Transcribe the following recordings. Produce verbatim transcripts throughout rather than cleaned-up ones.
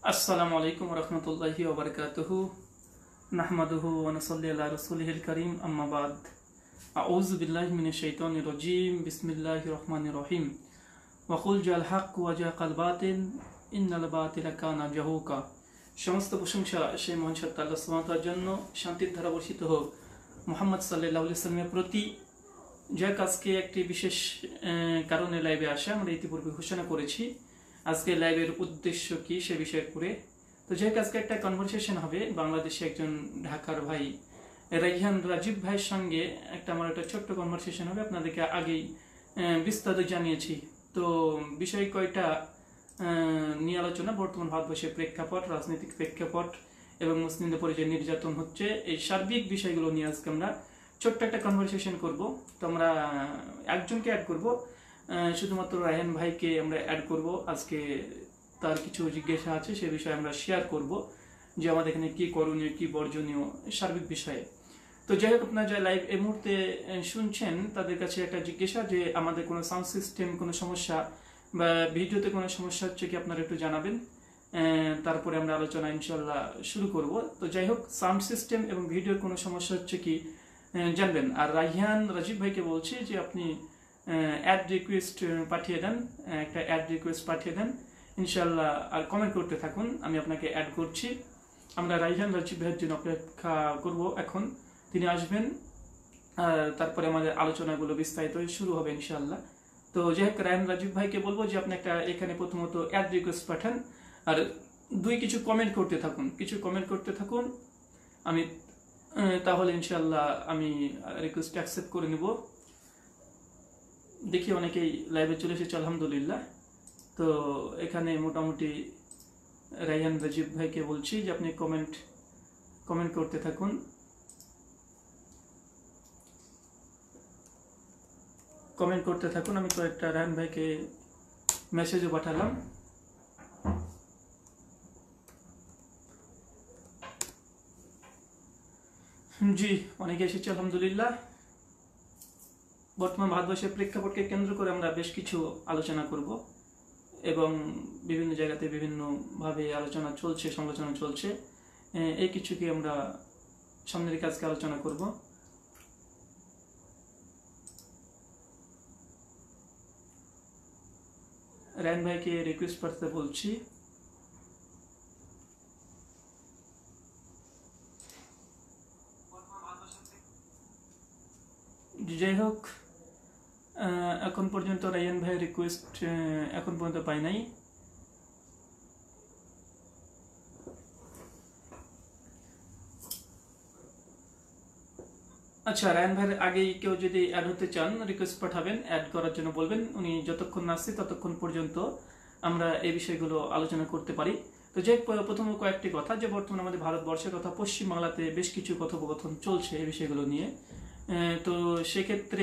আসসালামু আলাইকুম রহমতুল্লাহি ওবরকাতুহু নাহমাদুহু ওয়া নুসাল্লি আলা রাসূলিহিল কারীম আম্মা বাদ আউযু বিল্লাহি মিনাশ শাইতানির রাজীম বিসমিল্লাহির রহমানির রহিম ওয়া কুল জাল হক ওয়া জাকাল বাতিল ইন্নাল বাতিলা কানা জাহুকা। সমস্ত প্রশংসা সেই মহান সত্তা আল্লাহ সুবহানাহু ওয়া তাআলার জন্য, শান্তির ধারা বর্ষিত হোক মুহাম্মদ সাল্লাল্লাহু আলাইহি ওয়াসাল্লামের প্রতি। যাক, আজকে একটি বিশেষ কারণে লাইভে আসা আমরা ইতিপূর্বে ঘোষণা করেছি আজকে লাইভের উদ্দেশ্য কি সে বিষয়ে করে। তো যাই হোক, আজকে একটা কনভারসেশন হবে বাংলাদেশে একজন ঢাকার ভাই রাইহান রাজীব ভাইয়ের সঙ্গে একটা আমার একটা ছোট্ট কনভারসেশন হবে। আপনাদেরকে আগেই বিস্তারিত জানিয়েছি। তো বিষয় কয়টা নিয়ে আলোচনা, বর্তমান ভারতবর্ষের প্রেক্ষাপট, রাজনৈতিক প্রেক্ষাপট এবং মুসলিমদের পরিচয় নির্যাতন হচ্ছে, এই সার্বিক বিষয়গুলো নিয়ে আজকে আমরা ছোট্ট একটা কনভারসেশন করব। তো আমরা একজনকে অ্যাড করব, শুধুমাত্র রায়হান ভাইকে আমরা অ্যাড করব। আজকে তার কিছু জিজ্ঞাসা আছে, সে বিষয়ে আমরা শেয়ার করব যে আমাদের এখানে কি করণীয়, কি বর্জনীয়, সার্বিক বিষয়ে। তো যাই হোক, আপনারা যারা লাইভ এই মুহূর্তে শুনছেন তাদের কাছে একটা জিজ্ঞাসা যে আমাদের কোনো সাউন্ড সিস্টেম কোনো সমস্যা বা ভিডিওতে কোনো সমস্যা হচ্ছে কি আপনারা একটু জানাবেন, তারপরে আমরা আলোচনা ইনশাল্লাহ শুরু করব। তো যাই হোক, সাউন্ড সিস্টেম এবং ভিডিওর কোনো সমস্যা হচ্ছে কি জানবেন। আর রাইহান রাজীব ভাইকে বলছি যে আপনি অ্যাড রিকোয়েস্ট পাঠিয়ে দেন, একটা অ্যাড রিকোয়েস্ট পাঠিয়ে দেন ইনশাল্লাহ, আর কমেন্ট করতে থাকুন, আমি আপনাকে অ্যাড করছি। আমরা রাইহান রাজীব ভাইয়ের জন্য অপেক্ষা করব, এখন তিনি আসবেন, আর তারপরে আমাদের আলোচনাগুলো বিস্তারিত শুরু হবে ইনশাল্লাহ। তো যাই হোক, রায়হান রাজীব ভাইকে বলবো যে আপনি একটা এখানে প্রথমত অ্যাড রিকোয়েস্ট পাঠান, আর দুই কিছু কমেন্ট করতে থাকুন, কিছু কমেন্ট করতে থাকুন, আমি তাহলে ইনশাল্লাহ আমি রিকোয়েস্ট অ্যাকসেপ্ট করে নেব। দেখি অনেকেই লাইভে চলে এসেছে আলহামদুলিল্লাহ। তো এখানে মোটামুটি রাইহান রাজীব ভাইকে বলছি যে আপনি কমেন্ট কমেন্ট করতে থাকুন, কমেন্ট করতে থাকুন। আমি কয়েকটা রায়হান ভাইকে মেসেজও পাঠালাম। জি, অনেকে এসেছে আলহামদুলিল্লাহ। বর্তমান ভারতবর্ষের প্রেক্ষাপটকে কেন্দ্র করে আমরা বেশ কিছু আলোচনা করব এবং বিভিন্ন জায়গাতে বিভিন্নভাবে আলোচনা চলছে, সমালোচনা চলছে, এই কিছুকে আমরা সামনের কাজকে আলোচনা করব। রায়হান ভাইকে রিকোয়েস্ট করতে বলছি। যাই হোক, এখন পর্যন্ত রায়হান ভাইয়ের রিকোয়েস্ট এখন পর্যন্ত পাই নাই। আচ্ছা, রায়হান ভাইয়ের আগেই কেউ যদি অ্যাড হতে চান রিকোয়েস্ট পাঠাবেন, অ্যাড করার জন্য বলবেন। উনি যতক্ষণ না আসছে ততক্ষণ পর্যন্ত আমরা এই বিষয়গুলো আলোচনা করতে পারি। তো যে প্রথম কয়েকটি কথা, যে বর্তমানে আমাদের ভারতবর্ষের কথা, পশ্চিমবাংলাতে বেশ কিছু কথোপকথন চলছে এই বিষয়গুলো নিয়ে। তো সেক্ষেত্রে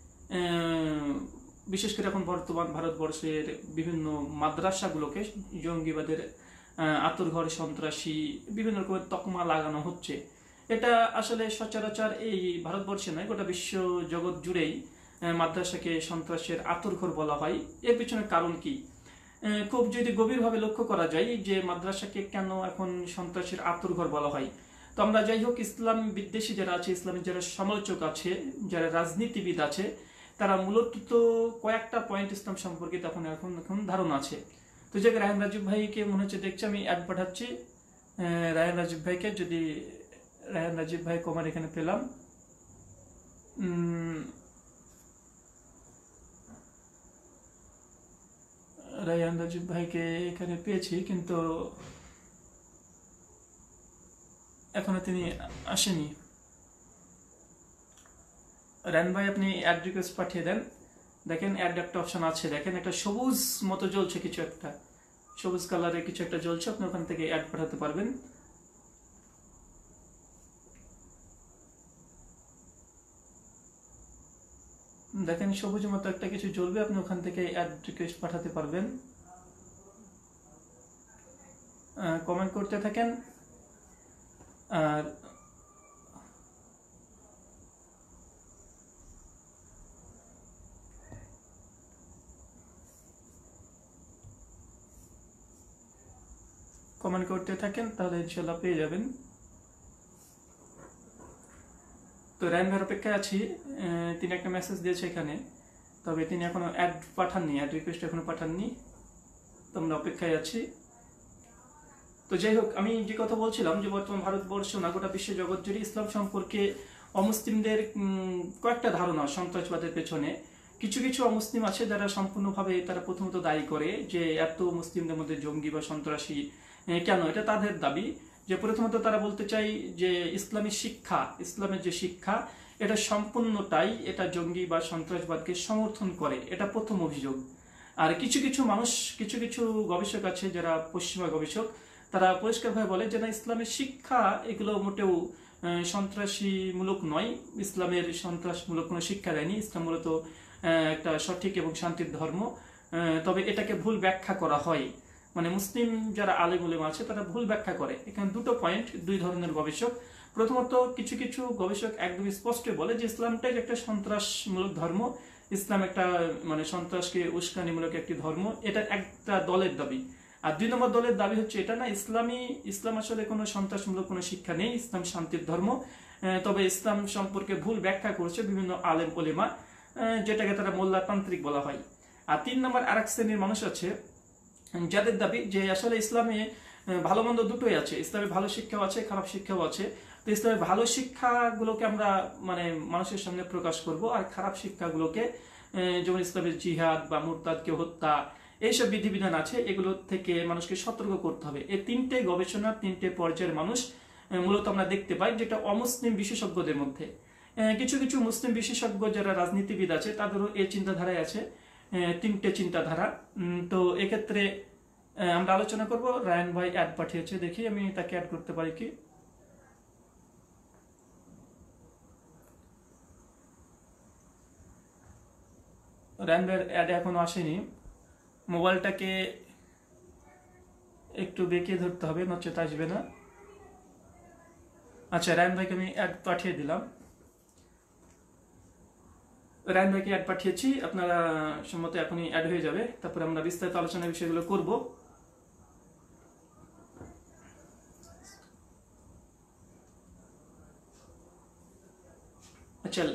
বিশেষ করে এখন বর্তমান ভারতবর্ষের বিভিন্ন মাদ্রাসাগুলোকে জঙ্গিবাদের আতরঘর, সন্ত্রাসী, বিভিন্ন রকমের তকমা লাগানো হচ্ছে। এটা আসলে সচরাচর এই ভারতবর্ষে নয়, গোটা বিশ্ব জগৎ জুড়েই মাদ্রাসাকে সন্ত্রাসের আতরঘর বলা হয়। এর পিছনে কারণ কি খুব যদি গভীরভাবে লক্ষ্য করা যায় যে মাদ্রাসাকে কেন এখন সন্ত্রাসের আতরঘর বলা হয়। তো আমরা যাই হোক, ইসলাম বিদ্বেষী যারা আছে, ইসলামের যারা সমালোচক আছে, যারা রাজনীতিবিদ আছে, তারা মূলত তো কয়েকটা পয়েন্ট ইসলাম সম্পর্কে তখন এখন এখন ধারণা আছে। তো যে রায়হান রাজীব ভাইকে মনে হচ্ছে দেখছি, আমি অ্যাড পাঠাচ্ছি রায়হান রাজীব ভাইকে। যদি রায়হান রাজীব ভাই কমার এখানে পেলাম, রায়হান রাজীব ভাইকে এখানে পেয়েছি, কিন্তু এখনো তিনি আসেনি। রায়হান ভাই আপনি অ্যাড রিকোয়েস্ট পাঠিয়ে দেন। দেখেন অ্যাড একটা অপশন আছে, দেখেন একটা সবুজ মতো জ্বলছে, কিছু একটা সবুজ কালারের কিছু একটা জ্বলছে, আপনি ওখান থেকে অ্যাড পাঠাতে পারবেন। দেখেন সবুজ মতো একটা কিছু জ্বলবে, আপনি ওখান থেকে অ্যাড রিকোয়েস্ট পাঠাতে পারবেন। কমেন্ট করতে থাকেন। আর কমেন্ট করতে থাকেন তাহলে ইনশাল্লাহ পেয়ে যাবেন। তো রায়ন ভাইয়ের অপেক্ষায় আছি, তিনি একটা মেসেজ দিয়েছে এখানে, তবে তিনি এখনো অ্যাড পাঠাননি, অ্যাড রিকোয়েস্ট এখনো পাঠাননি, তো আমরা অপেক্ষায় আছি। তো যাই হোক, আমি যে কথা বলছিলাম যে বর্তমান ভারতবর্ষ না গোটা বিশ্ব জগৎ জুড়ে ইসলাম সম্পর্কে অমুসলিমদের কয়েকটা ধারণা সন্ত্রাসবাদের পেছনে। কিছু কিছু অমুসলিম আছে যারা সম্পূর্ণভাবে তারা প্রথমত দায়ী করে যে এত মুসলিমদের মধ্যে জঙ্গি বা সন্ত্রাসী কেন, এটা তাদের দাবি। যে প্রথমত তারা বলতে চাই যে ইসলামী শিক্ষা, ইসলামের যে শিক্ষা এটা সম্পূর্ণটাই এটা জঙ্গি বা সন্ত্রাসবাদকে সমর্থন করে, এটা প্রথম অভিযোগ। আর কিছু কিছু মানুষ, কিছু কিছু গবেষক আছে যারা পশ্চিমা গবেষক, তারা পরিষ্কারভাবে বলে যে না, ইসলামের শিক্ষা এগুলো মোটেও সন্ত্রাসীমূলক নয়, ইসলামের সন্ত্রাসমূলক কোনো শিক্ষা দেয়নি, ইসলাম মূলত একটা সঠিক এবং শান্তির ধর্ম। তবে এটাকে ভুল ব্যাখ্যা করা হয়, মানে মুসলিম যারা আলেম উলেমা আছে তারা ভুল ব্যাখ্যা করে। এখানে দুটো পয়েন্ট, দুই ধরনের গবেষক। প্রথমত কিছু কিছু গবেষক একদম স্পষ্ট বলে যে ইসলামটাই একটা সন্ত্রাসমূলক ধর্ম, ইসলাম একটা মানে সন্ত্রাসকে উস্কানিমূলক একটি ধর্ম, এটা একটা দলের দাবি। আর দুই নম্বর দলের দাবি হচ্ছে এটা না, ইসলামী ইসলাম আসলে কোনো সন্ত্রাসমূলক কোনো শিক্ষা নেই, ইসলাম শান্তির ধর্ম, তবে ইসলাম সম্পর্কে ভুল ব্যাখ্যা করছে বিভিন্ন আলেম ওলেমা, যেটাকে তারা মোল্লাতান্ত্রিক বলা হয়। আর তিন নম্বর আরেক শ্রেণীর মানুষ আছে যাদের দাবি যে আসলে ইসলামে ভালো মন্দ দুটোই আছে, ইসলামে ভালো শিক্ষাও আছে, খারাপ শিক্ষাও আছে। তো ইসলামের ভালো শিক্ষাগুলোকে আমরা মানে মানুষের সামনে প্রকাশ করব, আর খারাপ শিক্ষাগুলোকে যেমন ইসলামের জিহাদ বা মুরতাদকে হত্যা, এইসব বিধিবিধান আছে এগুলো থেকে মানুষকে সতর্ক করতে হবে। এই তিনটে গবেষণা, তিনটে পর্যায়ের মানুষ মূলত আমরা দেখতে পাই, যেটা অমুসলিম বিশেষজ্ঞদের মধ্যে। কিছু কিছু মুসলিম বিশেষজ্ঞ যারা রাজনীতিবিদ আছে তাদেরও এই চিন্তাধারায় আছে, তিনটে চিন্তাধারা। তো এক্ষেত্রে আমরা আলোচনা করব। রায়ন ভাই অ্যাড পাঠিয়েছে, দেখি আমি তাকে অ্যাড করতে পারি কি। রায়ন ভাইয়ের অ্যাড এখনো আসেনি, মোবাইলটাকে একটু বেঁকে ধরতে হবে, নচেত আসবে না। আচ্ছা, রায়ন ভাইকে আমি অ্যাড পাঠিয়ে দিলাম, রায়ন ভাইকে অ্যাড পাঠিয়েছি, আপনারা সম্মত এখনই অ্যাড হয়ে যাবে, তারপরে আমরা বিস্তারিত আলোচনার বিষয়গুলো করব। আচ্ছা,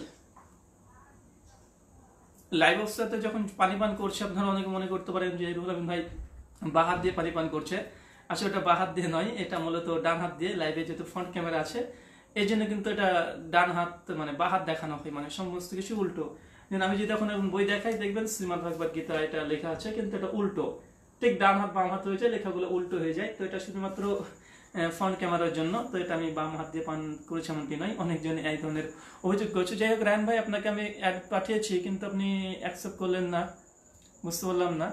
লাইভ অবস্থাতে যখন পানি পান করছে আপনারা অনেকে মনে করতে পারেন যে রুহুল আমিন ভাই বাঁ হাত দিয়ে পানি পান করছে। আসলে এটা বাঁ হাত দিয়ে নয়, এটা মূলত ডান হাত দিয়ে, লাইভে যেহেতু ফ্রন্ট ক্যামেরা আছে এই জন্য কিন্তু এটা ডান হাত মানে বাঁ হাত দেখানো হয়, মানে সমস্ত কিছু উল্টো। যেন আমি যদি এখন বই দেখাই দেখবেন শ্রীমদ্ ভগবদ গীতা এটা লেখা আছে, কিন্তু এটা উল্টো, ঠিক ডান হাত বাম হাত হয়ে যায়, লেখাগুলো উল্টো হয়ে যায়। তো এটা শুধুমাত্র ফ্রন্ট ক্যামেরার জন্য, তো এটা আমি বাম হাত দিয়ে পান করেছি এমনটি নয়, অনেকজন এই ধরনের অভিযোগ করছে। যাই হোক, রায়ন ভাই আপনাকে আমি অ্যাড পাঠিয়েছি কিন্তু আপনি অ্যাকসেপ্ট করলেন না, বুঝতে পারলাম না।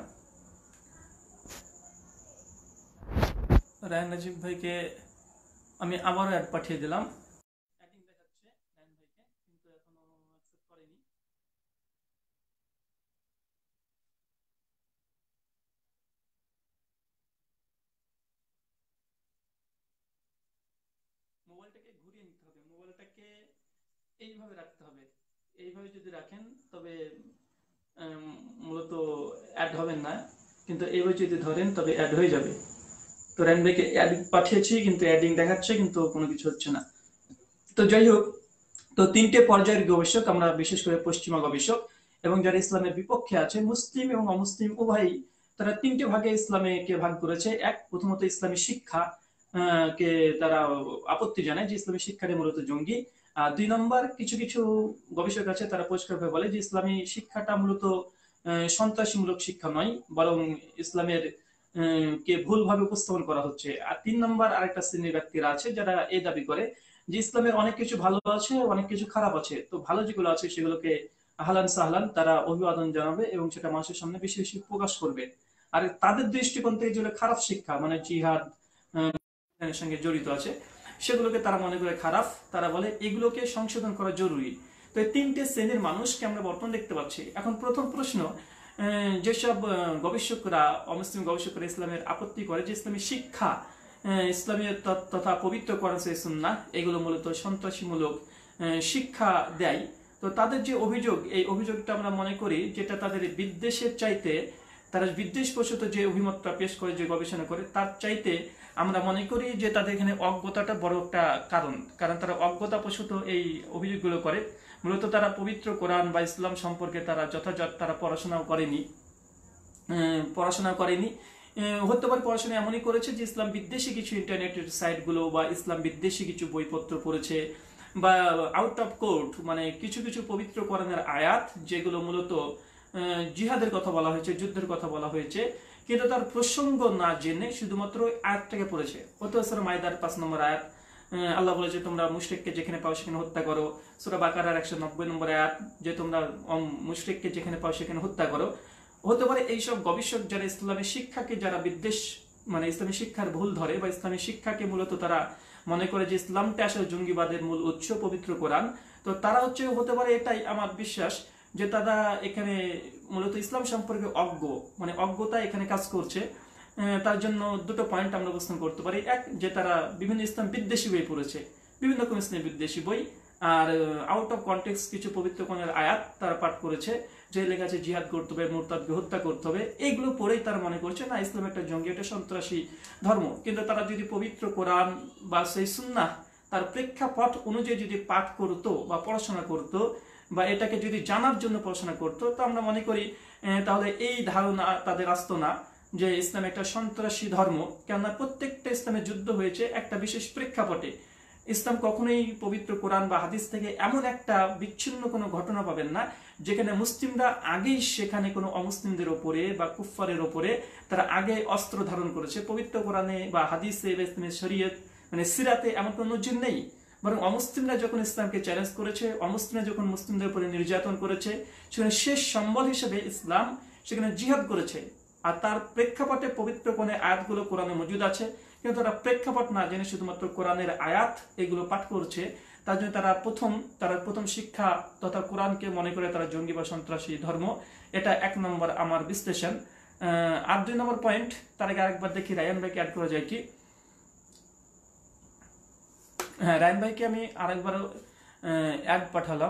রায়ন রাজীব ভাইকে আমি আবারও অ্যাড পাঠিয়ে দিলাম, অ্যাডিং দেখাচ্ছে রায়ন ভাইকে, কিন্তু এখনো অ্যাকসেপ্ট করেনি। মোবাইলটাকে ঘুরিয়ে নিতে হবে, মোবাইলটাকে এইভাবে রাখতে হবে, এইভাবে যদি রাখেন তবে মূলত অ্যাড হবেন না, কিন্তু এইভাবে যদি ধরেন তবে অ্যাড হয়ে যাবে। তো রায়ন ভাইকে অ্যাড পাঠিয়েছি কিন্তু অ্যাডিং দেখাচ্ছে, কিন্তু কোনো কিছু হচ্ছে না। তো যাই হোক, তো তিনটে পর্যায়ের গবেষক আমরা, বিশেষ করে পশ্চিমা গবেষক এবং যারা ইসলামের বিপক্ষে আছে, মুসলিম এবং অমুসলিম উভয়, তারা তিনটে ভাগে ইসলামে কে ভাগ করেছে। এক, প্রথমত ইসলামী শিক্ষা কে তারা আপত্তি জানায় যে ইসলামী শিক্ষাটা মূলত জঙ্গি। আর দুই নম্বর, কিছু কিছু গবেষক আছে তারা পরিষ্কারভাবে বলে যে ইসলামী শিক্ষাটা মূলত সন্ত্রাসীমূলক শিক্ষা নয়, বরং ইসলামের কে ভুলভাবে উপস্থাপন করা হচ্ছে। আর তিন নম্বর আরেকটা শ্রেণীর ব্যক্তিরা আছে যারা এই দাবি করে যে ইসলামের অনেক কিছু ভালো আছে, অনেক কিছু খারাপ আছে, তো ভালো যেগুলো আছে সেগুলোকে আহলান সাহলান তারা অভিবাদন জানাবে এবং সেটা মানুষের সামনে বেশি বেশি প্রকাশ করবে। আর তাদের দৃষ্টিকোণ থেকে যেগুলো খারাপ শিক্ষা মানে জিহাদ সঙ্গে জড়িত আছে সেগুলোকে তারা মনে করে খারাপ, তারা বলে এগুলোকে সংশোধন করা জরুরি। তো এই তিনটে শ্রেণীর মানুষকে আমরা বর্তমান দেখতে পাচ্ছি। এখন প্রথম প্রশ্ন, যেসব গবেষকরা, অমুসলিম গবেষকরা ইসলামের আপত্তি করে যে ইসলামী শিক্ষা, ইসলামী তথা পবিত্র কোরআন সুন্নাহ এগুলো মূলত সন্ত্রাসীমূলক শিক্ষা দেয়, তো তাদের যে অভিযোগ, এই অভিযোগটা আমরা মনে করি যেটা তাদের বিদ্বেষের চাইতে তারা বিদ্বেষবশত যে অভিমতটা পেশ করে, যে গবেষণা করে, তার চাইতে আমরা মনে করি যে তাদের এখানে অজ্ঞতাটা বড় একটা কারণ। কারণ তারা অজ্ঞতাবশত এই অভিযোগগুলো করে। মূলত তারা পবিত্র কোরআন বা ইসলাম সম্পর্কে তারা যথাযথ তারা পড়াশোনাও করেনি পড়াশোনা করেনি হতে পারে পড়াশোনা এমনই করেছে যে ইসলাম বিদ্বেষী কিছু ইন্টারনেটের সাইটগুলো বা ইসলাম বিদ্বেষী কিছু বইপত্র পড়েছে, বা আউট অফ কোর্ট মানে কিছু কিছু পবিত্র কোরআনের আয়াত যেগুলো মূলত জিহাদের কথা বলা হয়েছে, যুদ্ধের কথা বলা হয়েছে, কিন্তু তার প্রসঙ্গ না জেনে শুধুমাত্র আয়াতটাকে পড়েছে। অথবা সূরা মাইদার পাঁচ নম্বর আয়াত আল্লাহ বলেছে তোমরা মুশরিককে যেখানে পাও সেখানে হত্যা করো। সূরা বাকারার একশো নব্বই নম্বর আয়াত যে তোমরা মুশরিককে যেখানে পাও সেখানে হত্যা করো। হতে পারে এইসব গবেষক যারা ইসলামী শিক্ষাকে যারা বিদ্বেষ মানে ইসলামী শিক্ষার ভুল ধরে বা ইসলামী শিক্ষাকে মূলত তারা মনে করে যে ইসলামটা আসলে জঙ্গিবাদের মূল উৎস পবিত্র কোরআন, তো তারা হচ্ছে হতে পারে এটাই আমার বিশ্বাস যে তারা এখানে মূলত ইসলাম সম্পর্কে অজ্ঞ মানে অজ্ঞতা এখানে কাজ করছে। তার জন্য দুটো পয়েন্ট আমরা উপস্থাপন করতে পারি। এক, যে তারা বিভিন্ন ইসলাম বিদ্বেষী বই পড়েছে, বিভিন্ন রকম ইসলাম বিদ্বেষী বই, আর আউট অফ কনটেক্সট কিছু পবিত্র কোরআনের আয়াত তারা পাঠ করেছে যে লেখা আছে জিহাদ করতে হবে, মুরতাদকে হত্যা করতে হবে, এইগুলো পড়েই তারা মনে করছে না ইসলাম একটা জঙ্গি, একটা সন্ত্রাসী ধর্ম। কিন্তু তারা যদি পবিত্র কোরআন বা সেই সুন্নাহ তার প্রেক্ষাপট অনুযায়ী যদি পাঠ করতো বা পড়াশোনা করতো বা এটাকে যদি জানার জন্য পড়াশোনা করতো, তো আমরা মনে করি তাহলে এই ধারণা তাদের আসতো না যে ইসলাম একটা সন্ত্রাসী ধর্ম। কেননা প্রত্যেকটা ইসলামের যুদ্ধ হয়েছে একটা বিশেষ প্রেক্ষাপটে। ইসলাম কখনোই পবিত্র কোরআন বা হাদিস থেকে এমন একটা বিচ্ছিন্ন কোনো ঘটনা পাবেন না যেখানে মুসলিমরা আগেই সেখানে কোনো অমুসলিমদের ওপরে বা কুফফারের ওপরে তারা আগে অস্ত্র ধারণ করেছে। পবিত্র কোরআনে বা হাদিসে বা ইসলামের শরীয়ত মানে সিরাতে এমন কোনো নজির নেই। বরং অমুসলিমরা যখন ইসলামকে চ্যালেঞ্জ করেছে, অমুসলিমরা যখন মুসলিমদের উপরে নির্যাতন করেছে, সেখানে শেষ সম্বল হিসেবে ইসলাম সেখানে জিহাদ করেছে। আর তার প্রেক্ষাপটে পবিত্র কোরআনের আয়াতগুলো কোরআনে মজুদ আছে, কিন্তু তারা প্রেক্ষাপট না জেনে শুধুমাত্র কোরআনের আয়াত এগুলো পাঠ করছে। তার জন্য তারা প্রথম তারা প্রথম শিক্ষা তথা কোরআনকে মনে করে তারা জঙ্গি বা সন্ত্রাসী ধর্ম। এটা এক নম্বর আমার বিশ্লেষণ। আর দুই নম্বর পয়েন্ট, তার আগে আরেকবার দেখি রায়ান ভাইকে অ্যাড করা যায় কি। হ্যাঁ, রায়ান ভাইকে আমি আরেকবার অ্যাড পাঠালাম।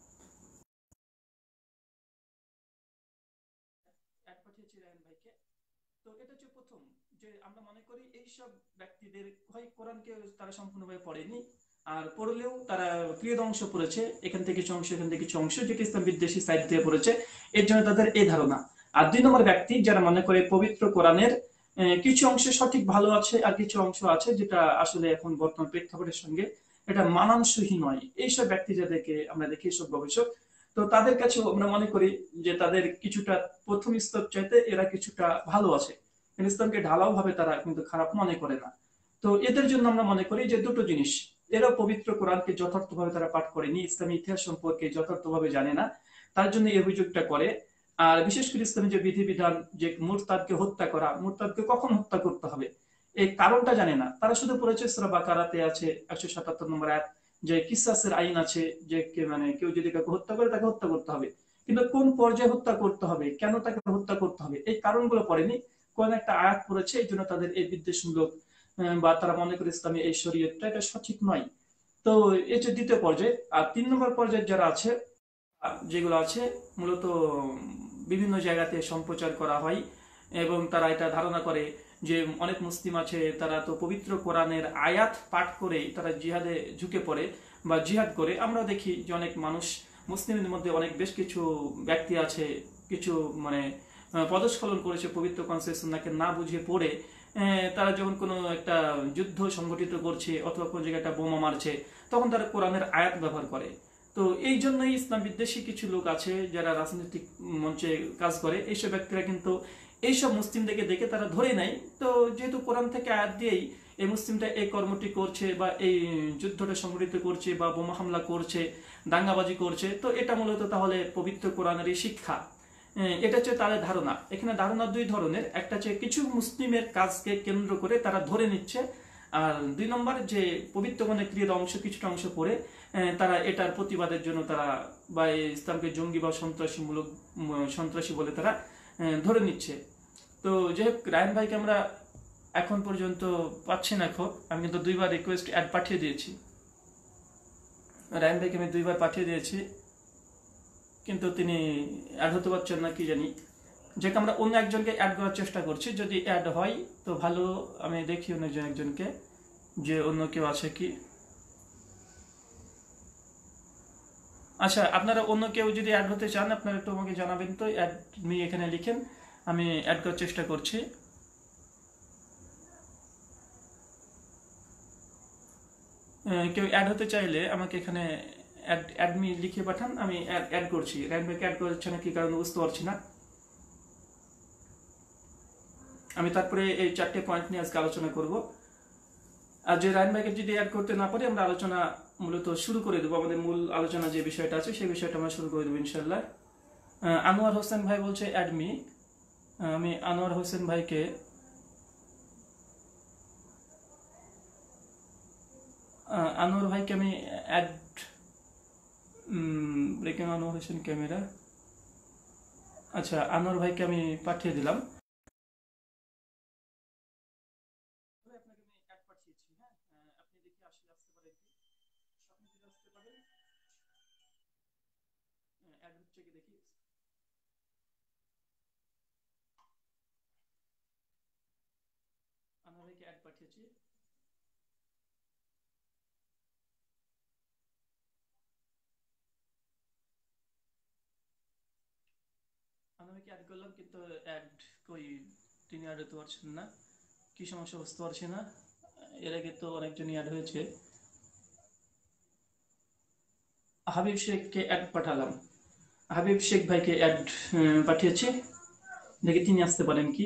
তো এটা হচ্ছে প্রথম যে আমরা মনে করি এইসব ব্যক্তিদের হয় কোরআনকে তারা সম্পূর্ণভাবে পড়েনি, আর পড়লেও তারা ক্রিয় অংশ পড়েছে, এখান থেকে কিছু অংশ এখান থেকে কিছু অংশ যেটা ইসলাম বিদ্বেষী সাইড দিয়ে পড়েছে, এর জন্য তাদের এই ধারণা। আর দুই নম্বর ব্যক্তি যারা মনে করে পবিত্র কোরআনের কিছু অংশ সঠিক ভালো আছে আর কিছু অংশ আছে যেটা আসলে এখন বর্তমান প্রেক্ষাপটের সঙ্গে এটা মানানসই নয়, এইসব ব্যক্তি যাদেরকে আমরা দেখি সব গবেষক, তো তাদের কাছেও আমরা মনে করি যে তাদের কিছুটা প্রথম স্তর চাইতে এরা কিছুটা ভালো আছে, ইসলামকে ঢালাও ভাবে তারা কিন্তু খারাপ মনে করে না। তো এদের জন্য আমরা মনে করি যে দুটো জিনিস, এরা পবিত্র কোরআনকে যথার্থভাবে তারা পাঠ করেনি, ইসলামী ইতিহাস সম্পর্কে যথার্থভাবে জানে না, তার জন্য এই অভিযোগটা করে। আর বিশেষ করে ইসলামী যে বিধিবিধান যে মুরতাদকে হত্যা করা, মুরতাদকে কখন হত্যা করতে হবে এই কারণটা জানে না। তারা শুধু পড়েছে সূরা বাকারাতে আছে একশো সাতাত্তর নম্বর আয়াত যে কিসাসের আইন আছে যে মানে কেউ যদি কাউকে হত্যা করে তাকে হত্যা করতে হবে, কিন্তু কোন পর্যায়ে হত্যা করতে হবে, কেন তাকে হত্যা করতে হবে এই কারণগুলো পড়েনি, কোন একটা আয়াত পড়েছে, এই জন্য তাদের এই বিদ্বেষমূলক বা তারা মনে করে ইসলামী এই শরীয়তটা এটা সঠিক নয়। তো এই যে দ্বিতীয় পর্যায়ে। আর তিন নম্বর পর্যায়ে যারা আছে যেগুলো আছে মূলত বিভিন্ন জায়গাতে সম্প্রচার করা হয় এবং তারা এটা ধারণা করে যে অনেক মুসলিম আছে তারা তো পবিত্র কোরআনের আয়াত পাঠ করে তারা জিহাদে ঝুঁকে পড়ে বা জিহাদ করে। আমরা দেখি যে অনেক মানুষ মুসলিমদের মধ্যে অনেক বেশ কিছু ব্যক্তি আছে কিছু মানে পদস্খলন করেছে পবিত্র কনসেশনকে না বুঝিয়ে পড়ে, তারা যখন কোনো একটা যুদ্ধ সংগঠিত করছে অথবা কোনো জায়গায় একটা বোমা মারছে তখন তারা কোরআনের আয়াত ব্যবহার করে। তো এই জন্যই ইসলাম বিদ্বেষী কিছু লোক আছে যারা রাজনৈতিক মঞ্চে কাজ করে, এইসব ব্যক্তিরা কিন্তু এইসব মুসলিমদেরকে দেখে তারা ধরে নেয়। তো যেহেতু কোরআন থেকে আয়াত দিয়েই এই মুসলিমটা এই কর্মটি করছে বা এই যুদ্ধটা সংগঠিত করছে বা বোমা হামলা করছে, দাঙ্গাবাজি করছে, তো এটা মূলত তাহলে পবিত্র কোরআনেরই শিক্ষা, এটা হচ্ছে তাদের ধারণা। এখানে ধারণা দুই ধরনের, একটা হচ্ছে কিছু মুসলিমের কাজকে কেন্দ্র করে তারা ধরে নিচ্ছে, আর দুই নম্বর যে পবিত্র কোরআনের ক্রিয়ার অংশ কিছুটা অংশ পড়ে তারা এটার প্রতিবাদের জন্য তারা বা ইসলামকে জঙ্গি বা সন্ত্রাসীমূলক সন্ত্রাসী বলে তারা ধরে নিচ্ছে। তো যাই হোক, রায়ন ভাইকে আমরা এখন পর্যন্ত পাচ্ছি না খোঁজ, আমি কিন্তু দুইবার রিকোয়েস্ট অ্যাড পাঠিয়ে দিয়েছি, রায়ন ভাইকে আমি দুইবার পাঠিয়ে দিয়েছি কিন্তু তিনি অ্যাড হতে পারছেন না কি জানি। যেটা আমরা অন্য একজনকে অ্যাড করার চেষ্টা করছি, যদি অ্যাড হয় তো ভালো। আমি দেখি অন্য একজনকে যে অন্য কেউ আছে কি। আচ্ছা, আপনারা অন্য কেউ যদি অ্যাড হতে চান আপনারা একটু আমাকে জানাবেন তো, অ্যাড মি এখানে লিখেন, আমি অ্যাড করার চেষ্টা করছি। কেউ অ্যাড হতে চাইলে আমাকে এখানে অ্যাড অ্যাডমি লিখে পাঠান, আমি অ্যাড অ্যাড করছি। রায়ন ভাইকে অ্যাড করছে না কি কারণে বুঝতে পারছি না। আমি তারপরে এই চারটে পয়েন্ট নিয়ে আজকে আলোচনা করব। আর যে রায়ন ভাইকে যদি অ্যাড করতে না পারি আমরা আলোচনা মূলত শুরু করে দেবো। আমাদের মূল আলোচনা যে বিষয়টা আছে সেই বিষয়টা আমরা শুরু করে দেবো ইনশাল্লাহ। আনোয়ার হোসেন ভাই বলছে অ্যাডমি, আমি আনোয়ার হোসেন ভাইকে আনোয়ার ভাইকে আমি ad breaking Anwar Hossain camera, আচ্ছা আনোয়ার ভাইকে আমি পাঠিয়ে দিলাম। আনোয়ার ভাইকে অ্যাড পাঠিয়েছি। আনোয়ার ভাইকে অ্যাড করলাম কিন্তু অ্যাড কই, তিনি অ্যাড হতে পারছেন না, কি সমস্যা বুঝতে পারছি না। এর আগে তো অনেকজনই অ্যাড হয়েছে। হাবিব শেখকে অ্যাড পাঠালাম, হাবিব শেখ ভাইকে অ্যাড পাঠিয়েছি, দেখি তিনি আসতে পারেন কি।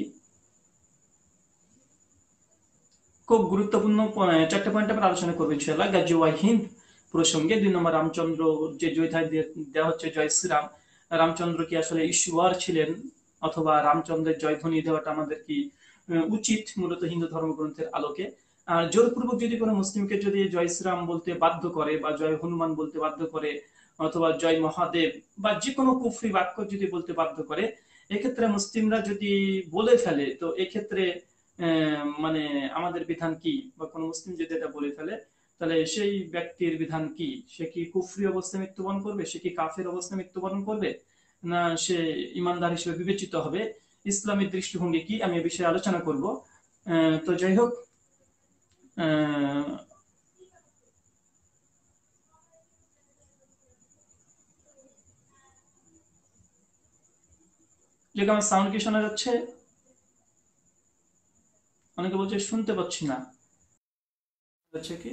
খুব গুরুত্বপূর্ণ চারটে পয়েন্ট আমরা আলোচনা করবো ইনশাআল্লাহ। গাজওয়াই হিন্দ প্রসঙ্গে দুই নম্বর রামচন্দ্র যে জয়ধ্বনি দেওয়া হচ্ছে জয় শ্রীরাম, রামচন্দ্র কি আসলে ঈশ্বর ছিলেন অথবা রামচন্দ্রের জয়ধ্বনি দেওয়াটা আমাদের কি উচিত মূলত হিন্দু ধর্মগ্রন্থের আলোকে। আর জোরপূর্বক যদি কোনো মুসলিমকে যদি জয় শ্রীরাম বলতে বাধ্য করে বা জয় হনুমান বলতে বাধ্য করে অথবা জয় মহাদেব বা যে কোনো কুফরি বাক্য যদি বলতে বাধ্য করে, এক্ষেত্রে মুসলিমরা যদি বলে ফেলে তো এক্ষেত্রে মানে আমাদের বিধান কি, বা কোনো মুসলিম যদি এটা বলে ফেলে তাহলে সেই ব্যক্তির বিধান কি? সে কি কুফরি অবস্থায় মৃত্যুবরণ করবে, সে কি কাফের অবস্থায় মৃত্যুবরণ করবে, না সে ইমানদার হিসেবে বিবেচিত হবে? ইসলামের দৃষ্টিভঙ্গি কি, আমি এ বিষয়ে আলোচনা করব। তো যাই হোক, যেটা আমার সাউন্ড কি শোনা যাচ্ছে? অনেকে বলছে শুনতে পাচ্ছি না, হচ্ছে কি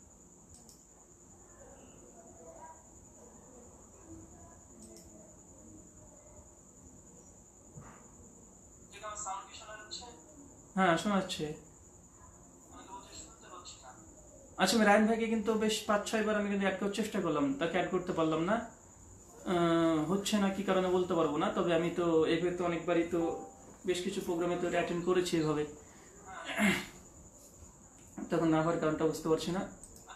হ্যাঁ শোনা যাচ্ছে। আচ্ছা, আমি রায়ন ভাইকে কিন্তু বেশ পাঁচ ছয় বার আমি কিন্তু অ্যাড করার চেষ্টা করলাম, তাকে অ্যাড করতে পারলাম না। হচ্ছে না কি কারণে বলতে পারবো না, তবে আমি তো এভাবে তো অনেকবারই তো বেশ কিছু প্রোগ্রামে তো অ্যাটেন্ড করেছি এভাবে, তখন না হওয়ার কারণটা বুঝতে পারছি না।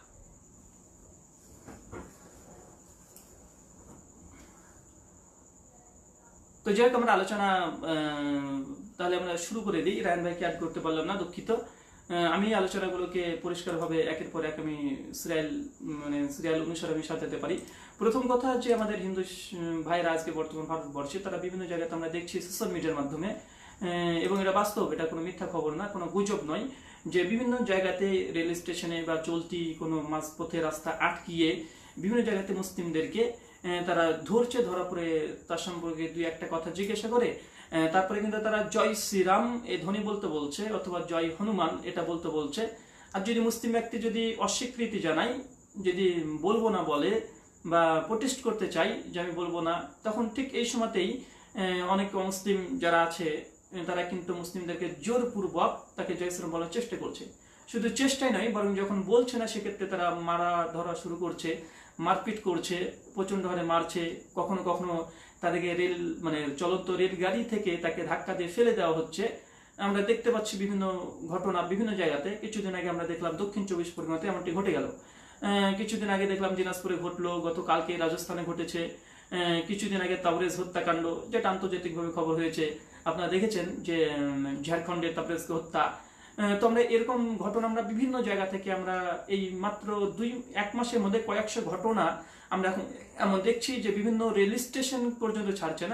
তো যাই হোক আমরা আলোচনা তাহলে আমরা শুরু করে দিই। রায়ন ভাইকে অ্যাড করতে পারলাম না, দুঃখিত। আমি আলোচনাগুলোকে পরিষ্কারভাবে একের পর এক আমি সিরিয়াল মানে সিরিয়াল অনুসারে আমি সাজাতে পারি। প্রথম কথা যে আমাদের হিন্দু ভাইরা আজকে বর্তমান ভারতবর্ষে তারা বিভিন্ন জায়গাতে আমরা দেখছি সোশ্যাল মিডিয়ার মাধ্যমে, এবং এটা বাস্তব, এটা কোনো মিথ্যা খবর না, কোনো গুজব নয়, যে বিভিন্ন জায়গাতে রেল স্টেশনে বা চলতি কোনো মাঝপথে রাস্তা আটকিয়ে বিভিন্ন জায়গাতে মুসলিমদেরকে তারা ধরছে, ধরা পড়ে তার সম্পর্কে দুই একটা কথা জিজ্ঞাসা করে, তারপরে কিন্তু তারা জয় শ্রীরাম এই ধ্বনি বলতে বলছে অথবা জয় হনুমান এটা বলতে বলছে। আর যদি মুসলিম ব্যক্তি যদি অস্বীকৃতি জানায়, যদি বলবো না বলে বা প্রোটেস্ট করতে চাই যে আমি বলবো না, তখন ঠিক এই সময়তেই অনেক মুসলিম যারা আছে তারা কিন্তু মুসলিমদেরকে জোরপূর্বক তাকে জয় শ্রীরাম বলার চেষ্টা করছে। শুধু চেষ্টাই নয়, বরং যখন বলছে না সেক্ষেত্রে তারা মারা ধরা শুরু করছে, মারপিট করছে, প্রচন্ড হারে মারছে, কখনো কখনো তাদেরকে রেল মানে চলন্ত রেলগাড়ি থেকে তাকে ধাক্কা দিয়ে ফেলে দেওয়া হচ্ছে। আমরা দেখতে পাচ্ছি বিভিন্ন ঘটনা বিভিন্ন জায়গাতে। কিছুদিন আগে আমরা দেখলাম দক্ষিণ চব্বিশ পরগনাতে এমনটি ঘটে গেল, কিছুদিন আগে দেখলাম দিনাজপুরে ঘটলো, গতকালকে রাজস্থানে ঘটেছে, কিছুদিন আগে তাবরেজ হত্যাকাণ্ড যেটা আন্তর্জাতিকভাবে খবর হয়েছে, আপনারা দেখেছেন যে ঝাড়খণ্ডে তাবরেজকে হত্যা। তো আমরা এরকম ঘটনা আমরা বিভিন্ন জায়গা থেকে আমরা এই মাত্র দুই এক মাসের মধ্যে কয়েকশো ঘটনা আমরা এখন এমন দেখছি যে বিভিন্ন রেল স্টেশন পর্যন্ত ছাড়ছে না,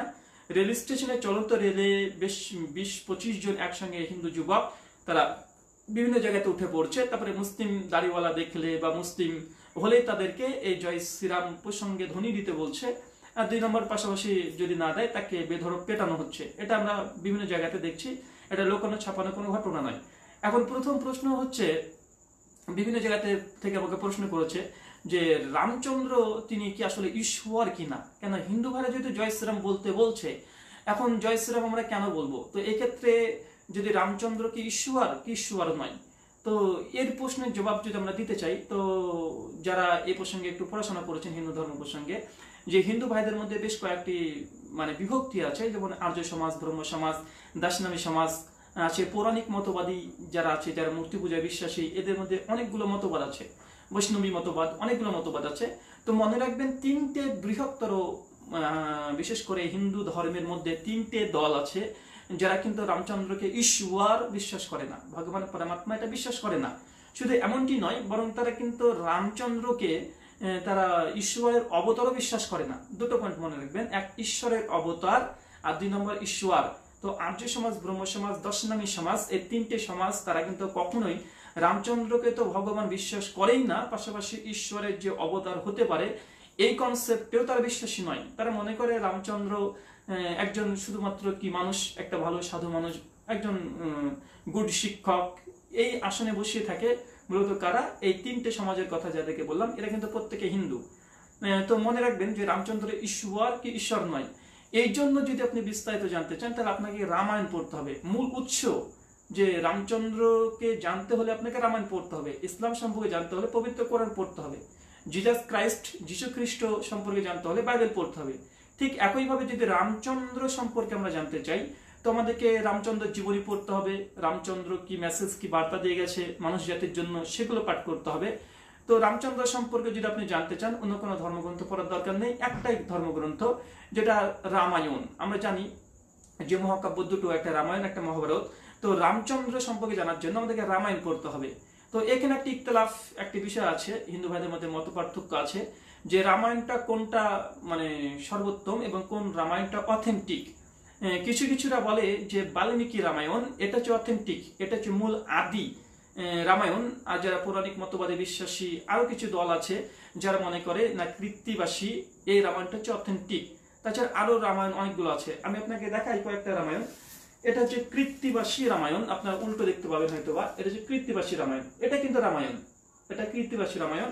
রেল স্টেশনে চলন্ত রেলে বেশ বিশ পঁচিশ জন একসঙ্গে হিন্দু যুবক তারা বিভিন্ন জায়গাতে উঠে পড়ছে, তারপরে মুসলিম দাড়িওয়ালা দেখলে বা মুসলিম হলেই তাদেরকে এই জয় শ্রীরাম প্রসঙ্গে ধ্বনি দিতে বলছে। আর দুই নম্বর পাশাপাশি যদি না দেয় তাকে বেধড়ক পেটানো হচ্ছে। এটা আমরা বিভিন্ন জায়গাতে দেখছি, এটা লোকানো ছাপানো কোনো ঘটনা নয়। এখন প্রথম প্রশ্ন হচ্ছে, বিভিন্ন জায়গাতে থেকে আমাকে প্রশ্ন করেছে যে রামচন্দ্র তিনি কি আসলে ঈশ্বর কিনা, কেন হিন্দু ভাইরা যদি জয় শ্রীরাম বলতে বলছে, এখন জয় শ্রীরাম আমরা কেন বলবো? তো এক্ষেত্রে যদি রামচন্দ্র কি ঈশ্বর কি ঈশ্বর নয়, তো এর প্রশ্নের জবাব যদি আমরা দিতে চাই, তো যারা এই প্রসঙ্গে একটু পড়াশোনা করেছেন হিন্দু ধর্ম প্রসঙ্গে, যে হিন্দু ভাইদের মধ্যে বেশ কয়েকটি মানে বিভক্তি আছে, যেমন আর্য সমাজ, ব্রহ্ম সমাজ, দাসনামী সমাজ আছে, পৌরাণিক মতবাদী যারা আছে, যারা মূর্তি পূজায় বিশ্বাসী, এদের মধ্যে অনেকগুলো মতবাদ আছে, বৈষ্ণবী মতবাদ, অনেকগুলো মতবাদ আছে। তো মনে রাখবেন তিনটে বৃহত্তর বিশেষ করে হিন্দু ধর্মের মধ্যে তিনটে দল আছে যারা কিন্তু রামচন্দ্রকে ঈশ্বর বিশ্বাস করে না, ভগবান পরমাত্মা এটা বিশ্বাস করে না। শুধু এমনটি নয়, বরং তারা কিন্তু রামচন্দ্রকে তারা ঈশ্বরের অবতারও বিশ্বাস করে না। দুটো পয়েন্ট মনে রাখবেন, এক ঈশ্বরের অবতার, আর দুই নম্বর ঈশ্বর। তো আর্য সমাজ, ব্রহ্ম সমাজ, দশনামী সমাজ, এই তিনটে সমাজ তারা কিন্তু কখনোই রামচন্দ্রকে তো ভগবান বিশ্বাস করেই না, পাশাপাশি ঈশ্বরের যে অবতার হতে পারে এই কনসেপ্টেও তারা বিশ্বাসী নয়। তারা মনে করে রামচন্দ্র একজন শুধুমাত্র কি মানুষ, একটা ভালো সাধু মানুষ, একজন গুড শিক্ষক, এই আসনে বসিয়ে থাকে। মূলত কারা? এই তিনটে সমাজের কথা যাদেরকে বললাম, এরা কিন্তু প্রত্যেকে হিন্দু। তো মনে রাখবেন যে রামচন্দ্র ঈশ্বর কি ঈশ্বর নয়। এই জন্য যদি আপনি বিস্তারিত জানতে চান, তাহলে আপনাকে রামায়ণ পড়তে হবে। মূল উৎস যে রামচন্দ্রকে জানতে হলে আপনাকে রামায়ণ পড়তে হবে, ইসলাম সম্পর্কে জানতে হলে পবিত্র কোরআন পড়তে হবে, জিজাস ক্রাইস্ট যীশু খ্রিস্ট সম্পর্কে জানতে হলে বাইবেল পড়তে হবে। ঠিক একইভাবে যদি রামচন্দ্র সম্পর্কে আমরা জানতে চাই, তো আমাদেরকে রামচন্দ্রের জীবনী পড়তে হবে, রামচন্দ্র কি মেসেজ কি বার্তা দিয়ে গেছে মানুষ জাতির জন্য, সেগুলো পাঠ করতে হবে। তো রামচন্দ্র সম্পর্কে যদি আপনি জানতে চান, অন্য কোনো ধর্মগ্রন্থ পড়ার দরকার নেই, একটাই ধর্মগ্রন্থ যেটা রামায়ণ। আমরা জানি যে মহাকাব্য দুটো, একটা রামায়ণ একটা মহাভারত। তো রামচন্দ্র সম্পর্কে জানার জন্য আমাদেরকে রামায়ণ পড়তে হবে। তো এখানে একটি ইখতিলাফ, একটি বিষয় আছে, হিন্দু ভাইদের মধ্যে মত পার্থক্য আছে যে রামায়ণটা কোনটা মানে সর্বোত্তম এবং কোন রামায়ণটা অথেন্টিক। কিছু কিছুরা বলে যে বাল্মীকি রামায়ণ এটা হচ্ছে অথেন্টিক, এটা হচ্ছে মূল আদি রামায়ণ। আর যারা পৌরাণিক মতবাদে বিশ্বাসী আরো কিছু দল আছে যারা মনে করে না কৃত্তিবাসী এই রামায়ণটা হচ্ছে অথেন্টিক। তাছাড়া আরো রামায়ণ অনেকগুলো আছে, আমি আপনাকে দেখাই কয়েকটা রামায়ণ। এটা হচ্ছে কৃত্তিবাসী রামায়ণ, আপনারা উল্টো দেখতে পাবেন হয়তো বা, এটা হচ্ছে কৃত্তিবাসী রামায়ণ, এটা কিন্তু রামায়ণ, এটা কৃত্তিবাসী রামায়ণ।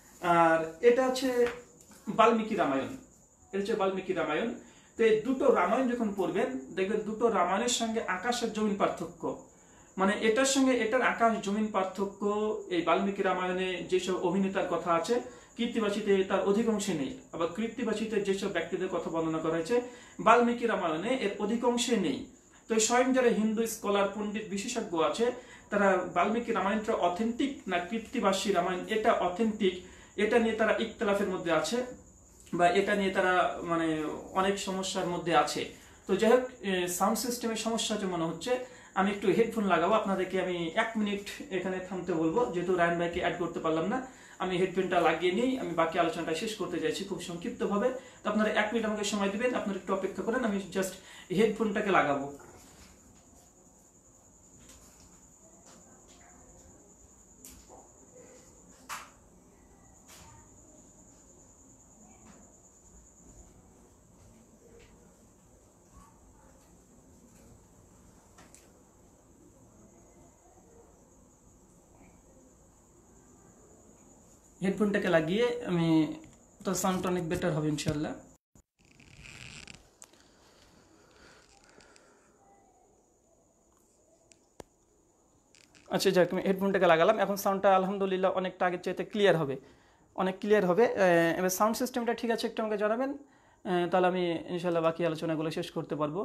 আর এটা হচ্ছে বাল্মীকি রামায়ণ, এটা হচ্ছে বাল্মীকি রামায়ণ। তো এই দুটো রামায়ণ যখন পড়বেন, দেখবেন দুটো রামায়ণের সঙ্গে আকাশের জমিন পার্থক্য, মানে এটার সঙ্গে এটার আকাশ জমিন পার্থক্য। এই বাল্মীকি রামায়ণে যেসব অভিনেতার কথা আছে, কৃত্তিবাসীতে তার অধিকাংশে নেই। আবার কৃত্তিবাসীতে যেসব ব্যক্তিদের কথা বর্ণনা করা হয়েছে, বাল্মীকি রামায়ণে এর অধিকাংশে নেই। তো স্বয়ং যারা হিন্দু স্কলার, পণ্ডিত, বিশেষজ্ঞ আছে, তারা বাল্মীকি রামায়ণটা অথেন্টিক না কৃত্তিবাসী রামায়ণ এটা অথেন্টিক, এটা নিয়ে তারা ইখতিলাফের মধ্যে আছে, বা এটা নিয়ে তারা মানে অনেক সমস্যার মধ্যে আছে। তো যাই হোক, সাউন্ড সিস্টেমের সমস্যা হচ্ছে মনে হচ্ছে, আমি একটু হেডফোন লাগাবো, আপনাদেরকে আমি এক মিনিট এখানে থামতে বলবো, যেহেতু রায়ন ভাইকে অ্যাড করতে পারলাম না। আমি হেডফোনটা লাগিয়ে নিই, আমি বাকি আলোচনাটা শেষ করতে চাইছি খুব সংক্ষিপ্ত ভাবে। তো আপনারা এক মিনিট আমাকে সময় দিবেন, আপনারা একটু অপেক্ষা করেন, আমি জাস্ট হেডফোনটাকে লাগাবো। হেডফোনটাকে লাগিয়ে আমি, তো সাউন্ডটা অনেক বেটার হবে ইনশাল্লাহ। আচ্ছা যাক, আমি হেডফোনটাকে লাগালাম, এখন সাউন্ডটা আলহামদুলিল্লাহ অনেকটা আগের চাইতে ক্লিয়ার হবে, অনেক ক্লিয়ার হবে। এবার সাউন্ড সিস্টেমটা ঠিক আছে একটু আমাকে জানাবেন, তাহলে আমি ইনশাল্লাহ বাকি আলোচনাগুলো শেষ করতে পারবো।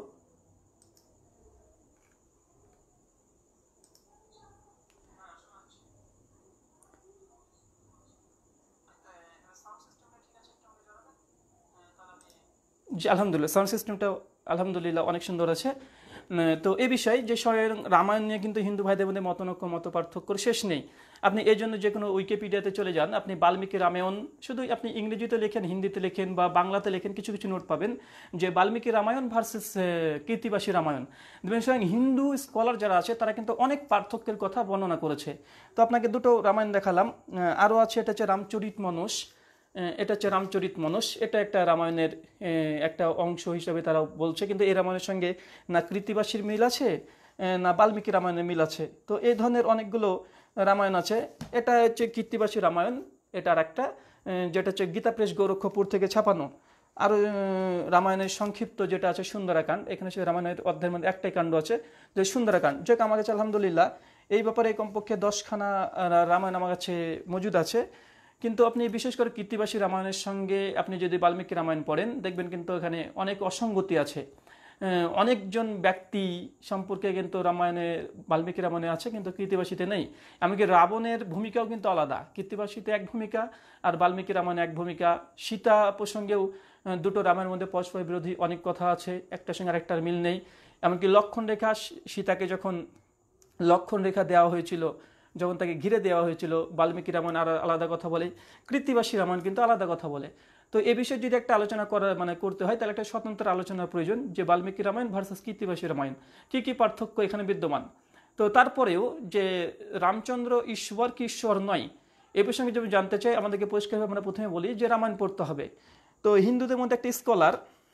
জি আলহামদুলিল্লাহ, সাউন্ড সিস্টেমটা আলহামদুলিল্লাহ অনেক সুন্দর আছে। তো এই বিষয়ে যে স্বয়ং রামায়ণ নিয়ে কিন্তু হিন্দু ভাইদের মধ্যে মতনৈক্য মত পার্থক্যর শেষ নেই। আপনি এই জন্য যে কোনো উইকিপিডিয়াতে চলে যান, আপনি বাল্মীকি রামায়ণ শুধু আপনি ইংরেজিতে লেখেন, হিন্দিতে লেখেন বা বাংলাতে লেখেন, কিছু কিছু নোট পাবেন যে বাল্মীকি রামায়ণ ভার্সেস কৃত্তিবাসী রামায়ণ। দেখবেন স্বয়ং হিন্দু স্কলার যারা আছে তারা কিন্তু অনেক পার্থক্যের কথা বর্ণনা করেছে। তো আপনাকে দুটো রামায়ণ দেখালাম, আরও আছে, এটা হচ্ছে রামচরিত মানস। এটা হচ্ছে রামচরিত মানস, এটা একটা রামায়ণের একটা অংশ হিসাবে তারা বলছে, কিন্তু এই রামায়ণের সঙ্গে না কৃত্তিবাসীর মিল আছে না বাল্মীকি রামায়ণের মিল আছে। তো এই ধরনের অনেকগুলো রামায়ণ আছে। এটা হচ্ছে কৃত্তিবাসী রামায়ণ, এটা আর একটা যেটা হচ্ছে গীতা প্রেস গোরক্ষপুর থেকে ছাপানো। আর রামায়ণের সংক্ষিপ্ত যেটা আছে সুন্দরাকাণ্ড, এখানে সে রামায়ণের অধ্যায়ের মধ্যে একটাই কাণ্ড আছে যে সুন্দরাকাণ্ড, যে আমার কাছে আলহামদুলিল্লাহ এই ব্যাপারে কমপক্ষে দশখানা রামায়ণ আমার কাছে মজুদ আছে। কিন্তু আপনি বিশেষ করে কৃত্তিবাসী রামায়ণের সঙ্গে আপনি যদি বাল্মীকি রামায়ণ পড়েন দেখবেন কিন্তু এখানে অনেক অসঙ্গতি আছে। অনেকজন ব্যক্তি সম্পর্কে কিন্তু রামায়ণে বাল্মীকি রামায়ণে আছে কিন্তু কৃত্তিবাসীতে নেই। এমনকি রাবণের ভূমিকাও কিন্তু আলাদা, কৃত্তিবাসীতে এক ভূমিকা আর বাল্মীকি রামায়ণে এক ভূমিকা। সীতা প্রসঙ্গেও দুটো রামায়ণের মধ্যে পরস্পর বিরোধী অনেক কথা আছে, একটার সঙ্গে আরেকটার মিল নেই। এমনকি লক্ষণ রেখা, সীতাকে যখন লক্ষণ রেখা দেওয়া হয়েছিল, যখন তাকে ঘিরে দেওয়া হয়েছিল, বাল্মীকি রামায়ণ আর আলাদা কথা বলে, কৃত্তিবাসী রামায়ণ কিন্তু আলাদা কথা বলে। তো এ বিষয়ে যদি একটা আলোচনা করা মানে করতে হয় তাহলে একটা স্বতন্ত্র আলোচনার প্রয়োজন যে বাল্মীকি রামায়ণ ভার্সাস কৃত্তিবাসী রামায়ণ কী কী পার্থক্য এখানে বিদ্যমান। তো তারপরেও যে রামচন্দ্র ঈশ্বর কি ঈশ্বর নয় এ প্রসঙ্গে যদি জানতে চাই আমাদেরকে পরিষ্কারভাবে আমরা প্রথমে বলি যে রামায়ণ পড়তে হবে। তো হিন্দুদের মধ্যে একটা স্কলার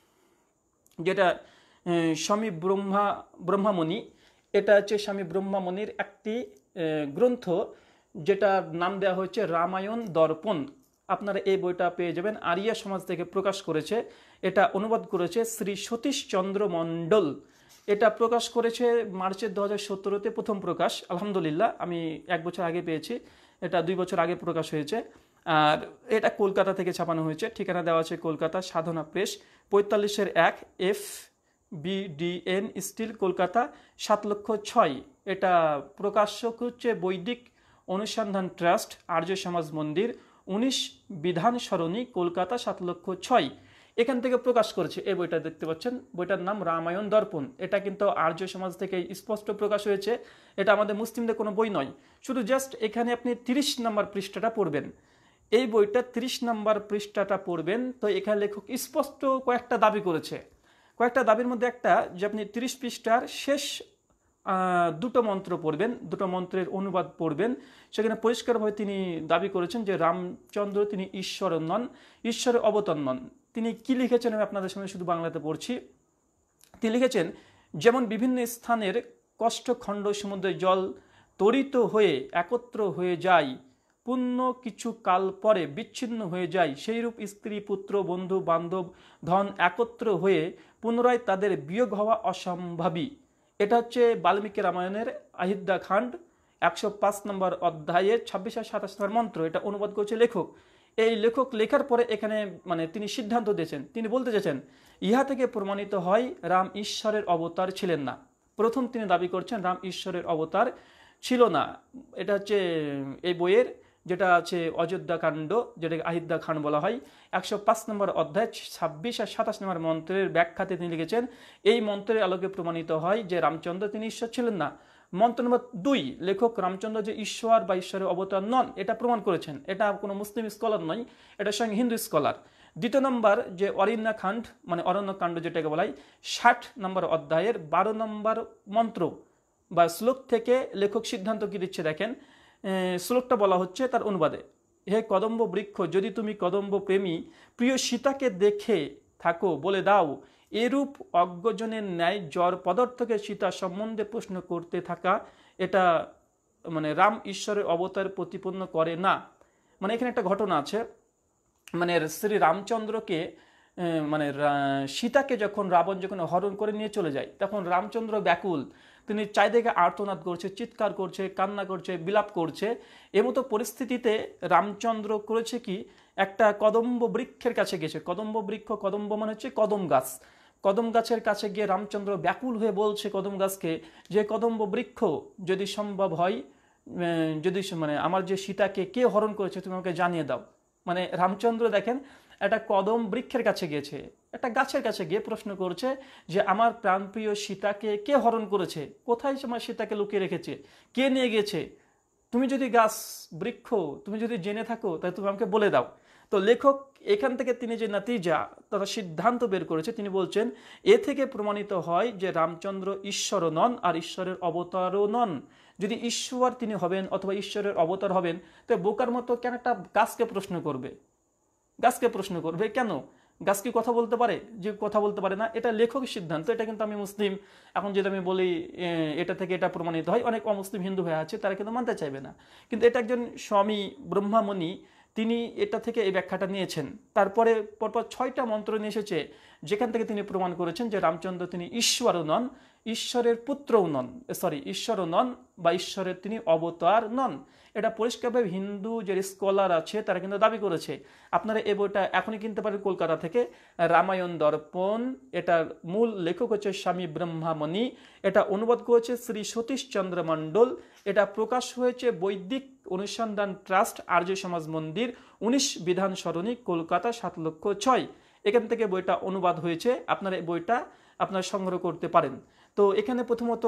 যেটা স্বামী ব্রহ্মা ব্রহ্মামণি, এটা হচ্ছে স্বামী ব্রহ্মামণির একটি গ্রন্থ যেটার নাম দেওয়া হয়েছে রামায়ণ দর্পণ। আপনারা এই বইটা পেয়ে যাবেন, আরিয়া সমাজ থেকে প্রকাশ করেছে। এটা অনুবাদ করেছে শ্রী সতীশচন্দ্র মণ্ডল। এটা প্রকাশ করেছে মার্চের দু হাজার সতেরোতে প্রথম প্রকাশ, আলহামদুলিল্লাহ আমি এক বছর আগে পেয়েছি, এটা দুই বছর আগে প্রকাশ হয়েছে। আর এটা কলকাতা থেকে ছাপানো হয়েছে, ঠিকানা দেওয়া আছে কলকাতা সাধনা প্রেস, পঁয়তাল্লিশের এক এফ বিডিএন স্টিল, কলকাতা সাত লক্ষ ছয়। এটা প্রকাশক হচ্ছে বৈদিক অনুসন্ধান ট্রাস্ট, আর্য সমাজ মন্দির, উনিশ বিধান সরণি, কলকাতা সাত লক্ষ ছয়। এখান থেকে প্রকাশ করেছে এই বইটা দেখতে পাচ্ছেন, বইটার নাম রামায়ণ দর্পণ। এটা কিন্তু আর্য সমাজ থেকে স্পষ্ট প্রকাশ হয়েছে, এটা আমাদের মুসলিমদের কোনো বই নয়। শুধু জাস্ট এখানে আপনি তিরিশ নম্বর পৃষ্ঠাটা পড়বেন, এই বইটা তিরিশ নম্বর পৃষ্ঠাটা পড়বেন। তো এখানে লেখক স্পষ্ট কয়েকটা দাবি করেছে, কয়েকটা দাবির মধ্যে একটা যে আপনি তিরিশ পৃষ্ঠার শেষ দুটো মন্ত্র পড়বেন, দুটো মন্ত্রের অনুবাদ পড়বেন। সেখানে পরিষ্কারভাবে তিনি দাবি করেছেন যে রামচন্দ্র তিনি ঈশ্বর নন, ঈশ্বরের অবতার নন। তিনি কি লিখেছেন আমি আপনাদের সামনে শুধু বাংলাতে পড়ছি। তিনি লিখেছেন, যেমন বিভিন্ন স্থানের কষ্টখণ্ড সমুদ্রের জল তরিত হয়ে একত্র হয়ে যায়, পুণ্য কিছু কাল পরে বিচ্ছিন্ন হয়ে যায়, সেইরূপ স্ত্রী পুত্র বন্ধু বান্ধব ধন একত্র হয়ে পুনরায় তাদের বিয়োগ হওয়া অসম্ভাবী। এটা হচ্ছে বাল্মীকি রামায়ণের আহিদ্যা খান্ড একশো পাঁচ নম্বর অধ্যায়ের ছাব্বিশ আর সাতাশ নম্বর মন্ত্র। এটা অনুবাদ করেছে লেখক। এই লেখক লেখার পরে এখানে মানে তিনি সিদ্ধান্ত দিয়েছেন, তিনি বলতে চেয়েছেন ইহা থেকে প্রমাণিত হয় রাম ঈশ্বরের অবতার ছিলেন না। প্রথম তিনি দাবি করছেন রাম ঈশ্বরের অবতার ছিল না। এটা হচ্ছে এই বইয়ের যেটা আছে অযোধ্যা কাণ্ড, যেটাকে আহিদ্যা খান বলা হয়, একশো পাঁচ নম্বর অধ্যায় ছাব্বিশ আর সাতাশ নম্বর মন্ত্রের ব্যাখ্যাতে তিনি লিখেছেন এই মন্ত্রের আলোকে প্রমাণিত হয় যে রামচন্দ্র তিনি ঈশ্বর ছিলেন না। মন্ত্র নম্বর দুই, লেখক রামচন্দ্র যে ঈশ্বর বা ঈশ্বরের অবতার নন এটা প্রমাণ করেছেন। এটা কোনো মুসলিম স্কলার নয়, এটার সঙ্গে হিন্দু স্কলার। দ্বিতীয় নম্বর যে অরণ্য খান্ড মানে অরণ্যকাণ্ড যেটাকে বলা হয়, ষাট নম্বর অধ্যায়ের বারো নম্বর মন্ত্র বা শ্লোক থেকে লেখক সিদ্ধান্ত কি দিচ্ছে দেখেন। শ্লোকটা বলা হচ্ছে তার অনুবাদে, হে কদম্ব বৃক্ষ, যদি তুমি কদম্ব প্রেমী প্রিয় সীতাকে দেখে থাকো বলে দাও, এরূপ অজ্ঞজনের ন্যায় জ্বর পদার্থকে সীতা সম্বন্ধে প্রশ্ন করতে থাকা এটা মানে রাম ঈশ্বরের অবতার প্রতিপন্ন করে না। মানে এখানে একটা ঘটনা আছে, মানে শ্রী রামচন্দ্রকে মানে সীতাকে যখন রাবণ যখন হরণ করে নিয়ে চলে যায় তখন রামচন্দ্র ব্যাকুল, তিনি চারিদিকে আর্তনাদ করছে, চিৎকার করছে, কান্না করছে, বিলাপ করছে। এমতো পরিস্থিতিতে রামচন্দ্র করেছে কি, একটা কদম্ব বৃক্ষের কাছে গেছে। কদম্ব বৃক্ষ, কদম্ব মানে হচ্ছে কদম গাছ। কদম গাছের কাছে গিয়ে রামচন্দ্র ব্যাকুল হয়ে বলছে কদম গাছকে যে কদম্ব বৃক্ষ যদি সম্ভব হয়, যদি মানে আমার যে সীতাকে কে হরণ করেছে তুমি আমাকে জানিয়ে দাও। মানে রামচন্দ্র দেখেন একটা কদম বৃক্ষের কাছে গিয়েছে, একটা গাছের কাছে গিয়ে প্রশ্ন করছে যে আমার প্রাণপ্রিয় সীতাকে কে হরণ করেছে, কোথায় আমার সীতাকে লুকিয়ে রেখেছে, কে নিয়ে গেছে, তুমি যদি গাছ বৃক্ষ তুমি যদি জেনে থাকো তাহলে তুমি আমাকে বলে দাও। তো লেখক এখান থেকে তিনি যে নাতিজা তথা সিদ্ধান্ত বের করেছে, তিনি বলছেন এ থেকে প্রমাণিত হয় যে রামচন্দ্র ঈশ্বরও নন আর ঈশ্বরের অবতারও নন। যদি ঈশ্বর তিনি হবেন অথবা ঈশ্বরের অবতার হবেন, তো বোকার মতো কেন একটা গাছকে প্রশ্ন করবে, গাছকে প্রশ্ন করবে কেন? গাছ কি কথা বলতে পারে? যে কথা বলতে পারে না, এটা লেখকের সিদ্ধান্ত। এটা কিন্তু আমি মুসলিম, এখন যদি আমি বলি এটা থেকে এটা প্রমাণিত হয়, অনেক অমুসলিম হিন্দু ভাই আছে তারা কিন্তু মানতে চাইবে না। কিন্তু এটা একজন স্বামী ব্রহ্মামণি তিনি এটা থেকে এই ব্যাখ্যাটা নিয়েছেন। তারপরে পরপর ছয়টা মন্ত্র নিয়ে এসেছে যেখান থেকে তিনি প্রমাণ করেছেন যে রামচন্দ্র তিনি ঈশ্বরও নন, ঈশ্বরের পুত্রও নন, সরি ঈশ্বরও নন বা ঈশ্বরের তিনি অবতার নন। এটা পরিষ্কারভাবে হিন্দু যে স্কলার আছে তারা কিন্তু দাবি করেছে। আপনারা এই বইটা এখনই কিনতে পারেন কলকাতা থেকে, রামায়ণ দর্পণ। এটার মূল লেখক হচ্ছে স্বামী ব্রহ্মামণি, এটা অনুবাদ করেছে শ্রী সতীশচন্দ্র মণ্ডল। এটা প্রকাশ হয়েছে বৈদিক অনুসন্ধান ট্রাস্ট, আর্য সমাজ মন্দির, উনিশ বিধান সরণি, কলকাতা, সাত লক্ষ ছয়। এখান থেকে বইটা অনুবাদ হয়েছে, আপনারা এই বইটা আপনারা সংগ্রহ করতে পারেন। তো এখানে প্রথমত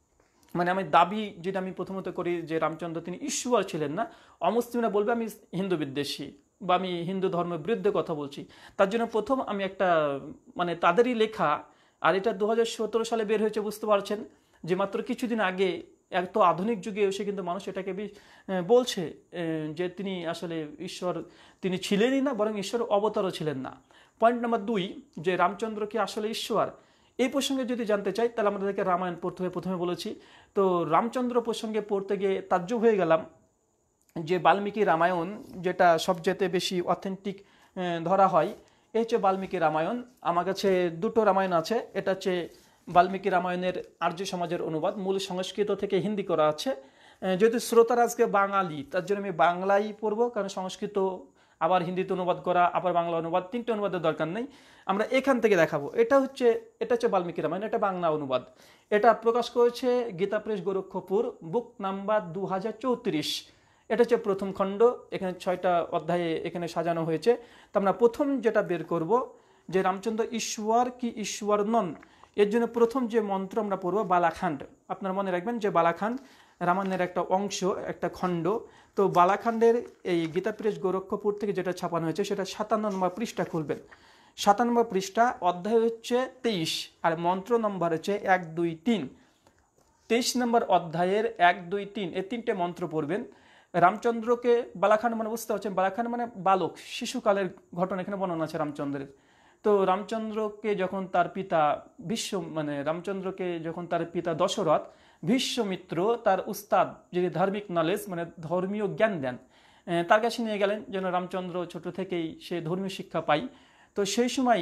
মানে আমি দাবি যেটা আমি প্রথমত করি যে রামচন্দ্র তিনি ঈশ্বর ছিলেন না। অমুসলিমরা বলবে আমি হিন্দু বিদ্বেষী বা আমি হিন্দু ধর্মের বিরুদ্ধে কথা বলছি। তার জন্য প্রথম আমি একটা মানে তাদেরই লেখা, আর এটা দু হাজার সতেরো সালে বের হয়েছে, বুঝতে পারছেন যে মাত্র কিছুদিন আগে এত আধুনিক যুগে এসে কিন্তু মানুষ এটাকে বলছে যে তিনি আসলে ঈশ্বর তিনি ছিলেনই না, বরং ঈশ্বর অবতারও ছিলেন না। পয়েন্ট নাম্বার দুই, যে রামচন্দ্র কি আসলে ঈশ্বর, এই প্রসঙ্গে যদি জানতে চাই তাহলে আমাদেরকে রামায়ণ পড়তে হবে। প্রথমে বলেছি তো রামচন্দ্র প্রসঙ্গে পড়তে গিয়ে তাজ্জব হয়ে গেলাম যে বাল্মীকি রামায়ণ যেটা সবচেয়ে বেশি অথেন্টিক ধরা হয়, এই হচ্ছে বাল্মীকি রামায়ণ। আমার কাছে দুটো রামায়ণ আছে, এটা হচ্ছে বাল্মীকি রামায়ণের আর্য সমাজের অনুবাদ, মূল সংস্কৃত থেকে হিন্দি করা আছে। যেহেতু শ্রোতারা আজকে বাঙালি তার জন্য আমি বাংলাই পড়বো, কারণ সংস্কৃত আবার হিন্দিতে অনুবাদ করা আবার বাংলা অনুবাদ, তিনটে অনুবাদের দরকার নেই, আমরা এখান থেকে দেখাবো। এটা হচ্ছে এটা হচ্ছে বাল্মীকি রামায়ণ, এটা বাংলা অনুবাদ। এটা প্রকাশ করেছে Gita press Gorakhpur, book number দু হাজার চৌত্রিশ। এটা হচ্ছে প্রথম খণ্ড, এখানে ছয়টা অধ্যায়ে এখানে সাজানো হয়েছে। তো আমরা প্রথম যেটা বের করব যে রামচন্দ্র ঈশ্বর কি ঈশ্বর নন, এর জন্য প্রথম যে মন্ত্র আমরা পড়ব বালাখান্ড। আপনারা মনে রাখবেন যে বালাখান্ড রামায়ণের একটা অংশ, একটা খণ্ড। তো বালাখান্ডের এই গীতা প্রেস গোরক্ষপুর থেকে যেটা ছাপানো হয়েছে সেটা সাতান্ন নম্বর পৃষ্ঠা খুলবেন। সাতান্ন নম্বর পৃষ্ঠা, অধ্যায় হচ্ছে তেইশ আর মন্ত্র নম্বর হচ্ছে এক দুই তিন। তেইশ নম্বর অধ্যায়ের এক দুই তিন এই তিনটে মন্ত্র পড়বেন। রামচন্দ্রকে বালাখান্ড মানে বুঝতে পারছেন, বালাখান্ড মানে বালক, শিশুকালের ঘটনা এখানে বর্ণনা আছে রামচন্দ্রের। তো রামচন্দ্রকে যখন তার পিতা ভীষ্ম মানে রামচন্দ্রকে যখন তার পিতা দশরথ ভীষ্মমিত্র তার উস্তাদ যিনি ধার্মিক নলেজ মানে ধর্মীয় জ্ঞান দেন তার কাছে নিয়ে গেলেন যেন রামচন্দ্র ছোট থেকেই সে ধর্মীয় শিক্ষা পায়। তো সেই সময়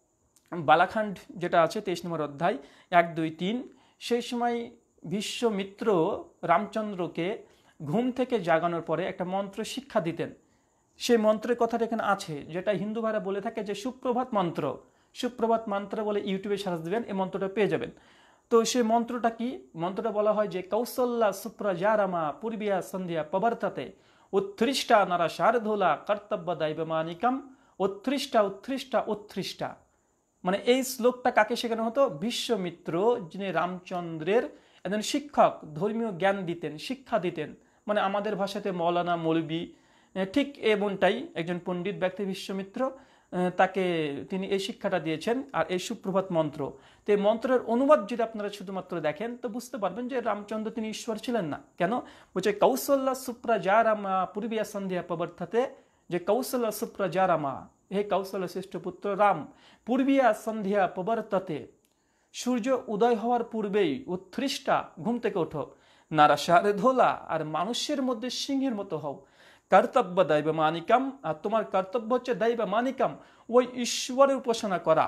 বালাখান্ড যেটা আছে তেইশ নম্বর অধ্যায় এক দুই তিন, সেই সময় ভীষ্মমিত্র রামচন্দ্রকে ঘুম থেকে জাগানোর পরে একটা মন্ত্র শিক্ষা দিতেন। সেই মন্ত্রের কথাটা এখানে আছে, যেটা হিন্দু ভাইরা বলে থাকে যে সুপ্রভাত মন্ত্র। সুপ্রভাত মন্ত্র বলে ইউটিউবে সার্চ দিবেন, এই মন্ত্রটা পেয়ে যাবেন। তো সেই মন্ত্রটা কি? মন্ত্রটা বলা হয় যে কৌশল্যা সুপ্রজারামা পূর্বিয়া সন্ধ্যা প্রবর্ততে উৎথৃষ্টা নারা শারধোলা কর্তব্য দৈবমানিকম উৎথৃষ্টা উৎথৃষ্টা উৎথৃষ্টা। মানে এই শ্লোকটা কাকে শেখানো হতো? ভীষ্মমিত্র যিনি রামচন্দ্রের একজন শিক্ষক, ধর্মীয় জ্ঞান দিতেন, শিক্ষা দিতেন, মানে আমাদের ভাষাতে মৌলানা মৌলবি, ঠিক এমনটাই একজন পণ্ডিত ব্যক্তি ভীষ্মমিত্র, তাকে তিনি এই শিক্ষাটা দিয়েছেন। আর এই সুপ্রভাত মন্ত্র, তো এই মন্ত্রের অনুবাদ যদি আপনারা শুধুমাত্র দেখেন তো বুঝতে পারবেন যে রামচন্দ্র তিনি ঈশ্বর ছিলেন না। কেন বলছে কৌশল্যা সুপ্রজারামা পূর্বিয়া সন্ধ্যা প্রবর্ততে, যে কৌশল্যা সুপ্রজারামা, হে কৌশল্য শ্রেষ্ঠ পুত্র রাম, পূর্বিয়া সন্ধ্যা প্রবর্ততে, সূর্য উদয় হওয়ার পূর্বেই উৎথৃষ্টা ঘুম থেকে ওঠো, নারা শারধোলা আর মানুষের মধ্যে সিংহের মতো হও, কর্তব্য দৈব মানিকাম আর তোমার কর্তব্য হচ্ছে দৈব মানিকাম ওই ঈশ্বরের উপাসনা করা,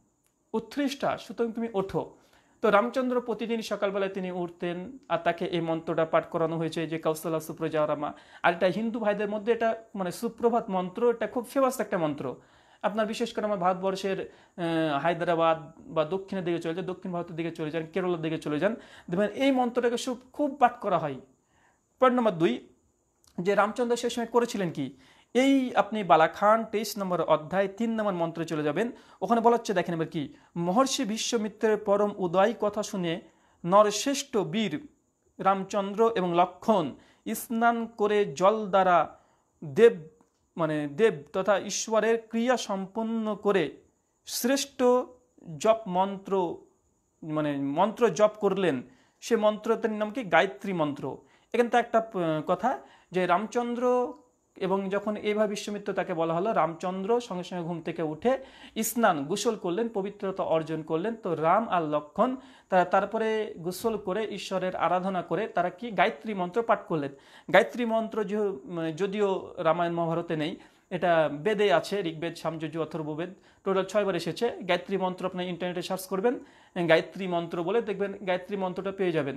উৎথৃষ্টা সুতরাং তুমি ওঠো। তো রামচন্দ্র প্রতিদিন সকালবেলায় তিনি উঠতেন আর তাকে এই মন্ত্রটা পাঠ করানো হয়েছে যে কৌশলা সুপ্রজারামা। আর এটা হিন্দু ভাইদের মধ্যে এটা মানে সুপ্রভাত মন্ত্র, এটা খুব ফেমাস একটা মন্ত্র। আপনার বিশেষ করে আমার ভারতবর্ষের হায়দ্রাবাদ বা দক্ষিণের দিকে চলে যান, দক্ষিণ ভারতের দিকে চলে যান, কেরলের দিকে চলে যান, দেখবেন এই মন্ত্রটাকে খুব পাঠ করা হয়। পয়েন্ট নম্বর দুই, যে রামচন্দ্র সে সময় করেছিলেন কি, এই আপনি বালাখান তেইশ নম্বর অধ্যায় তিন নম্বর মন্ত্রে চলে যাবেন, ওখানে বলা হচ্ছে দেখেন এবার কি, মহর্ষি বিশ্বমিত্রের পরম উদয় কথা শুনে নরশ্রেষ্ঠ বীর রামচন্দ্র এবং লক্ষণ স্নান করে জল দ্বারা দেব মানে দেব তথা ঈশ্বরের ক্রিয়া সম্পন্ন করে শ্রেষ্ঠ জপ মন্ত্র মানে মন্ত্র জপ করলেন। সে মন্ত্রটির নাম কি? গায়ত্রী মন্ত্র। এখানে তো একটা কথা যে রামচন্দ্র এবং যখন এইভাবে বিশ্বমিত্র তাকে বলা হলো, রামচন্দ্র সঙ্গে সঙ্গে ঘুম থেকে উঠে স্নান গোসল করলেন, পবিত্রতা অর্জন করলেন। তো রাম আর লক্ষণ তারা তারপরে গোসল করে ঈশ্বরের আরাধনা করে তারা কি গায়ত্রী মন্ত্র পাঠ করলেন। গায়ত্রী মন্ত্র যদিও রামায়ণ মহাভারতে নেই, এটা বেদে আছে, ঋগ্বেদ, সামযজু, অথর্ববেদ, টোটাল ছয়বার এসেছে। গায়ত্রী মন্ত্র আপনি ইন্টারনেটে সার্চ করবেন, গায়ত্রী মন্ত্র বলে দেখবেন গায়ত্রী মন্ত্রটা পেয়ে যাবেন।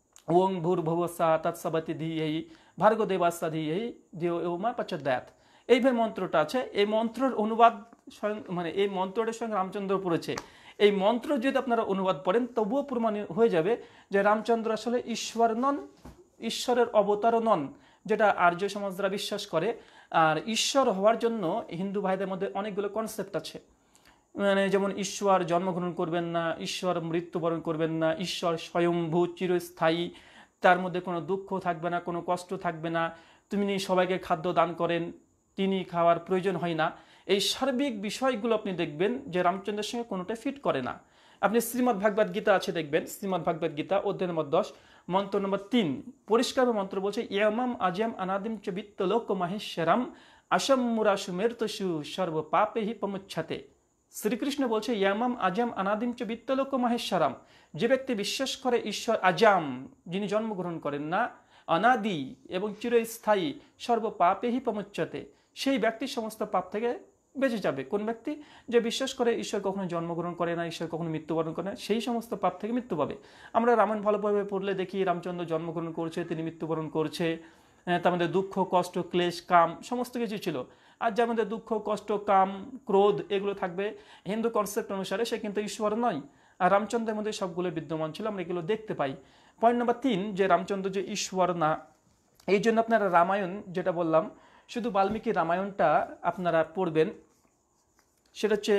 ওং ভূর্ভুবস্সা তৎসবিতুর্বরেণ্যং ধীমহি ভার্গো দেবস্য ধীমহি ধিয়ো ইয়ো ন প্রচোদয়াৎ, এইভাবে মন্ত্রটা আছে। এই মন্ত্রের অনুবাদ স্বয়ং মানে এই মন্ত্রটার সঙ্গে রামচন্দ্র পড়েছে। এই মন্ত্র যদি আপনারা অনুবাদ পড়েন তবুও প্রমাণ হয়ে যাবে যে রামচন্দ্র আসলে ঈশ্বর নন, ঈশ্বরের অবতারও নন, যেটা আর্য সমাজ দ্বারা বিশ্বাস করে। আর ঈশ্বর হওয়ার জন্য হিন্দু ভাইদের মধ্যে অনেকগুলো কনসেপ্ট আছে, মানে যেমন ঈশ্বর জন্মগ্রহণ করবেন না, ঈশ্বর মৃত্যুবরণ করবেন না, ঈশ্বর স্বয়ম্ভূ চিরস্থায়ী, তার মধ্যে কোনো দুঃখ থাকবে না, কোনো কষ্ট থাকবে না, তিনি সবাইকে খাদ্য দান করেন, তিনি খাওয়ার প্রয়োজন হয় না। এই সার্বিক বিষয়গুলো আপনি দেখবেন যে রামচন্দ্রের সঙ্গে কোনোটা ফিট করে না। আপনি শ্রীমদ্ ভাগবত গীতা আছে দেখবেন, শ্রীমদ্ ভাগবত গীতা অধ্যায় নম্বর দশ মন্ত্র নম্বর তিন পরিষ্কার মন্ত্র বলছে, ইয়ামাম আজম অনাদিম চ বিত্তলোক মাহেশ্বরম আসম মুরাসুমের্তসু সর্ব পাপে হি প্রমুচ্ছতে। শ্রীকৃষ্ণ বলছে ইয়ামাম আজম অনাদিম চ বিত্তলোক মাহেশ্বরম, যে ব্যক্তি বিশ্বাস করে ঈশ্বর আজাম, যিনি জন্মগ্রহণ করেন না, অনাদি এবং চিরস্থায়ী, সর্ব পাপে হি প্রমুচ্ছতে, সেই ব্যক্তি সমস্ত পাপ থেকে বেঁচে যাবে। কোন ব্যক্তি? যে বিশ্বাস করে ঈশ্বর কখনো জন্মগ্রহণ করে না, ঈশ্বর কখনো মৃত্যুবরণ করে না, সেই সমস্ত পাপ থেকে মৃত্যু পাবে। আমরা রামায়ণ ভালোভাবে পড়লে দেখি রামচন্দ্র জন্মগ্রহণ করছে, তিনি মৃত্যুবরণ করছে, তার মধ্যে দুঃখ, কষ্ট, ক্লেশ, কাম সমস্ত কিছু ছিল। আর যার মধ্যে দুঃখ, কষ্ট, কাম, ক্রোধ এগুলো থাকবে, হিন্দু কনসেপ্ট অনুসারে সে কিন্তু ঈশ্বর নয়। আর রামচন্দ্রের মধ্যে সবগুলো বিদ্যমান ছিল, আমরা এগুলো দেখতে পাই। পয়েন্ট নাম্বার তিন, যে রামচন্দ্র যে ঈশ্বর না, এই জন্য আপনারা রামায়ণ যেটা বললাম, শুধু বাল্মীকি রামায়ণটা আপনারা পড়বেন। সেটা হচ্ছে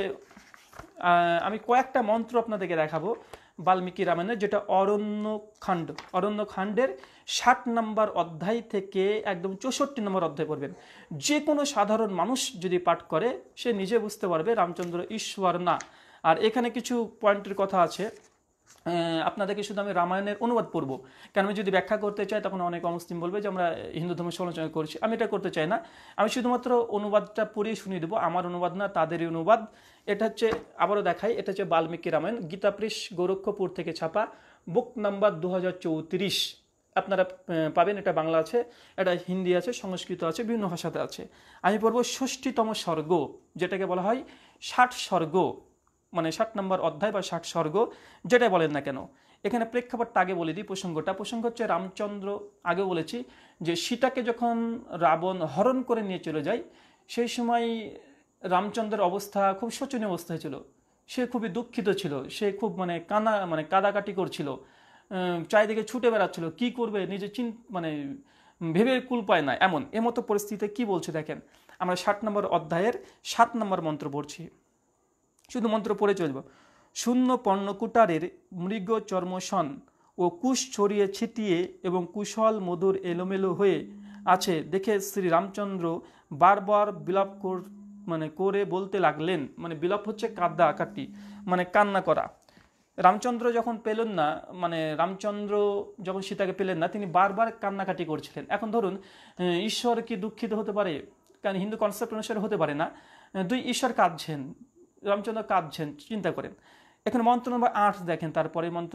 আমি কয়েকটা মন্ত্র আপনাদেরকে দেখাবো বাল্মীকি রামায়ণের, যেটা অরণ্যকাণ্ড, অরণ্যকাণ্ডের ষাট নম্বর অধ্যায় থেকে একদম চৌষট্টি নম্বর অধ্যায় পড়বেন। যে কোনো সাধারণ মানুষ যদি পাঠ করে সে নিজে বুঝতে পারবে রামচন্দ্র ঈশ্বর না। আর এখানে কিছু পয়েন্টের কথা আছে, আপনাদেরকে শুধু আমি রামায়ণের অনুবাদ পড়বো, কারণ আমি যদি ব্যাখ্যা করতে চাই তখন অনেক অমুসলিম বলবে যে আমরা হিন্দু ধর্মের সমালোচনা করছি। আমি এটা করতে চাই না, আমি শুধুমাত্র অনুবাদটা পড়িয়ে শুনিয়ে দেবো, আমার অনুবাদ না, তাদেরই অনুবাদ। এটা হচ্ছে, আবারও দেখাই, এটা হচ্ছে বাল্মীকি রামায়ণ, গীতাপ্রেস গোরক্ষপুর থেকে ছাপা, বুক নাম্বার দু হাজার চৌত্রিশ আপনারা পাবেন। এটা বাংলা আছে, এটা হিন্দি আছে, সংস্কৃত আছে, বিভিন্ন ভাষাতে আছে। আমি পড়বো ষষ্ঠীতম স্বর্গ, যেটাকে বলা হয় ষাট স্বর্গ, মানে ষাট নম্বর অধ্যায় বা ষাট স্বর্গ যেটাই বলেন না কেন। এখানে প্রেক্ষাপটটা আগে বলে দিই, প্রসঙ্গটা প্রসঙ্গ হচ্ছে রামচন্দ্র, আগেও বলেছি যে সীতাকে যখন রাবণ হরণ করে নিয়ে চলে যায়, সেই সময় রামচন্দ্রের অবস্থা খুব শোচনীয় অবস্থায় ছিল। সে খুবই দুঃখিত ছিল, সে খুব মানে কানা মানে কাদাকাটি করছিল, চারিদিকে ছুটে বেড়াচ্ছিল, কি করবে নিজে চিন মানে ভেবে কুল পায় না, এমন এমতো পরিস্থিতিতে কি বলছে দেখেন। আমরা ষাট নম্বর অধ্যায়ের সাত নম্বর মন্ত্র পড়ছি, শুধু মন্ত্র পড়ে চলব। শূন্য পর্ণকুটারের মৃগ চর্মসন ও কুশ ছড়িয়ে ছিটিয়ে এবং কুশল মধুর এলোমেলো হয়ে আছে দেখে শ্রী রামচন্দ্র বারবার বিলাপ কর মানে করে বলতে লাগলেন, মানে বিলাপ হচ্ছে কাঁদা কাটি, মানে কান্না করা। রামচন্দ্র যখন পেলেন না, মানে রামচন্দ্র যখন সীতাকে পেলেন না, তিনি বারবার কান্নাকাটি করছিলেন। এখন ধরুন ঈশ্বর কি দুঃখিত হতে পারে? কারণ হিন্দু কনসেপ্ট অনুসারে হতে পারে না। দুই, ঈশ্বর কাঁদছেন, রামচন্দ্র কাঁদছেন, চিন্তা করেন। এখানে মন্ত্র নম্বর আট দেখেন, তারপরে মন্ত্র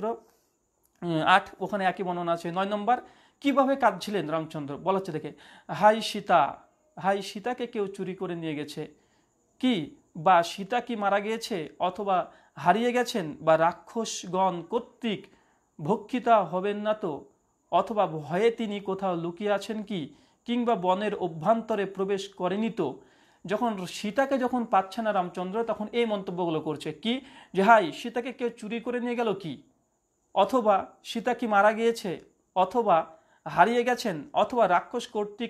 আট, ওখানে একই বর্ণনা আছে। নয় নম্বর, কিভাবে কাঁদছিলেন রামচন্দ্র বলা হচ্ছে দেখে, হাই সীতা, হাই সীতাকে কেউ চুরি করে নিয়ে গেছে কি, বা সীতা কি মারা গিয়েছে অথবা হারিয়ে গেছেন, বা রাক্ষসগণ কর্তৃক ভক্ষিতা হবেন না তো, অথবা ভয়ে তিনি কোথাও লুকিয়ে আছেন কি, কিংবা বনের অভ্যন্তরে প্রবেশ করেনি তো। যখন সীতাকে যখন পাচ্ছে না রামচন্দ্র, তখন এই মন্তব্যগুলো করছে কি, যে হাই সীতাকে কেউ চুরি করে নিয়ে গেল কি, অথবা সীতা কি মারা গিয়েছে, অথবা হারিয়ে গেছেন, অথবা রাক্ষস কর্তৃক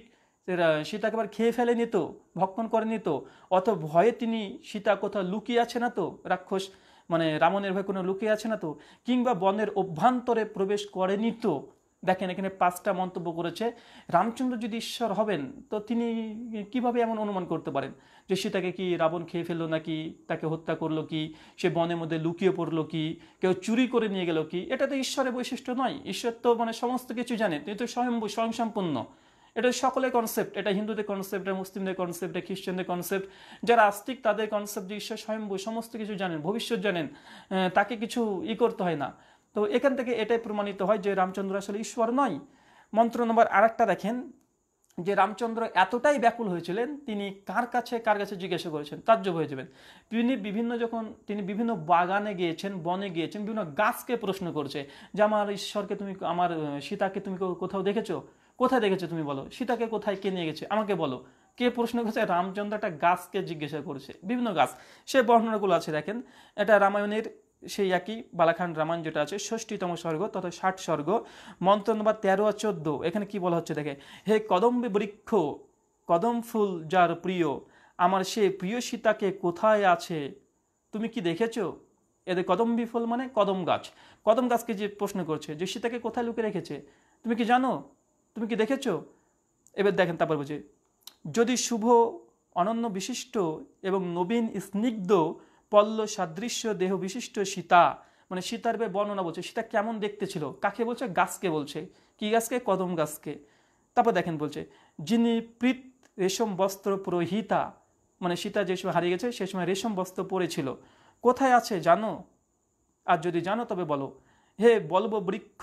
সীতাকে আবার খেয়ে ফেলে নিত, ভক্ষণ করে নিত, অত ভয়ে তিনি সীতা কোথাও লুকিয়ে আছে না তো, রাক্ষস মানে রাবণের ভয়ে কোনো লুকিয়ে আছে না তো, কিংবা বনের অভ্যন্তরে প্রবেশ করেনি তো। দেখেন এখানে পাঁচটা মন্তব্য করেছে। রামচন্দ্র যদি ঈশ্বর হবেন তো তিনি কিভাবে এমন অনুমান করতে পারেন যে সীতাকে কি রাবণ খেয়ে ফেললো নাকি, তাকে হত্যা করলো কি, সে বনের মধ্যে লুকিয়ে পড়লো কি, কেউ চুরি করে নিয়ে গেল কি? এটা তো ঈশ্বরের বৈশিষ্ট্য নয়। ঈশ্বর তো মানে সমস্ত কিছু জানেন, তিনি তো স্বয়ম্ভূ স্বয়ংসম্পূর্ণ। এটা সকলের কনসেপ্ট, এটা হিন্দুদের কনসেপ্ট, এটা মুসলিমদের কনসেপ্ট, এটা খ্রিস্টানদের কনসেপ্ট। যারা আস্তিক তাদের কনসেপ্ট যে ঈশ্বর স্বয়ম্ভূ, সমস্ত কিছু জানেন, ভবিষ্যৎ জানেন, তাকে কিছু ই করতে হয় না। তো এখান থেকে এটাই প্রমাণিত হয় যে রামচন্দ্র আসলে ঈশ্বর নয়। মন্ত্র নম্বর আর একটা দেখেন, যে রামচন্দ্র এতটাই ব্যাকুল হয়েছিলেন, তিনি কার কাছে কার কাছে জিজ্ঞাসা করেছেন, তাজ্জব হয়ে যাবেন। তিনি বিভিন্ন যখন তিনি বিভিন্ন বাগানে গিয়েছেন, বনে গিয়েছেন, বিভিন্ন গাছকে প্রশ্ন করছে যে আমার ঈশ্বরকে তুমি, আমার সীতাকে তুমি কোথাও দেখেছো? কোথায় দেখেছো তুমি বলো, সীতাকে কোথায় কে নিয়ে গেছে আমাকে বলো। কে প্রশ্ন করছে? রামচন্দ্র একটা গাছকে জিজ্ঞাসা করছে, বিভিন্ন গাছ। সে বর্ণনাগুলো আছে দেখেন, এটা রামায়ণের সেই একই বালাখান রামায়ণ যেটা আছে ষষ্ঠীতম স্বর্গ তথা ষাট স্বর্গ, মন্ত্র নম্বর তেরো আর চোদ্দ। এখানে কি বলা হচ্ছে দেখে, হে কদম্বে বৃক্ষ, কদম ফুল যার প্রিয়, আমার সে প্রিয় সীতাকে কোথায় আছে তুমি কি দেখেছো? এদের কদম্বী ফুল মানে কদম গাছ, কদম গাছকে যে প্রশ্ন করছে যে সীতাকে কোথায় লুকিয়ে রেখেছে তুমি কি জানো, তুমি কি দেখেছো? এবার দেখেন তারপর বলছে, যদি শুভ অনন্য বিশিষ্ট এবং নবীন স্নিগ্ধ পল্ল সাদৃশ্য দেহ বিশিষ্ট সীতা, মানে সীতার বর্ণনা বলছে, সীতা কেমন দেখতে ছিল, কাকে বলছে? গাছকে বলছে। কি গাছকে? কদম গাছকে। তারপর দেখেন বলছে, যিনি প্রীত রেশম বস্ত্র পুরোহিতা, মানে সীতা যে সময় হারিয়ে গেছে সে সময় রেশম বস্ত্র পরেছিল, কোথায় আছে জানো? আর যদি জানো তবে বলো। হে বল্ব বৃক্ষ,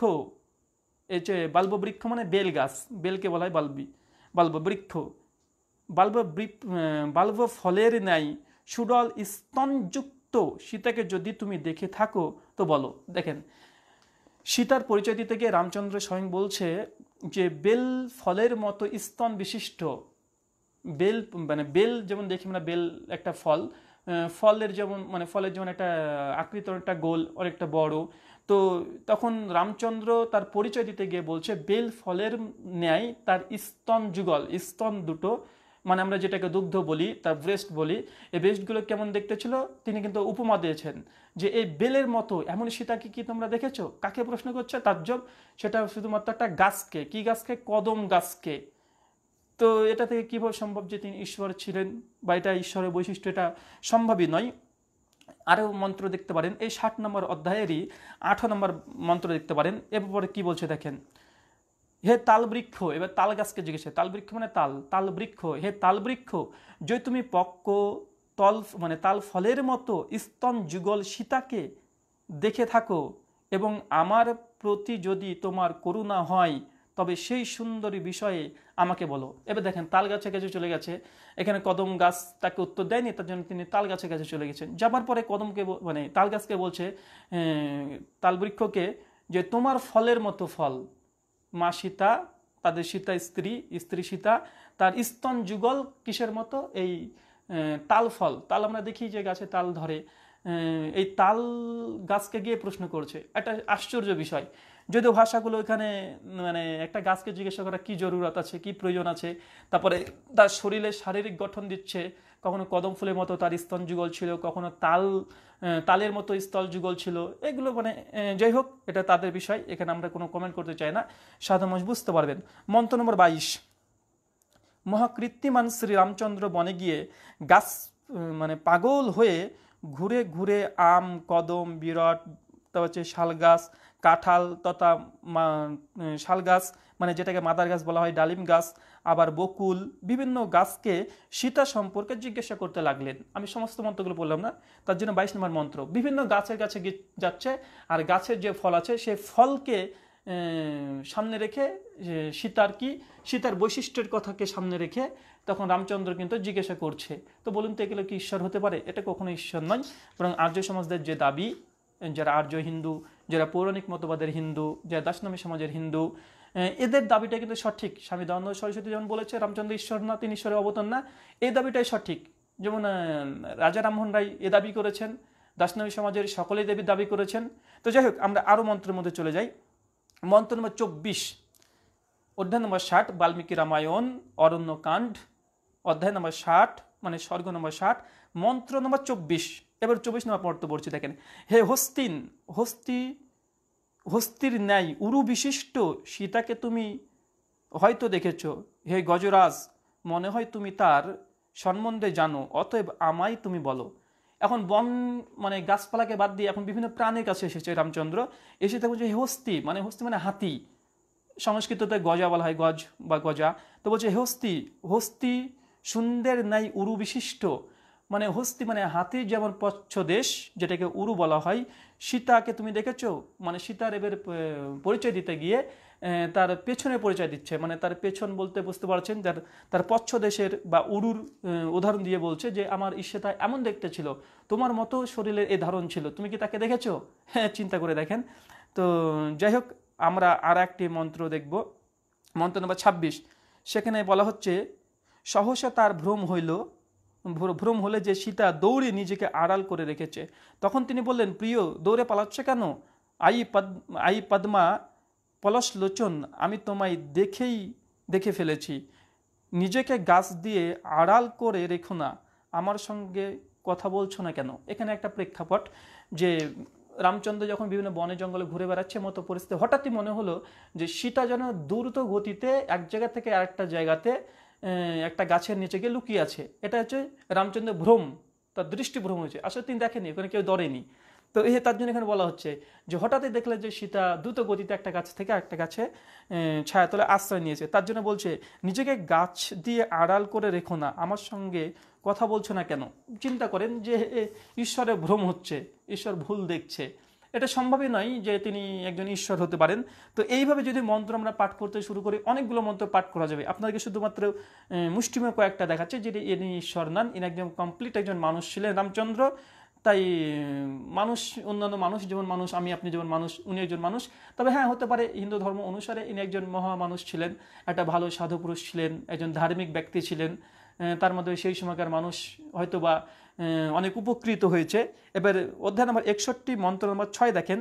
এই যে বাল্ব বৃক্ষ মানে বেল গাছ, বেলকে বলা হয় বাল্বি, বাল্ব বৃক্ষ, বাল্ব বাল্ব ফলের ন্যায় সুডল স্তনযুক্ত সীতাকে যদি তুমি দেখে থাকো তো বলো। দেখেন সীতার পরিচয় দিতে গিয়ে রামচন্দ্র স্বয়ং বলছে যে বেল ফলের মতো স্তন বিশিষ্ট, বেল মানে বেল যেমন দেখি আমরা বেল একটা ফল, ফলের যেমন মানে ফলের যেমন একটা আকৃতি অনেকটা গোল অনেকটা বড়, তো তখন রামচন্দ্র তার পরিচয় দিতে গিয়ে বলছে বেল ফলের ন্যায় তার স্তন যুগল, স্তন দুটো, মানে আমরা যেটাকে দুগ্ধ বলি, তার ব্রেস্ট বলি, এই ব্রেস্টগুলো কেমন দেখতে ছিল তিনি কিন্তু উপমা দিয়েছেন যে এই বেলের মতো এমন সীতাকে কি তোমরা দেখেছো? কাকে প্রশ্ন করছে? তাজ্জব। সেটা শুধুমাত্র একটা গাছকে। কি গাছকে? কদম গাছকে। তো এটা থেকে কীভাবে সম্ভব যে তিনি ঈশ্বর ছিলেন বা এটা ঈশ্বরের বৈশিষ্ট্য? এটা সম্ভবই নয়। আরও মন্ত্র দেখতে পারেন এই ষাট নম্বর অধ্যায়েরই আঠারো নম্বর মন্ত্র দেখতে পারেন। এরপরে কি বলছে দেখেন, হে তাল বৃক্ষ, এবার তাল গাছকে জিজ্ঞেস, তাল বৃক্ষ মানে তাল, তাল বৃক্ষ, হে তাল বৃক্ষ, যে তুমি পক্ক তল মানে তাল ফলের মতো স্তন যুগল সীতাকে দেখে থাকো এবং আমার প্রতি যদি তোমার করুণা হয় তবে সেই সুন্দরী বিষয়ে আমাকে বলো। এবার দেখেন তাল গাছের কাছে চলে গেছে, এখানে কদম গাছ তাকে উত্তর দেয়নি, তার জন্য তিনি তাল গাছের কাছে চলে গেছেন। যাবার পরে কদমকে মানে তাল গাছকে বলছে, তাল বৃক্ষকে, যে তোমার ফলের মতো ফল, মা সীতা, তাদের সীতা স্ত্রী, স্ত্রী সীতা, তার স্তন যুগল কিসের মতো? এই তাল ফল। তাল আমরা দেখি যে গাছে তাল ধরে, এই তাল গাছকে গিয়ে প্রশ্ন করছে। একটা আশ্চর্য বিষয়, যদিও ভাষাগুলো এখানে মানে একটা গাছকে জিজ্ঞাসা করা কি জরুরত আছে, কি প্রয়োজন আছে, তারপরে তার শরীরে শারীরিক গঠন দিচ্ছে, কখনো কদম ফুলের মতো তার স্তন যুগল ছিল, কখনো তাল তালের মতো স্থল যুগল ছিল, এগুলো মানে যাই হোক এটা তাদের বিষয়, এখানে আমরা কোনো কমেন্ট করতে চাই না, সাধারণ মানুষ বুঝতে পারবেন। মন্ত্র নম্বর বাইশ, মহাকৃত্তিমান শ্রী রামচন্দ্র বনে গিয়ে গাছ মানে পাগল হয়ে ঘুরে ঘুরে আম, কদম, বিরাট, তারপর হচ্ছে শাল গাছ, কাঁঠাল তথা শাল গাছ মানে যেটাকে মাদার গাছ বলা হয়, ডালিম গাছ, আবার বকুল, বিভিন্ন গাছকে সীতা সম্পর্কে জিজ্ঞাসা করতে লাগলেন। আমি সমস্ত মন্ত্রগুলো বললাম না, তার জন্য বাইশ নম্বর মন্ত্র, বিভিন্ন গাছের কাছে যাচ্ছে আর গাছের যে ফল আছে সে ফলকে সামনে রেখে সীতার কি সীতার বৈশিষ্ট্যের কথাকে সামনে রেখে তখন রামচন্দ্র কিন্তু জিজ্ঞাসা করছে। তো বলুন তো এগুলো কি ঈশ্বর হতে পারে? এটা কখনো ঈশ্বর নয়, বরং আর্য সমাজদের যে দাবি, যারা আর্য হিন্দু, যারা পৌরাণিক মতবাদের হিন্দু, যারা দাসনামী সমাজের হিন্দু, এদের দাবিটা কিন্তু সঠিক। স্বামী দয়ানন্দ সরস্বতী যেমন বলেছে রামচন্দ্র ঈশ্বর না, তিনি ঈশ্বরের অবতার না, এই দাবিটাই সঠিক। যেমন রাজা রামমোহন রায় এ দাবি করেছেন, দাসনামী সমাজের সকলেই দেবীর দাবি করেছেন। তো যাই হোক আমরা আরও মন্ত্রের মধ্যে চলে যাই। মন্ত্র নম্বর চব্বিশ, অধ্যায় নম্বর ষাট বাল্মীকি রামায়ণ অরণ্যকাণ্ড অধ্যায় নম্বর ষাট মানে স্বর্গ নম্বর ষাট মন্ত্র নম্বর চব্বিশ। এবার চব্বিশ নম্বর পড়তে পড়ছি, দেখেন। হে হস্তিন, হস্তি হস্তির ন্যায় উরু বিশিষ্ট সীতাকে তুমি হয়তো দেখেছ। হে গজরাজ, মনে হয় তুমি তার সম্বন্ধে জানো, অতএব আমায় তুমি বলো। এখন বন মানে গাছপালাকে বাদ দিয়ে এখন বিভিন্ন প্রাণীর কাছে এসেছে রামচন্দ্র। এসে তা বলছে হে হস্তি, মানে হস্তি মানে হাতি, সংস্কৃততে গজা বলা হয়, গজ বা গজা। তো বলছে হে হস্তি, হস্তি সুন্দর ন্যায় উরু বিশিষ্ট, মানে হস্তি মানে হাতির যেমন পচ্ছদেশ যেটাকে উরু বলা হয়। সীতাকে তুমি দেখেছো, মানে সীতার এবার পরিচয় দিতে গিয়ে তার পেছনের পরিচয় দিচ্ছে, মানে তার পেছন বলতে বুঝতে পারছেন যার তার পচ্ছদেশের বা উরুর উদাহরণ দিয়ে বলছে যে আমার ঈর্ষেতা এমন দেখতে ছিল, তোমার মতো শরীরের এই ধারণ ছিল, তুমি কি তাকে দেখেছো? হ্যাঁ, চিন্তা করে দেখেন। তো যাই হোক, আমরা আর একটি মন্ত্র দেখব, মন্ত্র নম্বর ছাব্বিশ। সেখানে বলা হচ্ছে সহসা তার ভ্রম হইল, ভ্রম হলে যে সীতা দৌড়ে নিজেকে আড়াল করে রেখেছে। তখন তিনি বললেন, প্রিয়, দৌড়ে পালাচ্ছে কেন? আই পদ আই পদ্মা পলস লোচন, আমি তোমায় দেখেই দেখে ফেলেছি। নিজেকে গাছ দিয়ে আড়াল করে রেখো না, আমার সঙ্গে কথা বলছো না কেন? এখানে একটা প্রেক্ষাপট যে রামচন্দ্র যখন বিভিন্ন বনে জঙ্গলে ঘুরে বেড়াচ্ছে মতো পরিস্থিতি, হঠাৎই মনে হলো যে সীতা যেন দ্রুত গতিতে এক জায়গা থেকে আরেকটা জায়গাতে একটা গাছের নিচে গিয়ে লুকিয়ে আছে। এটা হচ্ছে রামচন্দ্র ভ্রম, তার দৃষ্টি ভ্রম হয়েছে। আসলে তিনি দেখেনি, ওখানে কেউ ধরেনি। তো এই তার জন্য এখানে বলা হচ্ছে যে হঠাৎই দেখলে যে সীতা দ্রুত গতিতে একটা গাছ থেকে আরেকটা গাছে ছায়াতলে আশ্রয় নিয়েছে। তার জন্য বলছে নিজেকে গাছ দিয়ে আড়াল করে রেখো না, আমার সঙ্গে কথা বলছো না কেন? চিন্তা করেন যে ঈশ্বরের ভ্রম হচ্ছে, ঈশ্বর ভুল দেখছে। এটা সম্ভবই নয় যে তিনি একজন ঈশ্বর হতে পারেন। তো এইভাবে যদি মন্ত্র আমরা পাঠ করতে শুরু করি, অনেকগুলো মন্ত্র পাঠ করা যাবে। আপনাদেরকে শুধুমাত্র মুষ্টিমেয় কয়েকটা দেখাচ্ছে যে ইনি ঈশ্বর নন, ইনি একজন কমপ্লিট একজন মানুষ ছিলেন রামচন্দ্র। তাই মানুষ, অন্যান্য মানুষ যেমন মানুষ, আমি আপনি যেমন মানুষ, উনি একজন মানুষ। তবে হ্যাঁ, হতে পারে হিন্দু ধর্ম অনুসারে ইনি একজন মহা মানুষ ছিলেন, একটা ভালো সাধু পুরুষ ছিলেন, একজন ধার্মিক ব্যক্তি ছিলেন। তার মধ্যে সেই সময়কার মানুষ হয়তো বা অনেক উপকৃত হয়েছে। এবার অধ্যায় নম্বর একষট্টি মন্ত্র নম্বর ছয় দেখেন।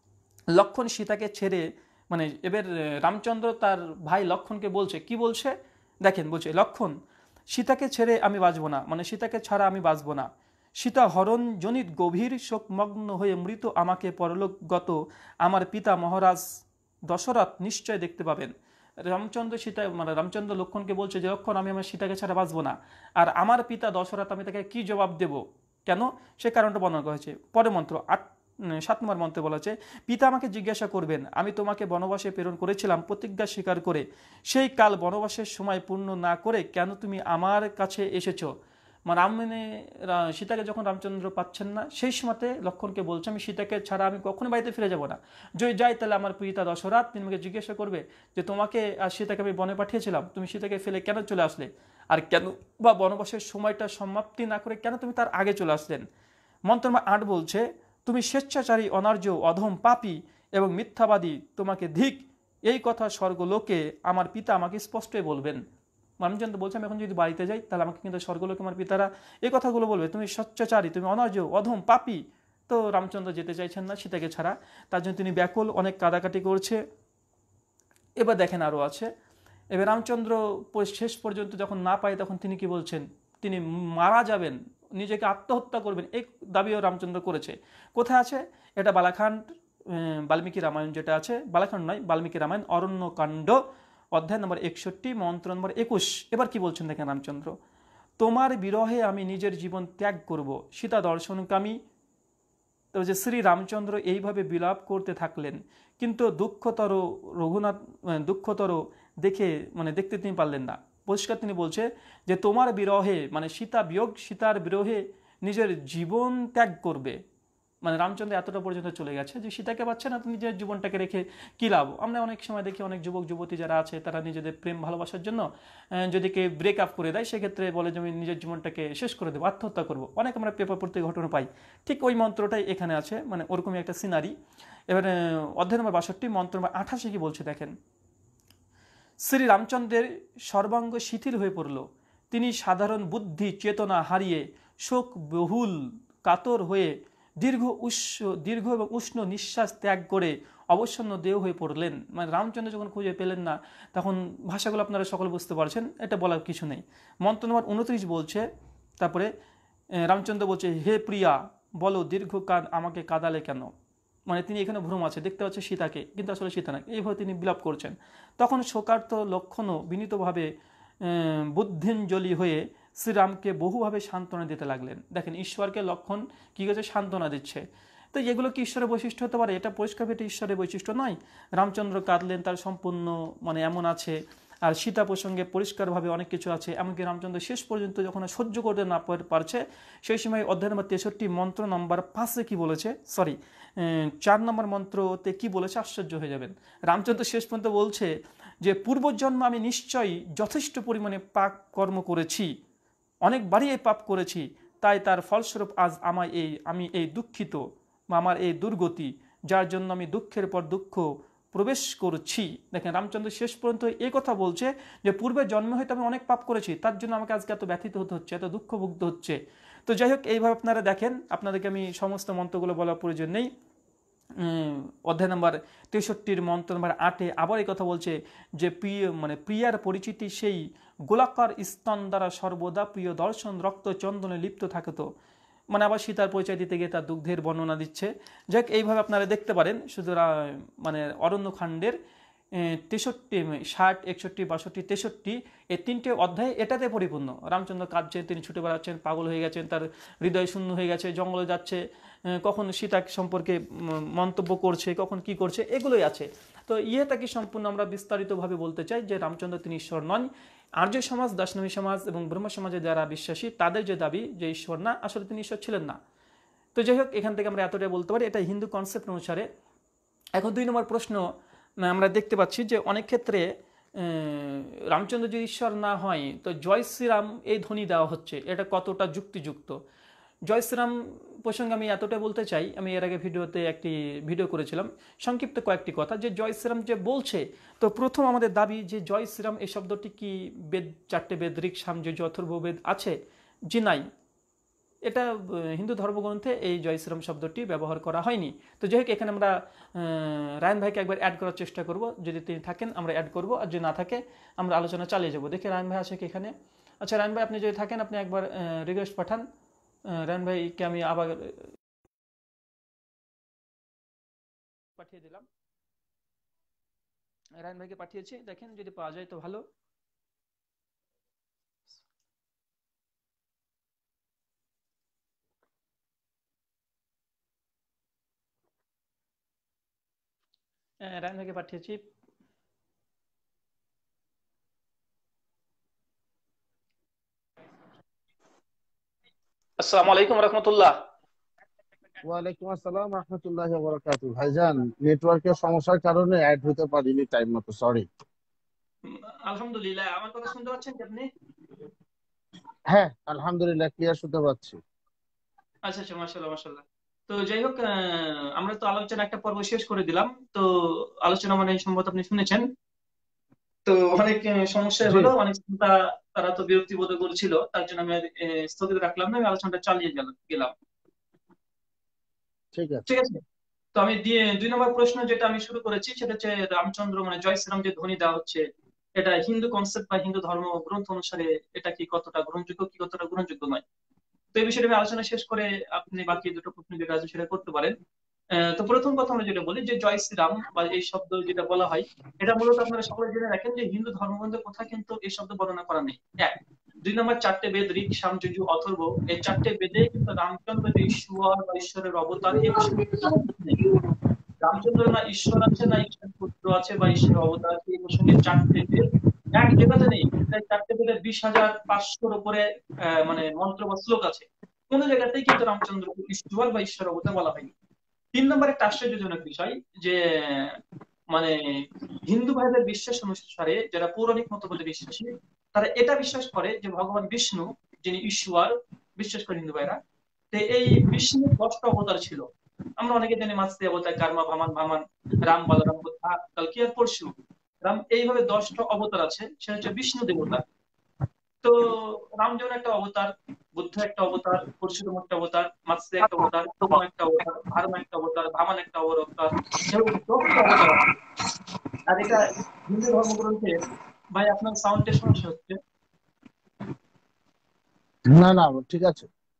লক্ষণ সীতাকে ছেড়ে, মানে এবার রামচন্দ্র তার ভাই লক্ষণকে বলছে, কি বলছে দেখেন, বলছে লক্ষণ, সীতাকে ছেড়ে আমি বাঁচবো না, মানে সীতাকে ছাড়া আমি বাঁচবো না। সীতা হরণ জনিত গভীর শোকমগ্ন হয়ে মৃত আমাকে পরলোকগত আমার পিতা মহারাজ দশরথ নিশ্চয় দেখতে পাবেন। রামচন্দ্র সীতা মানে রামচন্দ্র লক্ষণকে বলছে যে লক্ষণ, আমি আমার সীতাকে ছাড়া বাঁচবো না, আর আমার পিতা দশরথ, আমি তাকে কি জবাব দেব, কেন, সে কারণটা বর্ণনা করা হয়েছে। পরে মন্ত্র আট সাত নম্বর মন্ত্রে বলা হচ্ছে, পিতা আমাকে জিজ্ঞাসা করবেন, আমি তোমাকে বনবাসে প্রেরণ করেছিলাম প্রতিজ্ঞা স্বীকার করে, সেই কাল বনবাসের সময় পূর্ণ না করে কেন তুমি আমার কাছে এসেছো? মানে রাম মানে সীতাকে যখন রামচন্দ্র পাচ্ছেন না, সেই সময়তে লক্ষণকে বলছে, আমি সীতাকে ছাড়া আমি কখনো বাড়িতে ফিরে যাব না। যদি যাই তাহলে আমার পিতা দশরথ তিনি আমাকে জিজ্ঞাসা করবে যে তোমাকে আর সীতাকে আমি বনে পাঠিয়েছিলাম, তুমি সীতাকে ফেলে কেন চলে আসলে, আর কেন বা বনবাসের সময়টা সমাপ্তি না করে কেন তুমি তার আগে চলে আসলেন? মন্ত্র আট বলছে, তুমি স্বেচ্ছাচারী, অনার্য, অধম, পাপী এবং মিথ্যাবাদী, তোমাকে ধিক। এই কথা স্বর্গলোকে আমার পিতা আমাকে স্পষ্টই বলবেন। রামচন্দ্র বলছে, আমি এখন যদি বাড়িতে যাই তাহলে আমাকে কিন্তু স্বর্গলোকে আমার পিতারা এই কথাগুলো বলবে, তুমি স্বেচ্ছাচারী, তুমি অনার্য, অধম, পাপী। তো রামচন্দ্র যেতে চাইছেন না সীতাকে ছাড়া, তার জন্য তিনি ব্যাকুল, অনেক কাদাকাটি করছে। এবার দেখেন আরও আছে। এবার রামচন্দ্র শেষ পর্যন্ত যখন না পায় তখন তিনি কি বলছেন, তিনি মারা যাবেন, নিজেকে আত্মহত্যা করবেন, এই দাবিও রামচন্দ্র করেছে। কোথায় আছে এটা? বালাখান্ড বাল্মীকি রামায়ণ যেটা আছে, বালাখান্ড নয়, বাল্মীকি রামায়ণ অরণ্যকাণ্ড অধ্যায় নম্বর একষট্টি মন্ত্র নম্বর একুশ। এবার কি বলছেন দেখেন রামচন্দ্র, তোমার বিরহে আমি নিজের জীবন ত্যাগ করব, সীতা দর্শনকামী। তো যে শ্রী রামচন্দ্র এইভাবে বিলাপ করতে থাকলেন, কিন্তু দুঃখতর রঘুনাথ দুঃখতর দেখে মানে দেখতে তিনি পারলেন না। পরিষ্কার তিনি বলছে যে তোমার বিরহে, মানে সীতা বিয়োগ, সীতার বিরহে নিজের জীবন ত্যাগ করবে। মানে রামচন্দ্র এতটা পর্যন্ত চলে গেছে যে সীতাকে পাচ্ছে না, নিজের জীবনটাকে রেখে কী লাভ। আমরা অনেক সময় দেখি অনেক যুবক যুবতী যারা আছে তারা নিজেদের প্রেম ভালোবাসার জন্য যদি কেউ ব্রেক আপ করে দেয়, সেক্ষেত্রে বলে যে আমি নিজের জীবনটাকে শেষ করে দেবো, আত্মহত্যা করবো। অনেক আমরা পেপার পড়তে ঘটনা পাই। ঠিক ওই মন্ত্রটাই এখানে আছে, মানে ওরকমই একটা সিনারি। এবারে অধ্যায় নম্বর বাষট্টি মন্ত্র নম্বর আঠাশে কি বলছে দেখেন। শ্রী রামচন্দ্রের সর্বাঙ্গ শিথিল হয়ে পড়ল, তিনি সাধারণ বুদ্ধি চেতনা হারিয়ে শোক বহুল কাতর হয়ে দীর্ঘ উষ্ণ দীর্ঘ এবং উষ্ণ নিঃশ্বাস ত্যাগ করে অবসন্ন দেহ হয়ে পড়লেন। মানে রামচন্দ্র যখন খুঁজে পেলেন না, তখন ভাষাগুলো আপনারা সকলে বুঝতে পারছেন, এটা বলার কিছু নেই। মন্ত্র নম্বর উনত্রিশ বলছে, তারপরে রামচন্দ্র বলছে, হে প্রিয়া বলো দীর্ঘকাল আমাকে কাঁদালে কেন। মানে তিনি এখানে ভ্রম আছে, দেখতে পাচ্ছে সীতাকে, কিন্তু আসলে সীতা না, এইভাবে তিনি বিলাপ করছেন। তখন শোকার্ত লক্ষণও বিনীতভাবে বুদ্ধিঞ্জলি হয়ে শ্রীরামকে বহুভাবে সান্ত্বনা দিতে লাগলেন। দেখেন ঈশ্বরকে লক্ষণ কী করেছে, সান্ত্বনা দিচ্ছে। তো এগুলো কি ঈশ্বরের বৈশিষ্ট্য হতে পারে? এটা পরিষ্কার এটা ঈশ্বরের বৈশিষ্ট্য নয়। রামচন্দ্র কাঁদলেন, তার সম্পূর্ণ মানে এমন আছে। আর সীতা প্রসঙ্গে পরিষ্কারভাবে অনেক কিছু আছে। এমনকি রামচন্দ্র শেষ পর্যন্ত যখন সহ্য করতে না পারছে, সেই সময় অধ্যায় নম্বর তেষট্টি মন্ত্র নম্বর পাঁচে কি বলেছে, সরি চার নম্বর মন্ত্রতে কি বলেছে, আশ্চর্য হয়ে যাবেন। রামচন্দ্র শেষ পর্যন্ত বলছে যে পূর্বজন্ম আমি নিশ্চয়ই যথেষ্ট পরিমাণে পাপ কর্ম করেছি, অনেকবারই এই পাপ করেছি, তাই তার ফলস্বরূপ আজ আমায় এই আমি এই দুঃখিত বা আমার এই দুর্গতি, যার জন্য আমি দুঃখের পর দুঃখ প্রবেশ করছি। দেখেন রামচন্দ্র শেষ পর্যন্ত এই কথা বলছে যে পূর্বে জন্মে হয়তো আমি অনেক পাপ করেছি, তার জন্য আমাকে আজকে এত ব্যথিত হতে হচ্ছে, এত দুঃখ ভুগতে হচ্ছে। তো যাই হোক, এইভাবে আপনারা দেখেন, আপনাদেরকে আমি সমস্ত মন্ত্রগুলো বলার প্রয়োজন নেই। অধ্যায় নম্বর তেষট্টির মন্ত্র নম্বর আটে আবার এই কথা বলছে যে প্রিয় মানে প্রিয়ার পরিচিতি সেই গোলাকার স্তন দ্বারা সর্বদা প্রিয় দর্শন রক্ত চন্দনে লিপ্ত থাকতো। মানে আবার সীতার পরিচয় দিতে গিয়ে তার দুগ্ধের বর্ণনা দিচ্ছে। যাক, এইভাবে আপনারা দেখতে পারেন শুধু মানে অরণ্যকাণ্ডের তেষট্টি ষাট একষট্টি বাষট্টি তেষট্টি এই তিনটে অধ্যায় এটাতে পরিপূর্ণ। রামচন্দ্র কাঁদছেন, তিনি ছুটে বেড়াচ্ছেন, পাগল হয়ে গেছেন, তার হৃদয় শূন্য হয়ে গেছে, জঙ্গলে যাচ্ছে, কখন সীতা সম্পর্কে মন্তব্য করছে, কখন কি করছে, এগুলোই আছে। তো ইয়েটাকে সম্পূর্ণ আমরা বিস্তারিতভাবে বলতে চাই যে রামচন্দ্র তিনি ঈশ্বর নন। আর্য সমাজ, দাসনামী সমাজ এবং ব্রহ্ম সমাজে যারা বিশ্বাসী, তাদের যে দাবি যে ঈশ্বর না, আসলে তিনি ঈশ্বর ছিলেন না। তো যাই হোক, এখান থেকে আমরা এতটাই বলতে পারি, এটা হিন্দু কনসেপ্ট অনুসারে। এখন দুই নম্বর প্রশ্ন, আমরা দেখতে পাচ্ছি যে অনেক ক্ষেত্রে রামচন্দ্র যদি ঈশ্বর না হয়, তো জয় শ্রীরাম এই ধ্বনি দেওয়া হচ্ছে, এটা কতটা যুক্তিযুক্ত? জয় শ্রীরাম প্রসঙ্গে আমি এতটা বলতে চাই, আমি এর আগে ভিডিওতে একটি ভিডিও করেছিলাম, সংক্ষিপ্ত কয়েকটি কথা, যে জয় শ্রীরাম যে বলছে, তো প্রথম আমাদের দাবি যে জয় শ্রীরাম এই শব্দটি কি বেদ, চারটে বেদ ঋক সাম যজু অথর্ববেদ আছে? জি নাই, এটা হিন্দু ধর্মগ্রন্থে এই জয় শ্রীরাম শব্দটি ব্যবহার করা হয়নি। তো যাই হোক, এখানে আমরা রায়ন ভাইকে একবার অ্যাড করার চেষ্টা করব, যদি তিনি থাকেন আমরা অ্যাড করব, আর যদি না থাকে আমরা আলোচনা চালিয়ে যাব। দেখি রায়ন ভাই আছে কি এখানে? আচ্ছা রায়ন ভাই, আপনি যদি থাকেন আপনি একবার রিকোয়েস্ট পাঠান। রায়ন ভাইকে আমি আবার পাঠিয়ে দিলাম, রায়ন ভাইকে পাঠিয়েছি, দেখেন যদি পাওয়া যায় তো ভালো। রায়ন ভাইকে পাঠিয়েছি। আসসালামু আলাইকুম রহমতুল্লাহ। ওয়ালাইকুম আসসালাম রাহমাতুল্লাহি ওয়া বারাকাতুহু। ভাইজান, নেটওয়ার্কের সমস্যার কারণে অ্যাড হতে পারিনি টাইম মতো, সরি। আলহামদুলিল্লাহ, আমার কথা শুনতে পাচ্ছেন কি আপনি? হ্যাঁ, আলহামদুলিল্লাহ ক্লিয়ার শুনতে পাচ্ছি। আচ্ছা আচ্ছা, মাশাআল্লাহ মাশাআল্লাহ। তো যাই হোক, আমরা তো আলোচনা একটা পর্ব শেষ করে দিলাম। তো আলোচনা মানে সম্ভবত আপনি শুনেছেন। তো অনেক সমস্যা জি, হলো, অনেক চিন্তা, তারা তো বিরক্তি বোধ করছিল, তার জন্য আমি আহ, স্থগিত রাখলাম না, আমি আলোচনাটা চালিয়ে গেলাম গেলাম ঠিক আছে। ঠিক আছে। তো আমি দিয়ে দুই নম্বর প্রশ্ন যেটা আমি শুরু করেছি, সেটা হচ্ছে রামচন্দ্র মানে জয় শ্রীরাম যে ধ্বনি দেওয়া হচ্ছে, এটা হিন্দু কনসেপ্ট বা হিন্দু ধর্ম গ্রন্থ অনুসারে এটা কি কতটা গ্রহণযোগ্য, কি কতটা গ্রহণযোগ্য নয়। তো এই বিষয়ে আমি আলোচনা শেষ করে আপনি বাকি দুটো প্রশ্ন যেটা আছে সেটা করতে পারেন। আহ, তো প্রথম কথা আমরা যেটা বলি যে জয় শ্রীরাম বা এই শব্দ যেটা বলা হয়, এটা মূলত আপনারা সকলে জেনে রাখেন যে হিন্দু ধর্মগ্রন্থের কথা কিন্তু এই শব্দ বর্ণনা করা নেই। এক, দুই নম্বর, চারটে বেদ ঋক সাম যজু অথর্ব, এই চারটে বেদে কিন্তু রামচন্দ্র যে ঈশ্বর বা ঈশ্বরের অবতার এই বিষয়ে কোনো কিছু নেই। রামচন্দ্র না ঈশ্বর আছে, না ঈশ্বরের পুত্র আছে বা ঈশ্বরের অবতার আছে, এই প্রসঙ্গে চারটে বেদ এক জায়গাতে নেই। তাই চারটে বেদের বিশ হাজার পাঁচশোর উপরে আহ, মানে মন্ত্র বা শ্লোক আছে, কোন জায়গাতেই কিন্তু রামচন্দ্রকে ঈশ্বর বা ঈশ্বর অবতার বলা হয়নি। তিন নম্বর একটা আশ্চর্যজনক বিষয় যে মানে হিন্দু ভাইদের বিশ্বাস অনুসারে, যারা পৌরাণিক মতবাদে বিশ্বাসী, তারা এটা বিশ্বাস করে যে ভগবান বিষ্ণু যিনি ঈশ্বর বিশ্বাস করে হিন্দু ভাইরা, তো এই বিষ্ণুর দশটা অবতার ছিল। আমরা অনেকে জানি মাতৃ অবতার, কার্মা, ভামান ভামান, রাম, বলরাম, বুদ্ধা, কালকি আর পরশু রাম, এইভাবে দশটা অবতার আছে, সেটা হচ্ছে বিষ্ণু দেবতা। তো রাম যেমন একটা অবতার, বুদ্ধ একটা অবতার, পরশুরাম একটা অবতার, মাৎস্য একটা অবতার, কুর্ম একটা অবতার, ভার্মা একটা অবতার, ভামান একটা অবতার, এবং দশটা অবতার আছে। আর এটা হিন্দু ধর্মগ্রন্থে, ভাই আপনার সাউন্ডের সমস্যা হচ্ছে। না না, ঠিক আছে।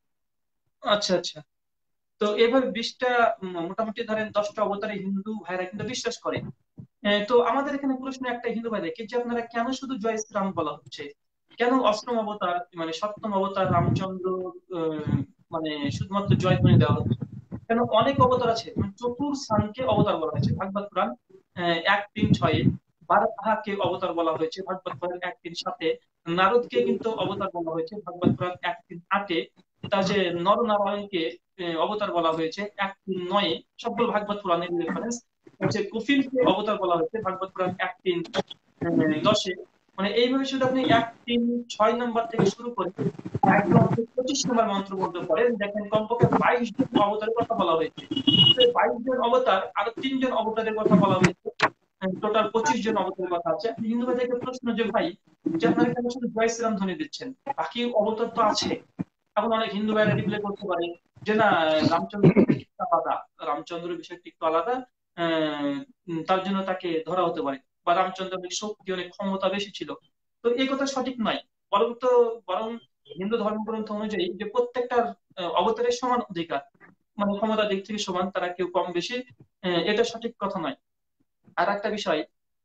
আচ্ছা আচ্ছা। তো এভাবে বিশটা, উম, মোটামুটি ধরেন দশটা অবতারে হিন্দু ভাইরা কিন্তু বিশ্বাস করে। আহ, তো আমাদের এখানে প্রশ্ন একটা হিন্দু ভাইদেরকে, যে আপনারা কেন শুধু জয় শ্রীরাম বলা হচ্ছে, কেন অষ্টম অবতার মানে সপ্তম অবতার রামচন্দ্র আহ, মানে শুধুমাত্র জয় ধ্বনি দেওয়া হচ্ছে? কেন অনেক অবতার আছে, মানে চতুর স্থানকে অবতার বলা হয়েছে ভাগবত পুরাণ আহ, এক তিন ছয়ে। বারাহাকে অবতার বলা হয়েছে ভাগবত পুরাণ এক তিন সাতে। নারদকে কিন্তু অবতার বলা হয়েছে ভাগবত পুরাণ এক তিন আটে। তা যে নরনারায়ণকে আহ, অবতার বলা হয়েছে এক তিন নয়ে। সবগুলো ভাগবত পুরাণের রেফারেন্স হচ্ছে। কপিলকে অবতার বলা হয়েছে ভাগবত পুরাণ এক তিন আহ, দশে। মানে এইভাবে শুধু আপনি এক তিন ছয় নম্বর থেকে শুরু করে একদম আপনি পঁচিশ নম্বর মন্ত্র বলতে পারেন, দেখেন কমপক্ষে বাইশ জন অবতারের কথা বলা হয়েছে। তো এই বাইশ জন অবতার, আরো তিনজন অবতারের কথা বলা হয়েছে, টোটাল পঁচিশ জন অবতারের কথা আছে। হিন্দু ভাইদের প্রশ্ন যে ভাই, যে আপনারা কেন শুধু জয় শ্রীরাম ধ্বনি দিচ্ছেন, বাকি অবতার তো আছে। এখন অনেক হিন্দু ভাইরা রিপ্লাই করতে পারে যে না, রামচন্দ্র বিষয়টি একটু আলাদা, রামচন্দ্র বিষয়টি একটু আলাদা, আহ, উম, তার জন্য তাকে ধরা হতে পারে, বা রামচন্দ্রের অনেক শক্তি অনেক ক্ষমতা বেশি ছিল। তো এই কথা সঠিক নয়। বরং তো বরং হিন্দু ধর্মগ্রন্থ অনুযায়ী যে প্রত্যেকটা আহ, অবতারের সমান অধিকার, মানে ক্ষমতার দিক থেকে সমান, তারা কেউ কম বেশি, আহ, এটা সঠিক কথা নয়। আর একটা বিষয়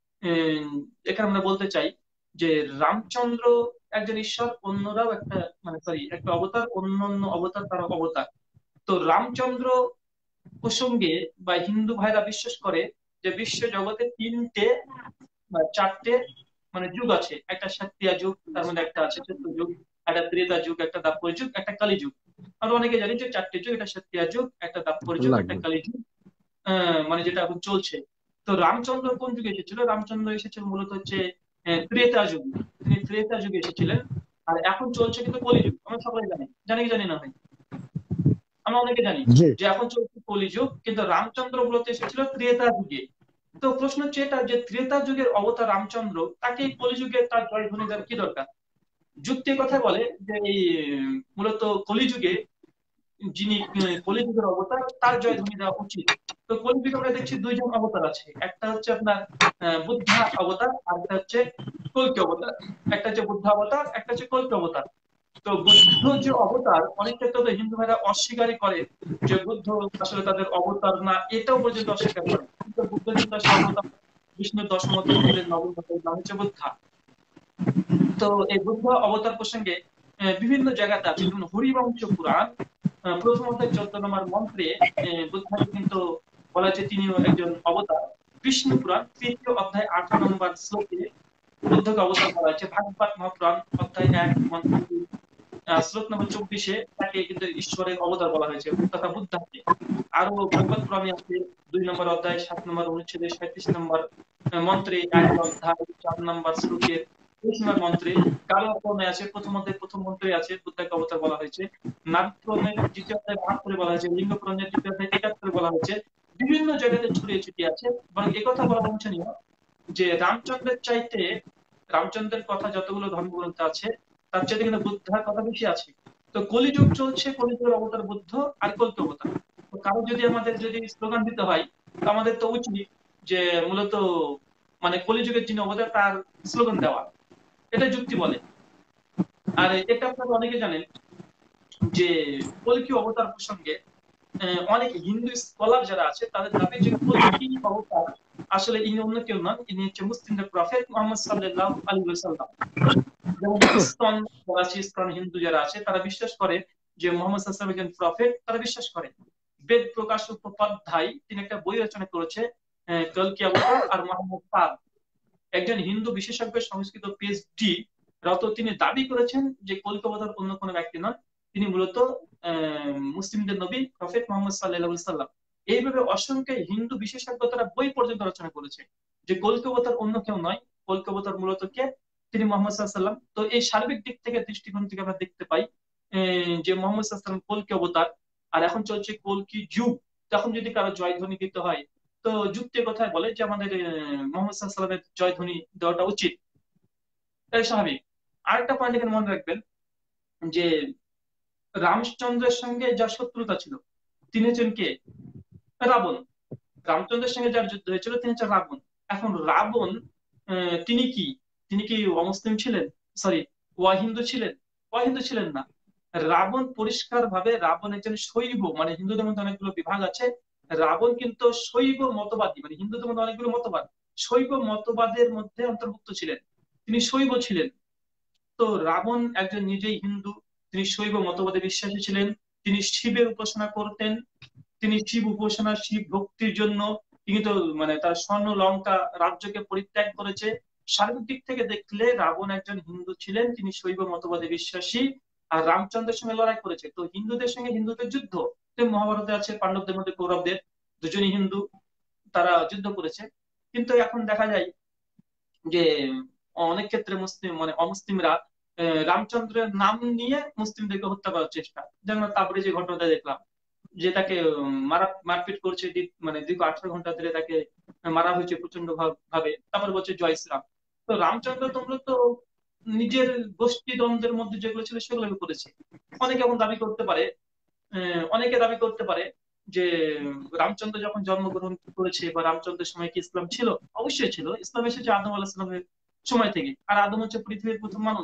উম, এখানে আমরা বলতে চাই যে রামচন্দ্র একজন ঈশ্বর, অন্যরাও একটা, মানে সরি একটা অবতার, অন্য অন্য অবতার তারা অবতার। তো রামচন্দ্র প্রসঙ্গে বা হিন্দু ভাইরা বিশ্বাস করে যে বিশ্ব জগতে তিনটে বা চারটে মানে যুগ আছে। একটা সাতটিয়া যুগ, তার মধ্যে একটা আছে চতুর্থ যুগ, একটা ত্রেতা যুগ, একটা দাপর যুগ, একটা কালী যুগ। আমরা অনেকে জানি যে চারটে যুগ, একটা সাতটিয়া যুগ, একটা দাপর যুগ, একটা লাগবে। কালী যুগ, আহ, মানে যেটা এখন চলছে। তো রামচন্দ্র কোন যুগে এসেছিল? রামচন্দ্র এসেছিল মূলত হচ্ছে আহ, ত্রেতা যুগে। তিনি ত্রেতা যুগে এসেছিলেন। আর এখন চলছে কিন্তু কলিযুগ, আমরা সবাই জানি, জানি কি জানি না ভাই? আমরা অনেকে জানি জি। যে এখন চলছে কলিযুগ, কিন্তু রামচন্দ্র মূলত এসেছিল ত্রেতা যুগে। তো প্রশ্ন হচ্ছে এটা, যে ত্রেতা যুগের অবতার রামচন্দ্র, তাকে এই কলিযুগে তার জয়ধ্বনি দেওয়ার কি দরকার? যুক্তি কথা বলে যে এই উম, মূলত কলিযুগে যিনি আহ, কলিযুগের অবতার, তার জয়ধ্বনি দেওয়া উচিত। তো কলিযুগে আমরা দেখছি দুইজন অবতার আছে, একটা হচ্ছে আপনার আহ, বুদ্ধা অবতার, আর একটা হচ্ছে কল্কি অবতার। একটা হচ্ছে বুদ্ধ অবতার, একটা হচ্ছে কল্কি অবতার। তো বুদ্ধ যে অবতার, অনেক ক্ষেত্রে তো হিন্দু ভাইরা অস্বীকারই করে যে বুদ্ধ আসলে তাদের অবতার না, এটাও পর্যন্ত অস্বীকার করে। কিন্তু বুদ্ধ কিন্তু আসলে অবতার, বিষ্ণুর দশম অবতার মধ্যে নবম অবতার নাম হচ্ছে বুদ্ধা। তো এই বুদ্ধ অবতার প্রসঙ্গে আহ, বিভিন্ন জায়গাতে আছে, যেমন হরিবংশ পুরাণ আহ, প্রথম অধ্যায় চোদ্দ নম্বর মন্ত্রে আহ, বুদ্ধকে কিন্তু বলা হয়েছে তিনিও একজন অবতার। বিষ্ণু পুরাণ তৃতীয় অধ্যায় আঠারো নম্বর শ্লোকে বুদ্ধকে অবতার বলা হয়েছে। ভাগবত মহাপুরাণ অধ্যায় এক মন্ত্র দুই, আহ, শ্লোক নম্বর চব্বিশে তাকে কিন্তু ঈশ্বরের অবতার বলা হয়েছে, তথা বুদ্ধাকে। আরো ভাগবত পুরাণে আছে দুই নম্বর অধ্যায় সাত নম্বর অনুচ্ছেদে সাঁত্রিশ নম্বর আহ, মন্ত্রে, একই অধ্যায় চার নম্বর শ্লোকের তেইশ নম্বর মন্ত্রে। কালো পুরাণে আছে প্রথম অধ্যায় প্রথম মন্ত্রে আছে বুদ্ধাকে অবতার বলা হয়েছে। নারদ পুরাণের দ্বিতীয় অধ্যায় বাহাত্তরে বলা হয়েছে। লিঙ্গ পুরাণের দ্বিতীয় অধ্যায় একাত্তরে বলা হয়েছে। বিভিন্ন জায়গাতে ছড়িয়ে ছিটিয়ে আছে। বরং একথা বলা বাঞ্ছনীয় যে রামচন্দ্রের চাইতে, রামচন্দ্রের কথা যতগুলো ধর্মগ্রন্থে আছে তার চাইতে কিন্তু বুদ্ধার কথা বেশি আছে। তো কলিযুগ চলছে, কলিযুগের অবতার বুদ্ধ আর কল্কি অবতার। তো কারো যদি আমাদের যদি স্লোগান দিতে হয়, তো আমাদের তো উচিত যে মূলত মানে কলিযুগের যিনি অবতার তার স্লোগান দেওয়া, এটা যুক্তি বলে। আর এটা আপনারা অনেকে জানেন যে কল্কি অবতার প্রসঙ্গে আহ, অনেক হিন্দু স্কলার যারা আছে তাদের দাবি যে কল্কি অবতার আসলে ইনি অন্য কেউ নন, ইনি হচ্ছে মুসলিমদের প্রফেট মোহাম্মদ সাল্লাল্লাহু আলাইহি ওয়াসাল্লাম। যেমন ইসকন যারা আছে, ইসকন হিন্দু যারা আছে, তারা বিশ্বাস করে যে মোহাম্মদ সাল্লাল্লাহু আলাইহি ওয়াসাল্লাম একজন প্রফেট। তারা বিশ্বাস করে বেদ প্রকাশ উপাধ্যায় তিনি একটা বই রচনা করেছে আহ, কল্কি অবতার আর মোহাম্মদ পাদ। একজন হিন্দু বিশেষজ্ঞ সংস্কৃত পিএইচডি রত তিনি দাবি করেছেন যে কল্কি অবতার অন্য কোনো ব্যক্তি নন, তিনি মূলত আহ, মুসলিমদের নবী প্রফেট মোহাম্মদ সাল্লাল্লাহু আলাইহি সাল্লাম। এইভাবে অসংখ্য হিন্দু বিশেষজ্ঞ তারা বই পর্যন্ত রচনা করেছে যে কল্কি অবতার অন্য কেউ নয়, কল্কি অবতার মূলত কে? তিনি মোহাম্মদ সাল্লাল্লাহু আলাইহি সাল্লাম। তো এই সার্বিক দিক থেকে, দৃষ্টিকোণ থেকে আমরা দেখতে পাই আহ, যে মোহাম্মদ সাল্লাল্লাহু আলাইহি সাল্লাম কল্কি অবতার। আর এখন চলছে কল্কি যুগ। তখন যদি কারো জয়ধ্বনি দিতে হয়, তো যুক্তির কথায় বলে যে আমাদের আহ, মোহাম্মদ সাল্লাল্লাহু আলাইহি সাল্লামের জয়ধ্বনি দেওয়াটা উচিত, তাই স্বাভাবিক। আরেকটা পয়েন্ট এখানে মনে রাখবেন যে রামচন্দ্রের সঙ্গে যার শত্রুতা ছিল তিনি হচ্ছেন কে? রাবণ। রামচন্দ্রের সঙ্গে যার যুদ্ধ হয়েছিল তিনি হচ্ছেন রাবণ। এখন রাবণ আহ, তিনি কি তিনি কি অমুসলিম ছিলেন? সরি, অহিন্দু ছিলেন? অহিন্দু ছিলেন না। রাবণ পরিষ্কার ভাবে রাবণ একজন শৈব, মানে হিন্দুদের মধ্যে অনেকগুলো বিভাগ আছে, রাবণ কিন্তু শৈব মতবাদী, মানে হিন্দুদের মধ্যে অনেকগুলো মতবাদ, শৈব মতবাদের মধ্যে অন্তর্ভুক্ত ছিলেন, তিনি শৈব ছিলেন। তো রাবণ একজন নিজেই হিন্দু, তিনি শৈব মতবাদে বিশ্বাসী ছিলেন, তিনি শিবের উপাসনা করতেন, তিনি শিব উপাসনা শিব ভক্তির জন্য তিনি তো মানে তার স্বর্ণ লঙ্কা রাজ্যকে পরিত্যাগ করেছে। সার্বিক দিক থেকে দেখলে রাবণ একজন হিন্দু ছিলেন, তিনি শৈব মতবাদে বিশ্বাসী, আর রামচন্দ্রের সঙ্গে লড়াই করেছে। তো হিন্দুদের সঙ্গে হিন্দুদের যুদ্ধ, তো মহাভারতে আছে পাণ্ডবদের মধ্যে কৌরবদের, দুজনই হিন্দু, তারা যুদ্ধ করেছে। কিন্তু এখন দেখা যায় যে অনেক ক্ষেত্রে মুসলিম মানে অমুসলিমরা আহ, রামচন্দ্রের নাম নিয়ে মুসলিমদেরকে হত্যা করার চেষ্টা, যেমন তারপরে যে ঘটনাটা দেখলাম, যে তাকে উম, মারা মারপিট করছে, দীর্ঘ- মানে দীর্ঘ আঠারো ঘন্টা ধরে তাকে মারা হয়েছে প্রচন্ড ভাবে, তারপরে বলছে জয় শ্রীরাম। তো রামচন্দ্র তো মূলত নিজের গোষ্ঠী দ্বন্দ্বের মধ্যে যেগুলো ছিল সেগুলো করেছে। অনেকে এখন দাবি করতে পারে, আহ, অনেকে দাবি করতে পারে যে রামচন্দ্র যখন জন্মগ্রহণ করেছে বা রামচন্দ্রের সময় কি ইসলাম ছিল? অবশ্যই ছিল, ইসলাম এসেছে আদম আলাহিস সালামের সময় থেকে, আর আদম হচ্ছে পৃথিবীর প্রথম মানুষ।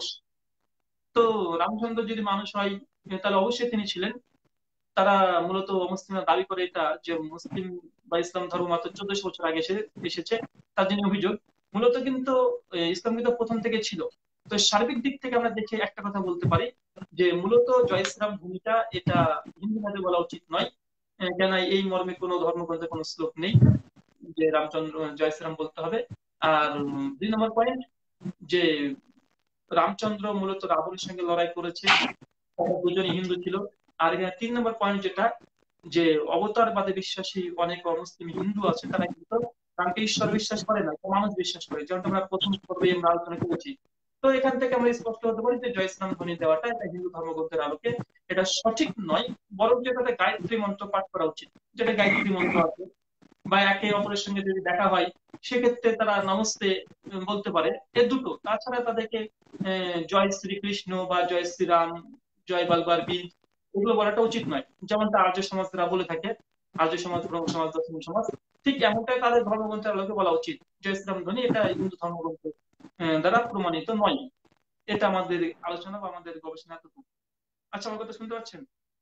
তো রামচন্দ্র যদি মানুষ হয় তাহলে অবশ্যই তিনি ছিলেন। তারা মূলত মুসলিমরা দাবি করে এটা যে মুসলিম বা ইসলাম ধর্ম মাত্র চোদ্দশো বছর আগে এসে এসেছে, তার জন্য অভিযোগ। মূলত কিন্তু আহ, ইসলাম কিন্তু প্রথম থেকে ছিল। তো সার্বিক দিক থেকে আমরা দেখে একটা কথা বলতে পারি যে মূলত জয় শ্রীরাম ভূমিটা এটা হিন্দু ভাবে বলা উচিত নয়। আহ, কেন এই মর্মে কোনো ধর্মগ্রন্থে কোনো শ্লোক নেই যে রামচন্দ্র জয় শ্রীরাম বলতে হবে। আর উম, দুই নম্বর পয়েন্ট, যে রামচন্দ্র মূলত রাবণের সঙ্গে লড়াই করেছে, তারা দুজনই হিন্দু ছিল। আর এখানে তিন নম্বর পয়েন্ট যেটা, যে অবতারবাদে বিশ্বাসী অনেক অমুসলিম হিন্দু আছে, তারা কিন্তু রামকে ঈশ্বর বিশ্বাস করে না, তারা মানুষ বিশ্বাস করে, যেমন আমরা প্রথম পর্বে আমরা আলোচনা করেছি। তো এখান থেকে আমরা স্পষ্ট হতে পারি যে জয় শ্রীরাম ধ্বনি দেওয়াটা এটা হিন্দু ধর্মগ্রন্থের আলোকে এটা সঠিক নয়। বরং যেটাতে গায়ত্রী মন্ত্র পাঠ করা উচিত, যেটা গায়ত্রী মন্ত্র আছে, বা একে অপরের সঙ্গে যদি দেখা হয় সেক্ষেত্রে তারা নমস্তে উম, বলতে পারে, এ দুটো। তাছাড়া তাদেরকে আহ, জয় শ্রীকৃষ্ণ বা জয় শ্রীরাম, জয় বালবার বীর, এগুলো বলাটা উচিত নয়, যেমনটা আর্য সমাজরা বলে থাকে, আর্য সমাজ ব্রহ্ম সমাজ দর্শন সমাজ, ঠিক এমনটাই তাদের ধর্মগ্রন্থের আলোকে বলা উচিত। জয় শ্রীরাম ধ্বনি এটা হিন্দু ধর্মগ্রন্থ আহ, দ্বারা প্রমাণিত নয়। এটা আমাদের আলোচনা বা আমাদের গবেষণা এতটুকু। আচ্ছা, আমার কথা শুনতে পাচ্ছেন?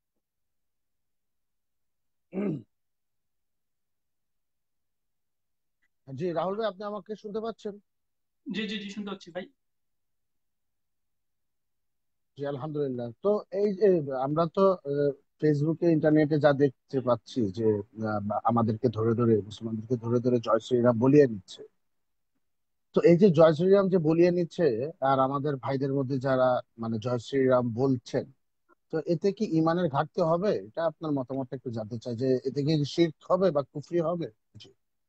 জি রাহুল ভাই, আপনি আমাকে শুনতে পাচ্ছেন? জি জি জি, শুনতে পাচ্ছি ভাই। জি আলহামদুলিল্লাহ। তো এই যে আমরা তো আহ, ফেসবুকে ইন্টারনেটে যা দেখতে পাচ্ছি যে আহ, আমাদেরকে ধরে ধরে মুসলমানদেরকে ধরে ধরে জয় শ্রীরাম বলিয়ে নিচ্ছে। তো এই যে জয় শ্রীরাম যে বলিয়ে নিচ্ছে, আর আমাদের ভাইদের মধ্যে যারা মানে জয় শ্রীরাম বলছেন, তো এতে কি ইমানের ঘাটতি হবে? এটা আপনার মতামত একটু জানতে চাই, যে এতে কি শিরক হবে বা কুফরি হবে? জি।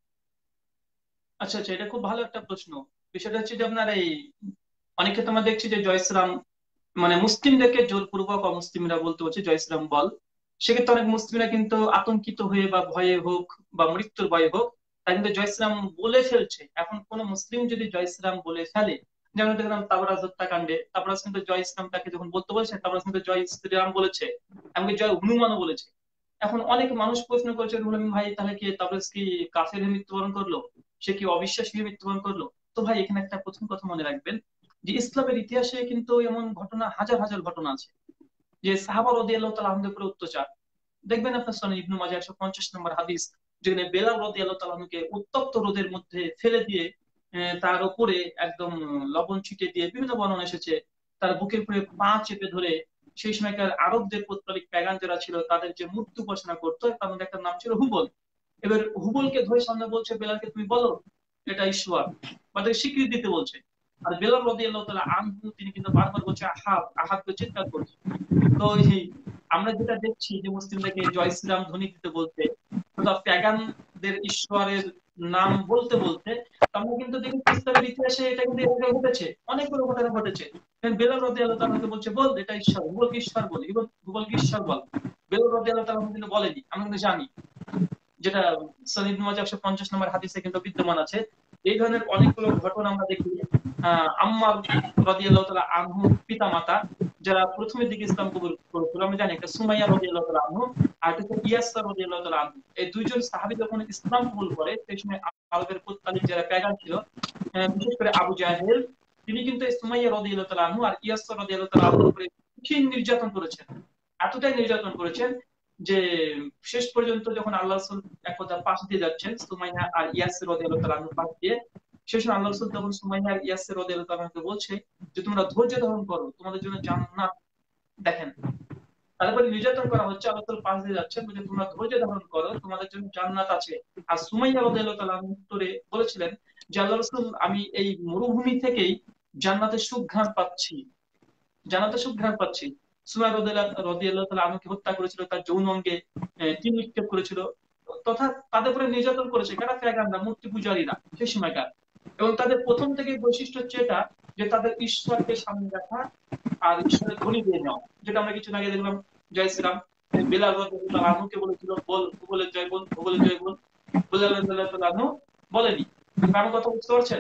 আচ্ছা আচ্ছা, এটা খুব ভালো একটা প্রশ্ন। বিষয়টা হচ্ছে যে আপনার এই অনেক ক্ষেত্রে আমরা দেখছি যে জয়শ্রাম মানে মুসলিমদেরকে জোরপূর্বক অমুসলিমরা বলতে হচ্ছে জয়শ্রাম বল। সেক্ষেত্রে অনেক মুসলিমরা কিন্তু আতঙ্কিত হয়ে বা ভয়ে হোক বা মৃত্যুর ভয়ে হোক তারা কিন্তু জয়শ্রাম বলে ফেলছে। এখন কোন মুসলিম যদি জয়শ্রাম বলে ফেলে, যেমন দেখলাম তাবরাজ হত্যাকাণ্ডে, তাবরাজ কিন্তু জয় ইসলাম তাকে যখন বলতে বলেছে, তাবরাজ কিন্তু জয় শ্রীরাম বলেছে, এমনকি জয় হনুমানও বলেছে। এখন অনেক মানুষ প্রশ্ন করেছে, রুহুল আমিন ভাই তাহলে কি তাবরেজ কি কাফের হয়ে মৃত্যুবরণ করলো, সে কি অবিশ্বাসী হয়ে মৃত্যুবরণ করলো? তো ভাই এখানে একটা প্রথম কথা মনে রাখবেন যে ইসলামের ইতিহাসে কিন্তু এমন ঘটনা হাজার হাজার ঘটনা আছে যে সাহাবা রাদিয়াল্লাহু তাআলা আনহুর উপরে অত্যাচার। দেখবেন আপনার সনে ইবনু মাজাহ একশো পঞ্চাশ নম্বর হাদিস, যেখানে বেলাল রাদিয়াল্লাহু তাআলা আনহুকে উত্তপ্ত রোদের মধ্যে ফেলে দিয়ে আহ, তার উপরে একদম লবণ ছিটিয়ে দিয়ে, বিভিন্ন বর্ণনা এসেছে, তার বুকের উপরে পা চেপে ধরে, সেই সময়কার আরবদের পৌত্তলিক প্যাগান যারা ছিল তাদের যে মূর্তি উপাসনা করতো তার মধ্যে একটা নাম ছিল হুবল। এবার হুবলকে ধরে সামনে বলছে বেলালকে তুমি বলো এটা ঈশ্বর, বা তাকে স্বীকৃতি দিতে বলছে। আর বেলাল রাদিয়াল্লাহু তাআলা আনহু তিনি কিন্তু বারবার বলছে আহাব আহাব করে চিৎকার করছে। তো এই আমরা যেটা দেখছি যে মুসলিমদেরকে জয় শ্রীরাম ধ্বনি দিতে বলতে অথবা প্যাগানদের ঈশ্বরের নাম বলতে বলতে, আমরা কিন্তু দেখি ইসলামের ইতিহাসে এটা কিন্তু এভাবে ঘটেছে, অনেকগুলো ঘটনা ঘটেছে। বেলাল রাদিয়াল্লাহু তাআলা হয়তো বলছে বল এটা ঈশ্বর, হুবলকে ঈশ্বর বল, হুবলকে ঈশ্বর বল। বেলাল রাদিয়াল্লাহু তাআলা কিন্তু বলেনি, আমরা কিন্তু জানি, যেটা সহিহ ইবনে মাজাহ একশো পঞ্চাশ নম্বর হাদিসে কিন্তু বিদ্যমান আছে। এই ধরনের অনেকগুলো ঘটনা আমরা দেখি। আহ আম্মার রাদিয়াল্লাহু তাআলা আনহু পিতা মাতা, যারা প্রথমের দিকে ইসলাম কবুল করেছিল, আমরা জানি একটা সুমাইয়া রাদিয়াল্লাহু তাআলা আনহু আর একটা ইয়াসার রাদিয়াল্লাহু তাআলা আনহু। এই দুইজন সাহাবী যখন ইসলাম কবুল করে সেই সময় আরবের তৎকালীন যারা প্যাগান ছিল, বিশেষ করে আবু জাহেল, তিনি কিন্তু সুমাইয়া রাদিয়াল্লাহু তাআলা আনহু আর ইয়াসার রাদিয়াল্লাহু তাআলা আনহুর উপরে কঠিন নির্যাতন করেছেন। এতটাই নির্যাতন করেছেন যে শেষ পর্যন্ত যখন আল্লাহ রাসূল একদা পাশ দিয়ে যাচ্ছেন সুমাইয়া আর ইয়াসির রাদিয়াল্লাহু তাআলা আনহু পাশ দিয়ে, সেই সময় আল্লাহ রাসূল তখন সুমাইয়া আর ইয়াসির রাদিয়াল্লাহু তাআলা আনহুকে বলছে যে তোমরা ধৈর্য ধারণ করো, তোমাদের জন্য জান্নাত। দেখেন, তারপরে নির্যাতন করা হচ্ছে, আল্লাহ তাআলা পাশ দিয়ে যাচ্ছেন, বলে তোমরা ধৈর্য ধারণ করো, তোমাদের জন্য জান্নাত আছে। আর সুমাইয়া রাদিয়াল্লাহু তাআলা আনহু উত্তরে বলেছিলেন যে আল্লাহ রাসূল, আমি এই মরুভূমি থেকেই জান্নাতের সুঘ্রাণ পাচ্ছি, জান্নাতের সুঘ্রাণ পাচ্ছি। সুমাইয়া রাদিয়াল্লাহু তাআলা আনহুকে হত্যা করেছিল, তার যৌন অঙ্গে তীর নিক্ষেপ করেছিল, তথা তাদের উপরে নির্যাতন করেছে কারা? ফ্যাগানরা, মূর্তি পূজারীরা সেই সময়কার। এবং তাদের প্রথম থেকে বৈশিষ্ট্য হচ্ছে এটা যে তাদের ঈশ্বরকে সামনে রাখা আর ঈশ্বরের ধ্বনি দিয়ে নেওয়া, যেটা আমরা কিছু আগে দেখলাম জয় শ্রীরাম বেলাল রাদিয়াল্লাহু তাআলা আনহুকে বলেছিল বল বলে জয় বল, বলে জয় বল, বেলাল রাদিয়াল্লাহু তাআলা আনহু বলেনি। আমার কথা বুঝতে পারছেন?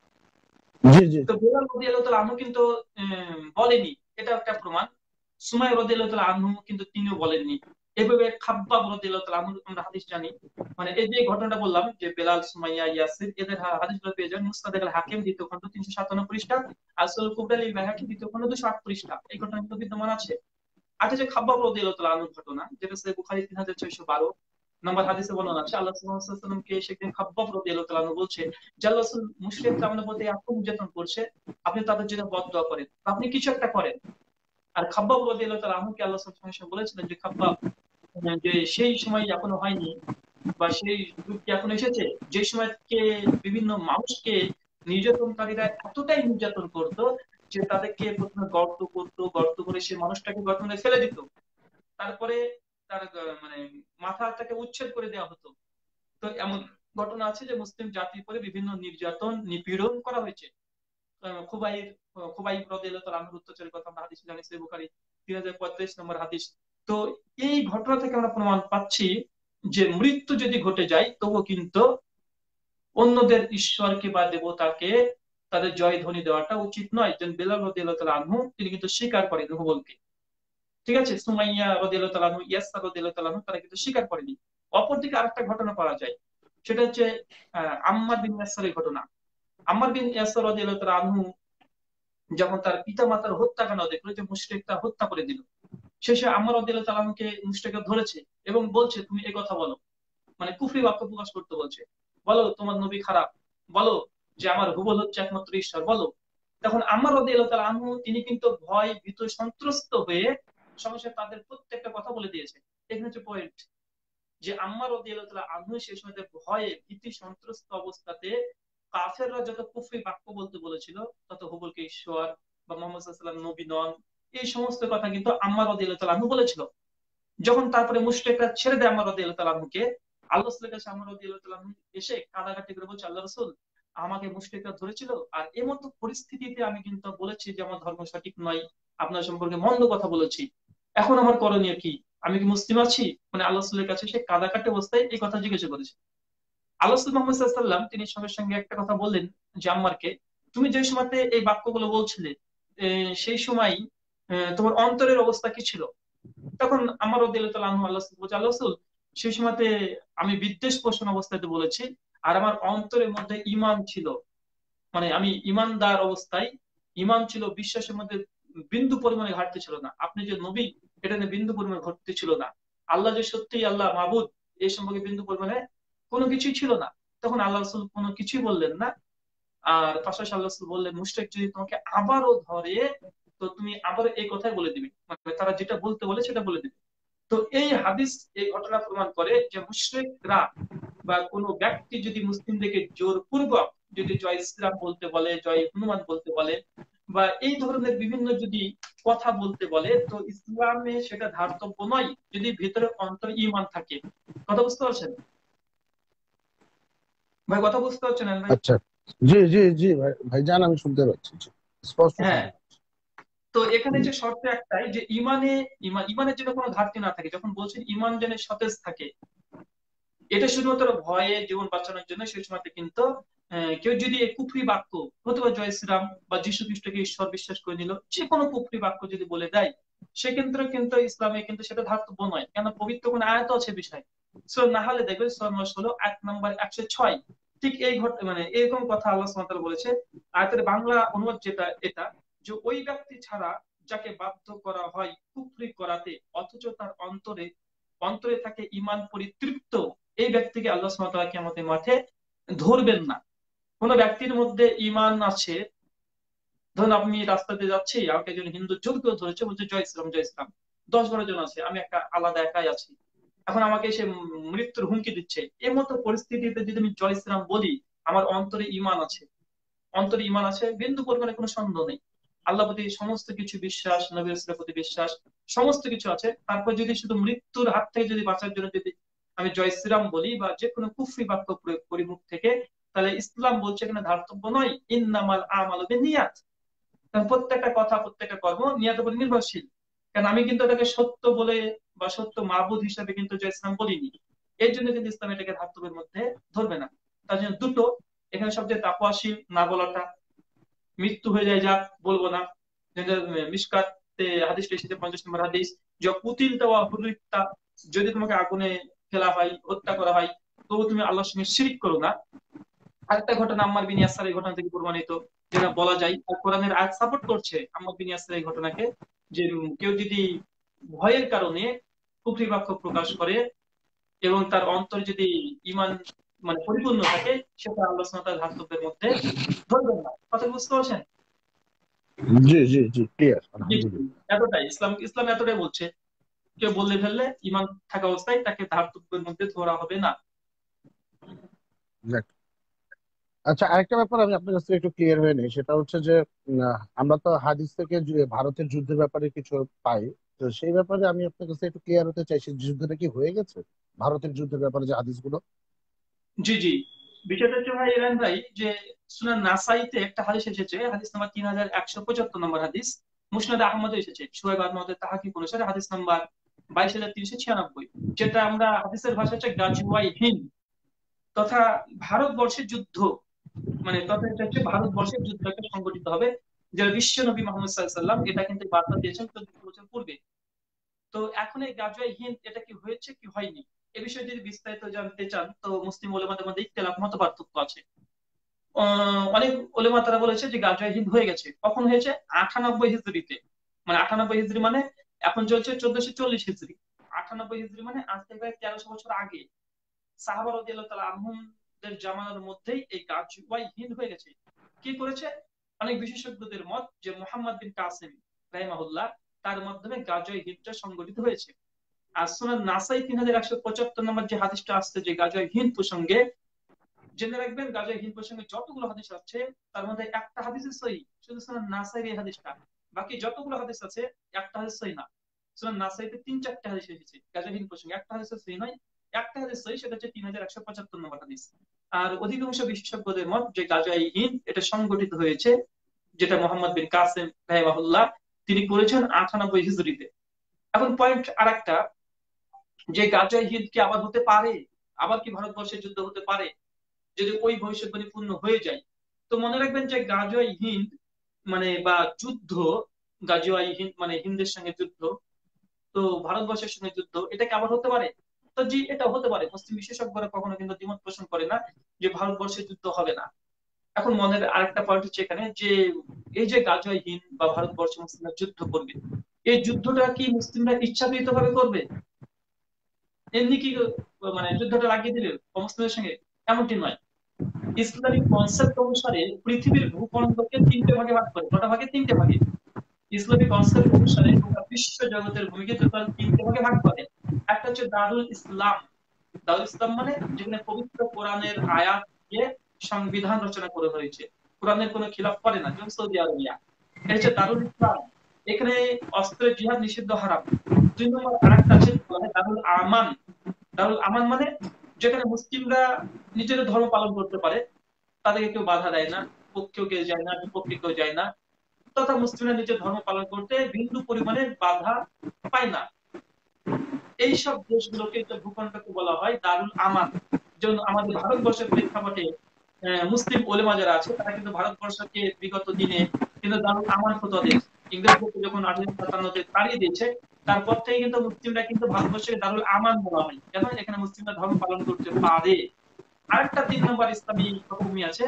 জি জি। তো বেলাল রাদিয়াল্লাহু তাআলা আনহু কিন্তু বলেনি, এটা একটা প্রমাণ। সুমাইয়া রাদিয়াল্লাহু তাআলা আনহু কিন্তু তিনিও বলেননি। এভাবে খাব্বাব রাদিয়াল্লাহু তাআলা আনহু, আমরা হাদিস জানি, মানে এই যে ঘটনাটা বললাম যে বেলাল, সুমাইয়া, ইয়াসির, এদের হাদিসগুলো পেয়ে যান মুসনাদ আল হাকিম দ্বিতীয় খণ্ড তিনশো সাতান্ন পৃষ্ঠা, আর সুনান কুবরা লিল বাইহাকি দ্বিতীয় খণ্ড দুইশো আট পৃষ্ঠা, এই ঘটনাগুলো বিদ্যমান আছে। আর যে খাব্বাব রাদিয়াল্লাহু তাআলা আনহুর ঘটনা, যেটা সহিহ বুখারী তিন হাজার ছয়শো বারো নম্বর হাদিসে বর্ণনা আছে, আল্লাহ সাল্লাল্লাহু আলাইহি ওয়াসাল্লামকে সেদিন খাব্বাব রাদিয়াল্লাহু তাআলা আনহু বলছে যে আল্লাহ রাসূল মুশরিকরা আমাদের প্রতি এত নির্যাতন করছে, আপনি তাদের জন্য বদদোয়া করেন, আপনি কিছু একটা করেন। আর খাব্বাব রাদিয়াল্লাহু তাআলা আনহুকে আল্লাহ সাল্লাল্লাহু আলাইহি ওয়াসাল্লাম বলেছিলেন যে খাব্বাব, যে সেই সময় এখনো হয়নি বা সেই যুগ কি এখন এসেছে যে সময় থেকে বিভিন্ন মানুষকে নির্যাতনকারীরা এতটাই নির্যাতন করতো যে তাদেরকে প্রথমে গর্ত করতো, গর্ত করে সে মানুষটাকে গর্তে ফেলে দিত, তারপরে তার মানে মাথাটাকে উচ্ছেদ করে দেওয়া হতো। তো এমন ঘটনা আছে যে মুসলিম জাতির উপরে বিভিন্ন নির্যাতন নিপীড়ন করা হয়েছে। খুবাইব খুবাইব রাদিয়াল্লাহু তাআলা আনহুর অত্যাচারের কথা আমরা হাদিস জানি, সহিহ বুখারী তিন হাজার পঁয়ত্রিশ নম্বর হাদিস। তো এই ঘটনা থেকে আমরা প্রমাণ পাচ্ছি যে মৃত্যু যদি ঘটে যায় তবুও কিন্তু অন্যদের ঈশ্বরকে বা দেবতাকে তাদের জয় ধ্বনি দেওয়াটা উচিত নয়। যেন বেলাল রাদিয়াল্লাহু তাআলা আনহু তিনি কিন্তু স্বীকার করেন হুবলকে, ঠিক আছে? সুমাইয়া রাদিয়াল্লাহু তাআলা আনহু, ইয়াসসার রাদিয়াল্লাহু তাআলা আনহু তারা কিন্তু স্বীকার করেনি। অপরদিকে আরেকটা ঘটনা পাওয়া যায়, সেটা হচ্ছে আম্মার বিন ইয়াসসারের ঘটনা। আম্মার বিন ইয়াসসার রাদিয়াল্লাহু তাআলা আনহু যখন তার পিতা মাতার হত্যাকাণ্ড দেখলো যে মুশরিকরা হত্যা করে দিল, শেষে আম্মার রাদিয়াল্লাহু তাআলা আনহুকে মুশরিকরা ধরেছে এবং বলছে তুমি এই কথা বলো, মানে কুফরি বাক্য প্রকাশ করতে বলছে, বলো তোমার নবী খারাপ, বলো যে আমার হুবল হচ্ছে একমাত্র ঈশ্বর, বলো। তখন আম্মার রাদিয়াল্লাহু তাআলা আনহু তিনি কিন্তু ভয় ভীত সন্ত্রস্ত হয়ে সঙ্গে তাদের প্রত্যেকটা কথা বলে দিয়েছে। এখানে হচ্ছে পয়েন্ট, যে আম্মার রাদিয়াল্লাহু তাআলা আনহু সেই সময় ভয়ে ভীতি সন্ত্রস্ত অবস্থাতে কাফেররা যত কুফরি বাক্য বলতে বলেছিল, তত হুবলকে ঈশ্বর বা মুহাম্মদ সাল্লাল্লাহু আলাইহি ওয়াসাল্লাম নবী নন, এই সমস্ত কথা কিন্তু আম্মার রাদিয়াল্লাহু তাআলা আনহু বলেছিল। যখন তারপরে মুশরিকরা ছেড়ে দেয় আম্মার রাদিয়াল্লাহু তাআলা আনহুকে, আল্লাহ রাসূলের কাছে আম্মার রাদিয়াল্লাহু তাআলা আনহু এসে কাঁদাকাটি করে বলছে, আল্লাহ রাসূল আমাকে মুশরিকরা ধরেছিল, আর এমত পরিস্থিতিতে আমি কিন্তু বলেছি যে আমার ধর্ম সঠিক নয়, আপনার সম্পর্কে মন্দ কথা বলেছি, এখন আমার করণীয় কি? আমি কি মুসলিম আছি? মানে আল্লাহ রাসূলের কাছে সে কাঁদাকাটি অবস্থায় এই কথা জিজ্ঞাসা করেছে। আল্লাহ রাসূল মুহাম্মদ সাল্লাল্লাহু আলাইহি ওয়াসাল্লাম তিনি সঙ্গে সঙ্গে একটা কথা বললেন যে আম্মারকে, তুমি যে সময়তে এই বাক্যগুলো বলছিলে সেই সময় তোমার অন্তরের অবস্থা কি ছিল? তখন আমার রাদিয়াল্লাহু তাআলা আনহু আল্লাহ রাসূল বলছে, আল্লাহ রাসূল সেই সময়তে আমি বিদ্বেষ পোষণ অবস্থাতে বলেছি, আর আমার অন্তরের মধ্যে ঈমান ছিল, মানে আমি ঈমানদার অবস্থায়, ঈমান ছিল, বিশ্বাসের মধ্যে বিন্দু পরিমাণে ঘাটতি ছিল না। আপনি যে নবী এটা নিয়ে বিন্দু পরিমাণে ঘাটতি ছিল না। আল্লাহ যে সত্যি আল্লাহ মাবুদ এই সম্পর্কে বিন্দু পরিমাণে কোনো কিছুই ছিল না। তখন আল্লাহ রাসূল কোনো কিছুই বললেন না। আর পাশাপাশি আল্লাহ রাসূল বললেন, মুশরিক যদি তোমাকে আবারও ধরে তো তুমি আবার এই কথাই বলে দিবে, মানে তারা যেটা বলতে বলে সেটা বলে দিবে। তো এই হাদিস এই ঘটনা প্রমাণ করে যে মুশরিকরা বা কোনো ব্যক্তি যদি মুসলিমদেরকে জোরপূর্বক যদি জয় ইসলাম বলতে বলে, জয় হনুমান বলতে বলে, বা এই ধরনের বিভিন্ন যদি কথা বলতে বলে, তো ইসলামে সেটা ধার্তব্য নয় যদি ভিতরে অন্তর ঈমান থাকে। কথা বুঝতে পারছেন ভাই? কথা বুঝতে পারছেন ভাই? আচ্ছা, জি জি জি ভাই, ভাইজান আমি শুনতে পাচ্ছি, স্পষ্ট হ্যাঁ। শুনতে পাচ্ছি। তো এখানে যে শর্ত একটাই, যে ইমানে ইমান ইমানের যেন কোনো ঘাটতি না থাকে। যখন বলছেন ইমান যেন সতেজ থাকে, এটা শুধুমাত্র ভয়ে জীবন বাঁচানোর জন্য। সেই সময়তে কিন্তু আহ, কেউ যদি এই কুফরি বাক্য, হতে পারে জয় শ্রীরাম বা যীশু খ্রিস্টকে ঈশ্বর বিশ্বাস করে নিল, যে কোনো কুফরি বাক্য যদি বলে দেয়, সেক্ষেত্রে কিন্তু ইসলামে কিন্তু সেটা ধার্তব্য নয়, কেন পবিত্র কোন আয়াত আছে বিষয়। সো না হলে দেখবেন সূরা নূহ ষোলো এক নম্বর একশো ছয়, ঠিক এই ঘট মানে এরকম কথা আল্লাহ সুবহানাহু ওয়া তাআলা বলেছে। আয়াতের বাংলা অনুবাদ যেটা এটা, যে ওই ব্যক্তি ছাড়া যাকে বাধ্য করা হয় কুফরি করাতে, অথচ তার অন্তরে অন্তরে থাকে ঈমান পরিতৃপ্ত, এই ব্যক্তিকে আল্লাহ সুবহানাহু ওয়া তাআলা কিয়ামতের মাঠে ধরবেন না। কোন ব্যক্তির মধ্যে ঈমান আছে, ধরুন আপনি রাস্তাতে যাচ্ছি, আমাকে একজন হিন্দু জোর করে ধরেছে, বলছে জয় ইসলাম জয় ইসলাম, দশ বারো জন আছে, আমি একটা আলাদা একাই আছি, এখন আমাকে সে মৃত্যুর হুমকি দিচ্ছে। এর মতো পরিস্থিতিতে যদি আমি জয় ইসলাম বলি, আমার অন্তরে ঈমান আছে, অন্তরে ঈমান আছে, বিন্দু পরিমাণে কোনো সন্দেহ নেই, আল্লাহ প্রতি সমস্ত কিছু বিশ্বাস, নবী রাসূলের প্রতি বিশ্বাস, সমস্ত কিছু আছে, তারপর যদি শুধু মৃত্যুর হাত থেকে যদি বাঁচার জন্য যদি আমি জয় শ্রীরাম বলি বা যে কোনো কুফরি বাক্য প্রয়োগ করি মুখ থেকে, তাহলে ইসলাম বলছে এখানে ধার্তব্য নয়, ইন্নামাল আমালু বিন্নিয়াত। কারণ প্রত্যেকটা কথা, প্রত্যেকটা কর্ম নিয়তের উপর নির্ভরশীল। কারণ আমি কিন্তু এটাকে সত্য বলে বা সত্য মাবুদ হিসাবে কিন্তু জয় ইসলাম বলিনি, এর জন্য কিন্তু ইসলাম এটাকে ধার্তব্যের মধ্যে ধরবে না। তার জন্য দুটো, এখানে সবচেয়ে তাকওয়াশীল না বলাটা, মৃত্যু হয়ে যায় যাক বলবো না। মিশকাতে হাদিসটা এসেছে, পঞ্চাশ নম্বর হাদিস, যে কুতিল দেওয়া হুরিকতা, যদি তোমাকে আগুনে ফেলা হয়, হত্যা করা হয়, তবু তুমি আল্লাহর সঙ্গে শিরিক করো না। আরেকটা ঘটনা আম্মার বিন ইয়াসার, এই ঘটনা থেকে প্রমাণিত, যেটা বলা যায় আর কোরআনের আয়াত সাপোর্ট করছে আম্মার বিন ইয়াসার এই ঘটনাকে, যে উম, কেউ যদি ভয়ের কারণে কুফরি বাক্য প্রকাশ করে এবং তার অন্তর যদি ঈমান মানে পরিপূর্ণ থাকে, সেটা আল্লাহ সুবহানাহু ওয়া তাআলার ধার্তব্যের মধ্যে ধরবেন না। কথা বুঝতে পারছেন? জি জি জি, ক্লিয়ার, জি জি, আলহামদুলিল্লাহ। এতটাই ইসলাম, ইসলাম এতটাই বলছে, কেউ বললে ফেললে ঈমান থাকা অবস্থায় তাকে ধার্তব্যের মধ্যে ধরা হবে না। যাক। আচ্ছা, আরেকটা ব্যাপার আমি আপনার কাছ থেকে একটু ক্লিয়ার হয়ে নিই, সেটা হচ্ছে যে উম, আহ, আমরা তো হাদিস থেকে যে ভারতের যুদ্ধের ব্যাপারে কিছু পাই। তো সেই ব্যাপারে আমি আপনার কাছে একটু ক্লিয়ার হতে চাইছি, যুদ্ধটা কি হয়ে গেছে, ভারতের যুদ্ধের ব্যাপারে যে হাদিসগুলো। জি জি, বিষয়টা হচ্ছে ভাই এলেন ভাই, যে সুনান নাসাইতে একটা হাদিস এসেছে, হাদিস নাম্বার তিন হাজার একশো পঁচাত্তর নম্বর হাদিস, মুসনাদ আহমদে এসেছে সোহেব আহমদের তাহাকিক অনুসারে হাদিস নাম্বার বাইশ হাজার তিনশো ছিয়ানব্বই, যেটা আমরা হাদিসের ভাষা হচ্ছে গাজওয়াই হিন্দ, তথা ভারতবর্ষের যুদ্ধ, মানে তথা এটা হচ্ছে ভারতবর্ষের যুদ্ধটা সংগঠিত হবে, যেটা বিশ্ব নবী মোহাম্মদ সাল্লাল্লাহু আলাইহি সাল্লাম এটা কিন্তু বার্তা দিয়েছেন চোদ্দ বছর পূর্বে। তো এখন এই গাজওয়াই হিন্দ এটা কি হয়েছে কি হয়নি, এ বিষয়ে যদি বিস্তারিত জানতে চান, তো মুসলিম ওলামাদের মধ্যে ইখতিলাফ মত পার্থক্য আছে। আহ, অনেক ওলেমা তারা বলেছে যে গাজওয়াই হিন্দ হয়ে গেছে, কখন হয়েছে, আটানব্বই হিজরিতে, মানে আটানব্বই হিজরি মানে এখন চলছে চোদ্দশো চল্লিশ হিজরি, আটানব্বই হিজরি মানে আজ থেকে প্রায় তেরোশো বছর আগে, সাহাবা রাদিয়াল্লাহু তাআলা আনহুমদের জামানার মধ্যেই এই গাজওয়াই হিন্দ হয়ে গেছে। কি করেছে, অনেক বিশেষজ্ঞদের মত যে মোহাম্মদ বিন কাসিম রাহিমাহুল্লাহ, তার মাধ্যমে গাজওয়াই হিন্দটা সংগঠিত হয়েছে। আর সুনান নাসাই তিন হাজার একশো পঁচাত্তর নম্বর যে হাদিসটা আসছে যে গাজওয়াই হিন্দ প্রসঙ্গে, জেনে রাখবেন গাজওয়াই হিন্দ প্রসঙ্গে যতগুলো হাদিস আছে, তার মধ্যে একটা হাদিসই সহি, শুধু সুনান নাসাইর এই হাদিসটা, বাকি যতগুলো হাদিস আছে একটা হাদিস সহি না। সুনান নাসাইতে তিন চারটে হাদিস এসেছে গাজওয়াই হিন্দ প্রসঙ্গে, একটা হাদিস সহি নয়, একটা হাদিস সহি, সেটা হচ্ছে তিন হাজার একশো পঁচাত্তর নম্বর হাদিস। আর অধিকাংশ বিশেষজ্ঞদের মত যে গাজওয়াই হিন্দ এটা সংগঠিত হয়েছে, যেটা মোহাম্মদ বিন কাসেম রাহিমাহুল্লাহ তিনি করেছেন আটানব্বই হিজরিতে। এখন পয়েন্ট আর একটা, যে গাজওয়াই হিন্দ কি আবার হতে পারে, আবার কি ভারতবর্ষের যুদ্ধ হতে পারে যদি ওই ভবিষ্যৎবাণী পূর্ণ হয়ে যায়। তো মনে রাখবেন যে গাজওয়াই হিন্দ মানে বা যুদ্ধ, গাজওয়াই হিন্দ মানে হিন্দের সঙ্গে যুদ্ধ, তো ভারতবর্ষের সঙ্গে যুদ্ধ, এটা কি আবার হতে পারে? তো জি, এটা হতে পারে। মুসলিম বিশেষজ্ঞরা কখনো কিন্তু দ্বিমত পোষণ করে না যে ভারতবর্ষে যুদ্ধ হবে না। এখন মনের আরেকটা পয়েন্ট হচ্ছে এখানে, যে এই যে গাজওয়াই হিন্দ বা ভারতবর্ষে মুসলিমরা যুদ্ধ করবে, এই যুদ্ধটা কি মুসলিমরা ইচ্ছাকৃত ভাবে করবে, এমনি কি মানে যুদ্ধটা লাগিয়ে দিলে মুসলিমদের সঙ্গে, এমনটি নয়। ইসলামিক কনসেপ্ট অনুসারে পৃথিবীর ভূখণ্ডকে তিনটে ভাগে ভাগ করে, কটা ভাগে, তিনটে ভাগে। ইসলামিক কনসেপ্ট অনুসারে গোটা বিশ্ব জগতের ভূমিকে টোটাল তিনটে ভাগে ভাগ করে। একটা হচ্ছে দারুল ইসলাম, দারুল ইসলাম মানে যেখানে পবিত্র কোরআনের আয়াত দিয়ে সংবিধান রচনা করা হয়েছে, কোরআনের কোনো খিলাফ করে না, যেমন সৌদি আরবিয়া, এটা হচ্ছে দারুল ইসলাম, এখানে অস্ত্রের জিহাদ নিষিদ্ধ, হারাম। দুই নম্বর আরেকটা আছে দারুল আমান, দারুল আমান মানে যেখানে মুসলিমরা নিজেদের ধর্ম পালন করতে পারে, তাদেরকে কেউ বাধা দেয় না, পক্ষেও কেউ যায় না, বিপক্ষে কেউ যায় না, তথা মুসলিমরা নিজের ধর্ম পালন করতে বিন্দু পরিমাণে বাধা পায় না। এইসব দেশগুলোকে ভূখণ্ডকে বলা হয় দারুল আমান। যেমন আমাদের ভারতবর্ষের প্রেক্ষাপটে মুসলিম ওলেমা যারা আছে তারা কিন্তু ভারতবর্ষকে বিগত দিনে কিন্তু দারুল আমান ফতোয়া দিয়েছে। ইংরেজদেরকে যখন আঠারোশো সাতান্নতে তাড়িয়ে দিয়েছে তারপর থেকে কিন্তু মুসলিমরা কিন্তু ভারতবর্ষকে দারুল আমান বলা হয়, কেন এখানে মুসলিমরা ধর্ম পালন করতে পারে। আরেকটা তিন নম্বর ইসলামী হুকুমি আছে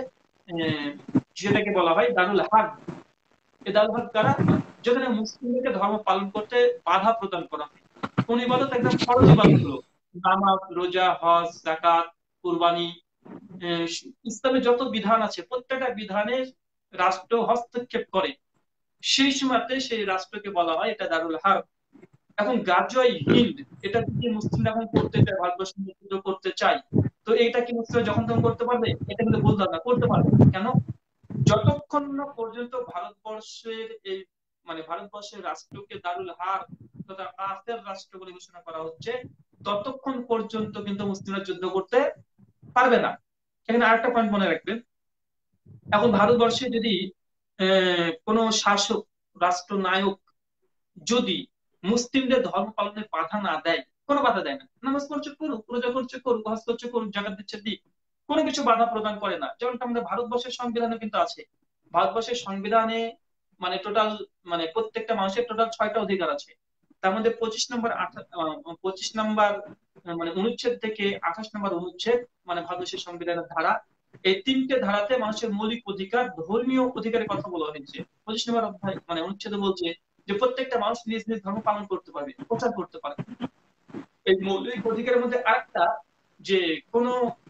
যেটাকে বলা হয় দারুল হার্ব। এই দারুল হার্ব কারা? যেখানে মুসলিমদেরকে ধর্ম পালন করতে বাধা প্রদান করা হয়। কোন ইবাদত? একদম ফরজ ইবাদত গুলো, নামাজ, রোজা, হজ, যাকাত, কুরবানি, ইসলামের যত বিধান আছে প্রত্যেকটা বিধানে রাষ্ট্র হস্তক্ষেপ করে, সেই সময়তে সেই রাষ্ট্রকে বলা হয় এটা দারুল হার্ব। এখন গাজওয়াই হিন্দ, এটা যদি মুসলিমরা এখন করতে চায়, ভারতবর্ষ যুদ্ধ করতে চায়, তো এটা কি মুসলিমরা যখন তখন করতে পারবে? এটা কিন্তু ভুল ধারণা, করতে পারবে। কেন? যতক্ষণ না পর্যন্ত ভারতবর্ষের এই মানে ভারতবর্ষের রাষ্ট্রকে দারুল হার্ব তথা কাফের রাষ্ট্র বলে ঘোষণা করা হচ্ছে, ততক্ষণ পর্যন্ত কিন্তু মুসলিমরা যুদ্ধ করতে পারবে না। এখানে আরেকটা পয়েন্ট মনে রাখবেন, এখন ভারতবর্ষে যদি কোন শাসক রাষ্ট্রনায়ক যদি মুসলিমদের ধর্ম পালনে বাধা না দেয়, কোনো বাধা দেয় না, নামাজ পড়ছে করুক, রোজা করছে করুক, হজ করছে করুক, জাকাত দিচ্ছে দিক, কোনো কিছু বাধা প্রদান করে না, যেমনটা আমাদের ভারতবর্ষের সংবিধানে কিন্তু আছে। ভারতবর্ষের সংবিধানে মানে টোটাল মানে প্রত্যেকটা মানুষের টোটাল ছয়টা অধিকার আছে। তার মধ্যে পঁচিশ নম্বর পঁচিশ নম্বর মানে অনুচ্ছেদ থেকে আঠাশ নম্বর অনুচ্ছেদ মানে ভারতবর্ষের সংবিধানের ধারা, এই তিনটে ধারাতে মানুষের মৌলিক অধিকার, ধর্মীয় অধিকারের কথা বলা হয়েছে। পঁচিশ নম্বর অধ্যায় মানে অনুচ্ছেদে বলছে যে প্রত্যেকটা মানুষ নিজ নিজ ধর্ম পালন করতে পারবে, প্রচার করতে পারবে। এই মৌলিক অধিকারের মধ্যে আরেকটা, যে কোন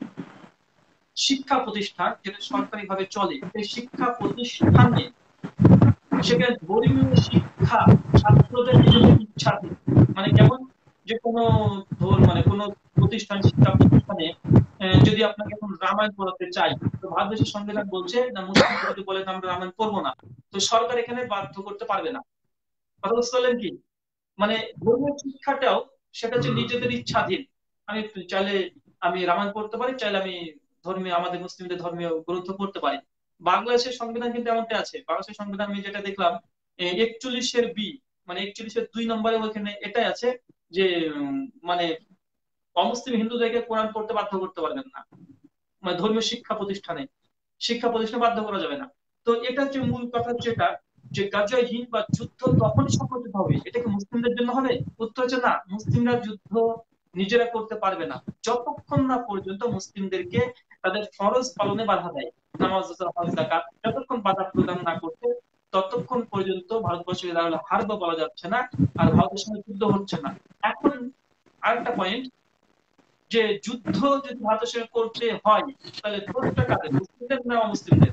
শিক্ষা প্রতিষ্ঠান যেটা সরকারি ভাবে চলে, সেই শিক্ষা প্রতিষ্ঠানে সেখানে ধর্মীয় শিক্ষা ছাত্রদের নিজেদের ইচ্ছাতে, মানে কেমন, যে কোনো মানে কোনো প্রতিষ্ঠান, শিক্ষা প্রতিষ্ঠানে যদি আপনাকে এখন রামায়ণ পড়াতে চাই, তো ভারতবর্ষের সংবিধান বলছে না, মুসলিম যদি বলে আমরা রামায়ণ পড়বো না, তো সরকার এখানে বাধ্য করতে পারবে না। কথা বুঝতে পারলেন কি? মানে ধর্মীয় শিক্ষাটাও সেটা হচ্ছে নিজেদের ইচ্ছাধীন। আমি চাইলে আমি রামায়ণ পড়তে পারি, চাইলে আমি ধর্মীয় আমাদের মুসলিমদের ধর্মীয় গ্রন্থ পড়তে পারি। বাংলাদেশের সংবিধান কিন্তু এমনটা আছে। বাংলাদেশের সংবিধান আমি যেটা দেখলাম একচল্লিশের বি মানে একচল্লিশের দুই নম্বরে ওখানে এটাই আছে যে মানে অমুসলিম হিন্দুদেরকে কোরআন পড়তে বাধ্য করতে পারবেন না, মানে ধর্মীয় শিক্ষা প্রতিষ্ঠানে শিক্ষা প্রতিষ্ঠানে বাধ্য করা যাবে না। তো এটা হচ্ছে মূল কথা, হচ্ছে এটা যে গাজায় হিন্দ বা যুদ্ধ তখনই সংগঠিত হবে, এটা কি মুসলিমদের জন্য হবে? উত্তর হচ্ছে না, মুসলিমরা যুদ্ধ নিজেরা করতে পারবে না যতক্ষণ না পর্যন্ত মুসলিমদেরকে তাদের ফরজ পালনে বাধা দেয়, নামাজ, হজ, যাকাত যতক্ষণ বাধা প্রদান না করতে, ততক্ষণ পর্যন্ত ভারতবর্ষের হারব বলা যাচ্ছে না, আর ভারতের সঙ্গে যুদ্ধ হচ্ছে না। এখন আরেকটা পয়েন্ট, যে যুদ্ধ যদি ভারতের সঙ্গে করতে হয় তাহলে দোষটা কাদের, মুসলিমদের না অমুসলিমদের?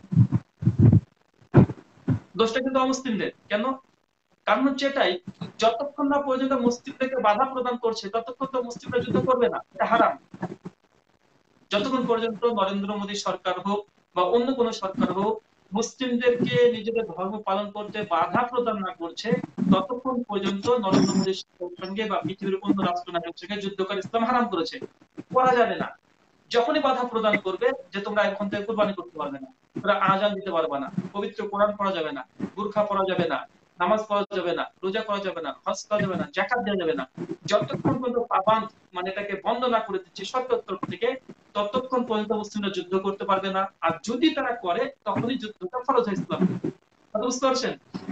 দোষটা কিন্তু অমুসলিমদের। কেন? কারণ হচ্ছে এটাই, যতক্ষণ না পর্যন্ত মুসলিমদেরকে বাধা প্রদান করছে ততক্ষণ তো মুসলিমরা যুদ্ধ করবে না, এটা হারাম। যতক্ষণ পর্যন্ত নরেন্দ্র মোদী সরকার হোক বা অন্য কোন সরকার হোক মুসলিমদেরকে নিজেদের ধর্ম পালন করতে বাধা প্রদান না করছে, ততক্ষণ পর্যন্ত নরেন্দ্র মোদীর সঙ্গে বা পৃথিবীর অন্য রাষ্ট্রনায়কের সঙ্গে যুদ্ধ করে ইসলাম হারাম করেছে, করা যাবে না। যখনই বাধা প্রদান করবে যে তোমরা এখন থেকে কুরবানি করতে পারবে না, তোমরা আজান দিতে পারবে না, পবিত্র কোরআন পড়া যাবে না, বুরখা পড়া যাবে না, নামাজ পড়া যাবে না, রোজা করা যাবে না, হজ করা যাবে না, যাকাত দেওয়া যাবে না, যতক্ষণ পর্যন্ত পাবান্দ মানে এটাকে বন্ধ না করে দিচ্ছে সরকার তরফ থেকে, ততক্ষণ পর্যন্ত মুসলিমরা যুদ্ধ করতে পারবে না। আর যদি তারা করে তখনই যুদ্ধটা ফরজ হয় ইসলাম। কথা বুঝতে পারছেন?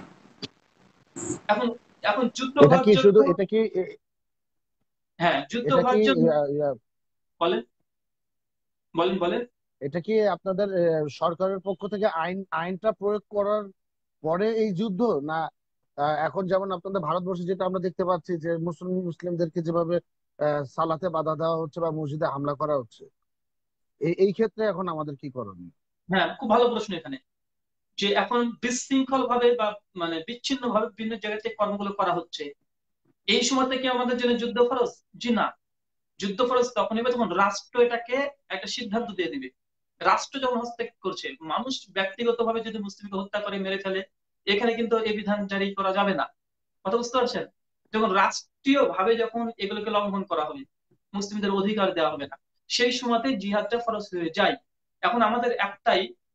এখন এখন যুদ্ধ এটা হওয়ার কি জন্য, শুধু এটা কি হ্যাঁ যুদ্ধ এটা কি হওয়ার জন্য, ইয়া, ইয়া, বলেন বলেন বলেন এটা কি আপনাদের আহ, সরকারের পক্ষ থেকে আইন আইনটা প্রয়োগ করার পরে এই যুদ্ধ, না আহ, এখন যেমন আপনাদের ভারতবর্ষে যেটা আমরা দেখতে পাচ্ছি যে মুসলিম মুসলিমদেরকে যেভাবে আহ, সালাতে বাধা দেওয়া হচ্ছে বা মসজিদে হামলা করা হচ্ছে, এই এই ক্ষেত্রে এখন আমাদের কি করণীয়? হ্যাঁ, খুব ভালো প্রশ্ন এখানে, যে এখন বিশৃঙ্খল ভাবে বা মানে বিচ্ছিন্ন ভাবে বিভিন্ন জায়গাতে কর্মগুলো করা হচ্ছে, এই সময়তে কি আমাদের জন্য যুদ্ধ ফরজ? জি না। যুদ্ধ ফরজ তখনই হবে যখন রাষ্ট্র এটাকে একটা সিদ্ধান্ত দিয়ে দিবে। রাষ্ট্র যখন হস্তক্ষেপ করছে, মানুষ ব্যক্তিগত ভাবে যদি মুসলিমকে হত্যা করে মেরে ফেলে, এখানে কিন্তু এই বিধান জারি করা যাবে না। কথা বুঝতে পারছেন? যখন রাষ্ট্রীয় ভাবে যখন এগুলোকে লঙ্ঘন করা হবে, মুসলিমদের অধিকার দেওয়া হবে না, সেই সময়তে জিহাদটা ফরজ হয়ে যায়। এখন আমাদের একটাই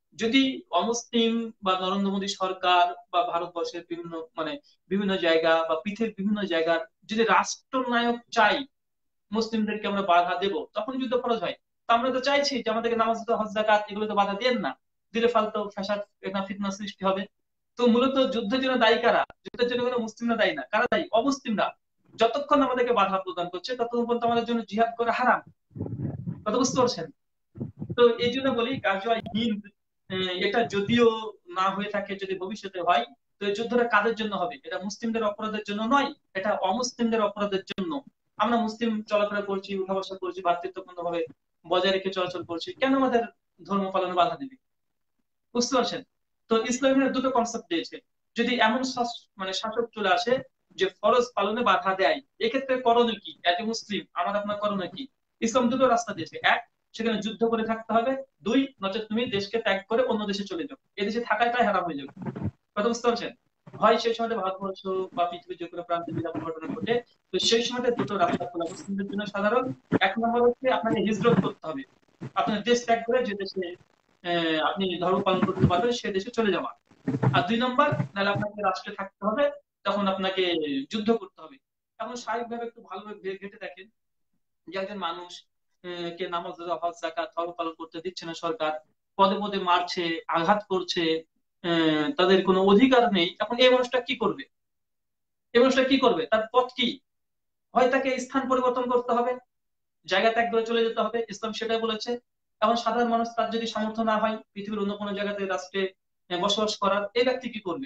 যদি অমুসলিম বা নরেন্দ্র মোদী সরকার বা ভারতবর্ষের বিভিন্ন মানে বিভিন্ন জায়গা বা পৃথিবীর বিভিন্ন জায়গার যদি রাষ্ট্রনায়ক চাই মুসলিমদেরকে আমরা বাধা দেব, তখন যুদ্ধ খরচ হয়। তো আমরা তো চাইছি যে আমাদেরকে নামাজ, হজ, যাকাত এগুলোতে বাধা দেন না, দিলে ফালতু ফ্যাসাদ ফিতনা ফিতনা সৃষ্টি হবে। তো মূলত যুদ্ধের জন্য দায়ী কারা? যুদ্ধের জন্য কোনো মুসলিমরা দায়ী না, কারা দায়ী? অমুসলিমরা। যতক্ষণ আমাদেরকে বাধা প্রদান করছে ততক্ষণ পর্যন্ত আমাদের জন্য জিহাদ করা হারাম। কথা বুঝতে পারছেন? তো এই জন্য বলি গাজওয়া হিন্দ, আহ, এটা যদিও না হয়ে থাকে, যদি ভবিষ্যতে হয়, তো এই যুদ্ধটা কাদের জন্য হবে? এটা মুসলিমদের অপরাধের জন্য নয়, এটা অমুসলিমদের অপরাধের জন্য। আমরা মুসলিম চলাফেরা করছি, উঠা বসা করছি, ভ্রাতৃত্বপূর্ণ ভাবে বজায় রেখে চলাচল করছি, কেন আমাদের ধর্ম পালনে বাধা দিবে? বুঝতে পারছেন? তো ইসলামের দুটো কনসেপ্ট দিয়েছে। যদি এমন শাস- মানে শাসক চলে আসে যে ফরজ পালনে বাধা দেয়, এক্ষেত্রে করণীয় কি? এজ এ মুসলিম আমার আপনার করণীয় কি? ইসলাম দুটো রাস্তা দিয়েছে। এক, সেখানে যুদ্ধ করে থাকতে হবে। দুই, নচেত তুমি দেশকে ত্যাগ করে অন্য দেশে চলে যাও, এদেশে থাকাটাই হারাম হয়ে যাবে। কথা বুঝতে পারছেন? হয় সেই সময় ভারতবর্ষ বা পৃথিবীর যে কোনো প্রান্তে যদি এমন ঘটনা ঘটে, তো সেই সময় দুটো রাস্তা খোলা মুসলিমদের জন্য সাধারণ। এক নম্বর হচ্ছে আপনাকে হিজরত করতে হবে, আপনার দেশ ত্যাগ করে যে দেশে আহ, আপনি ধর্ম পালন করতে পারবেন সে দেশে চলে যাওয়া। আর দুই নম্বর, নাহলে আপনাকে রাষ্ট্রে থাকতে হবে, তখন আপনাকে যুদ্ধ করতে হবে। এখন স্বাভাবিকভাবে একটু ভালোভাবে ভে- ঘেটে দেখেন যে একজন মানুষ আহ, কে নামাজ রোজা হজ যাকাত ধর্ম পালন করতে দিচ্ছে না সরকার, পদে পদে মারছে, আঘাত করছে, আহ, তাদের কোনো অধিকার নেই, এখন এই মানুষটা কি করবে? এই মানুষটা কি করবে? তার পথ কি? হয় তাকে স্থান পরিবর্তন করতে হবে, জায়গা ত্যাগ করে চলে যেতে হবে, ইসলাম সেটাই বলেছে। এখন সাধারণ মানুষ তার যদি সামর্থ্য না হয় পৃথিবীর অন্য কোনো জায়গাতে রাষ্ট্রে আহ, বসবাস করার, এই ব্যক্তি কি করবে?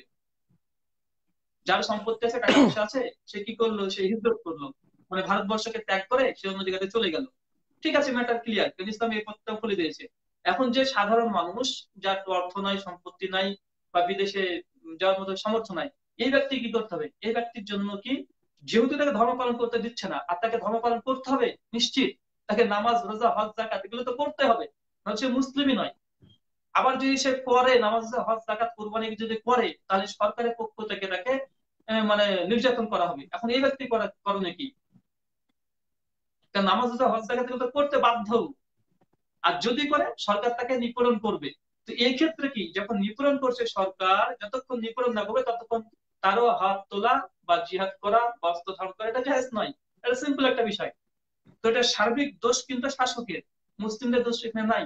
যার সম্পত্তি আছে, টাকা পয়সা আছে, সে কি করলো? সে হিজরত করলো, মানে ভারতবর্ষকে ত্যাগ করে সে অন্য জায়গাতে চলে গেল। ঠিক আছে, ম্যাটার ক্লিয়ার, কিন্তু ইসলাম এই পথটাও খুলে দিয়েছে। এখন যে সাধারণ মানুষ, যার তো অর্থ নাই, সম্পত্তি নাই, বা বিদেশে যাওয়ার মতো সামর্থ্য নাই, এই ব্যক্তি কি করতে হবে? এই ব্যক্তির জন্য কি, যেহেতু তাকে ধর্ম পালন করতে দিচ্ছে না, আর তাকে ধর্ম পালন করতে হবে নিশ্চিত, তাকে নামাজ রোজা হজ যাকাত এগুলো তো করতে হবে, হচ্ছে মুসলিমই নয়। আবার যদি সে করে নামাজ হজ যাকাত কুরবানি যদি করে, তাহলে সরকারের পক্ষ থেকে তাকে আহ, মানে নির্যাতন করা হবে। এখন এই ব্যক্তি করার করণীয় কি? তা নামাজ রোজা হজ যাকাত এগুলো তো করতে বাধ্য, আর যদি করে সরকার তাকে নিপীড়ন করবে। তো এই ক্ষেত্রে কি, যখন নিপীড়ন করছে সরকার, যতক্ষণ নিপীড়ন না করবে ততক্ষণ তারও হাত তোলা বা জিহাদ করা বা অস্ত্র ধারণ করা এটা জায়েজ নয়। এটা সিম্পল একটা বিষয়। তো এটা সার্বিক দোষ কিন্তু শাসকের, মুসলিমদের দোষ এখানে নাই।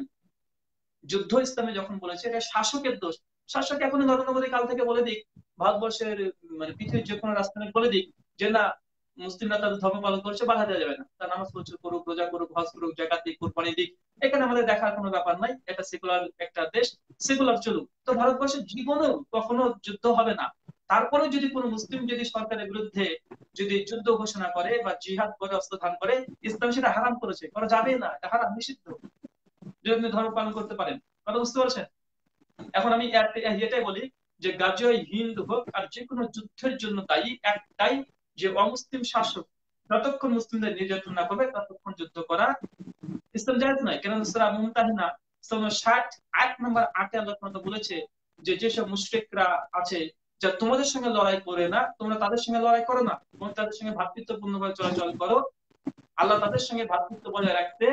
যুদ্ধ ইসলামে যখন বলেছে এটা শাসকের দোষ। শাসক এখন নরেন্দ্র মোদী কাল থেকে বলে দিক, ভারতবর্ষের মানে পৃথিবীর যে কোনো রাষ্ট্রে বলে দিক যে না, মুসলিমরা তাদের ধর্ম পালন করছে, বাধা দেওয়া যাবে না, তার নামাজ পড়ছে করুক, রোজা করুক, হজ করুক, জাকাত দিক, কুরবানি দিক, এখানে আমাদের দেখার কোনো ব্যাপার নাই, এটা সেকুলার একটা দেশ, সেকুলার চলুক। তো ভারতবর্ষের জীবনেও কখনো যুদ্ধ হবে না। তারপরে যদি কোনো মুসলিম যদি সরকারের বিরুদ্ধে যদি যুদ্ধ ঘোষণা করে বা জিহাদ করে অস্ত্র ধারণ করে, ইসলাম সেটা হারাম করেছে, করা যাবে না, এটা হারাম, নিষিদ্ধ, যদি আপনি ধর্ম পালন করতে পারেন। কথা বুঝতে পারছেন? এখন আমি এটাই বলি যে গাজওয়ে হিন্দ হোক আর যে কোনো যুদ্ধের জন্য দায়ী একটাই, যে অমুসলিম শাসক যতক্ষণ মুসলিমদের নির্যাতন না করবে ততক্ষণ যুদ্ধ করা ইসলাম জায়েজ নয়। কেন সূরা মুমতাহিনা ষাট আট নম্বর আটে আল্লাহ তাআলা বলেছে যে যেসব মুশরিকরা আছে, যা তোমাদের সঙ্গে লড়াই করে না, তোমরা তাদের সঙ্গে লড়াই করো না, তোমরা তাদের সঙ্গে ভ্রাতৃত্বপূর্ণভাবে চলাচল করো। আল্লাহ তাদের সঙ্গে ভ্রাতৃত্ব বজায় রাখতে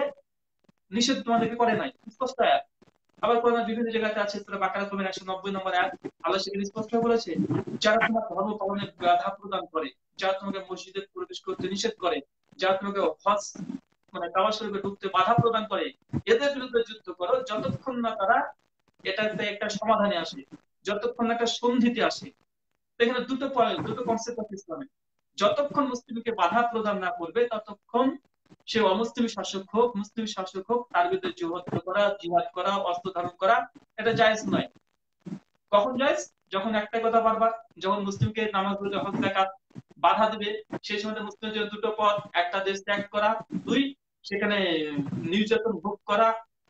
নিষেধ তোমাদেরকে করে নাই, স্পষ্ট আয়াত। আবার কোরআনের বিভিন্ন জায়গাতে আছে, সূরা বাকারা তোমার একশো নব্বই নম্বর আয়াত, আল্লাহ সেখানে স্পষ্ট বলেছে যারা তোমার ধর্ম পালনে বাধা প্রদান করে, যারা তোমাকে মসজিদে প্রবেশ করতে নিষেধ করে, যারা তোমাকে হজ মানে কাবা শরীফে ঢুকতে বাধা প্রদান করে, এদের বিরুদ্ধে যুদ্ধ করো যতক্ষণ না তারা এটাতে একটা সমাধানে আসে, যতক্ষণ না একটা সন্ধিতে আসে। তো এখানে দুটো পয়েন্ট, দুটো কনসেপ্ট আছে ইসলামে। যতক্ষণ মুসলিমকে বাধা প্রদান না করবে ততক্ষণ সে অমুসলিম শাসক হোক মুসলিম শাসক হোক, তার বিরুদ্ধে যুদ্ধ করা, জিহাদ করা, অস্ত্র ধারণ করা এটা জায়েজ নয়। কখন জায়েজ? যখন একটাই কথা বারবার, যখন মুসলিমকে নামাজ রোজা হজ যাকাত বাধা দিবে, সেই সময় মুসলিমের জন্য দুটো পথ, একটা দেশ ত্যাগ করা, দুই সেখানে নির্যাতন ভোগ করা,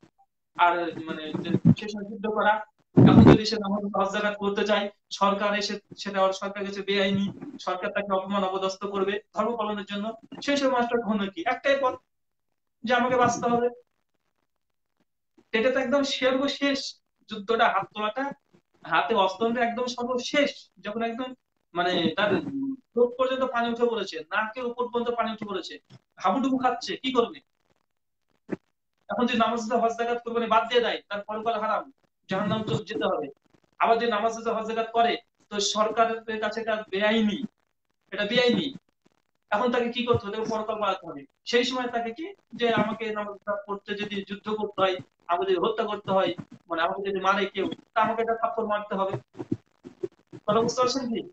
আর মানে সে সময় যুদ্ধ করা। এখন যদি সে নামাজ হজ যাকাত করতে চায়, সরকার এসে সেটা ওর সরকার কাছে বেআইনি, সরকার তাকে অপমান অপদস্থ করবে ধর্ম পালনের জন্য, সেই সময় মাস্টার গ্রহণ কি একটাই পথ, যে আমাকে বাঁচতে হবে। এটা তো একদম সর্বশেষ, যুদ্ধটা হাত তোলাটা, হাতে অস্ত্র একদম সর্বশেষ, যখন একদম মানে তার চোখ পর্যন্ত পানি উঠে পড়েছে, নাকের উপর পর্যন্ত পানি উঠে পড়েছে, হাবুডুবু খাচ্ছে, কি করবে? এখন যদি নামাজ হজ যাকাত কুরবানি বাদ দিয়ে দেয়, তার পরকাল হারাম। জাহান্নাম চলে যেতে হবে। আবার যে নামাজ হজ জাকাত করে, তো সরকারের কাছে এটা বেআইনি, এটা বেআইনি। এখন তাকে কি করতে হবে, তাকে পরকাল বাড়াতে হবে। সেই সময় তাকে কি, যে আমাকে নামাজ জাকাত পড়তে যদি যুদ্ধ করতে হয়, আমাকে যদি হত্যা করতে হয়, মানে আমাকে যদি মারে কেউ, তা আমাকে এটা থাপ্পড় মারতে হবে। কথা বুঝতে পারছেন কি?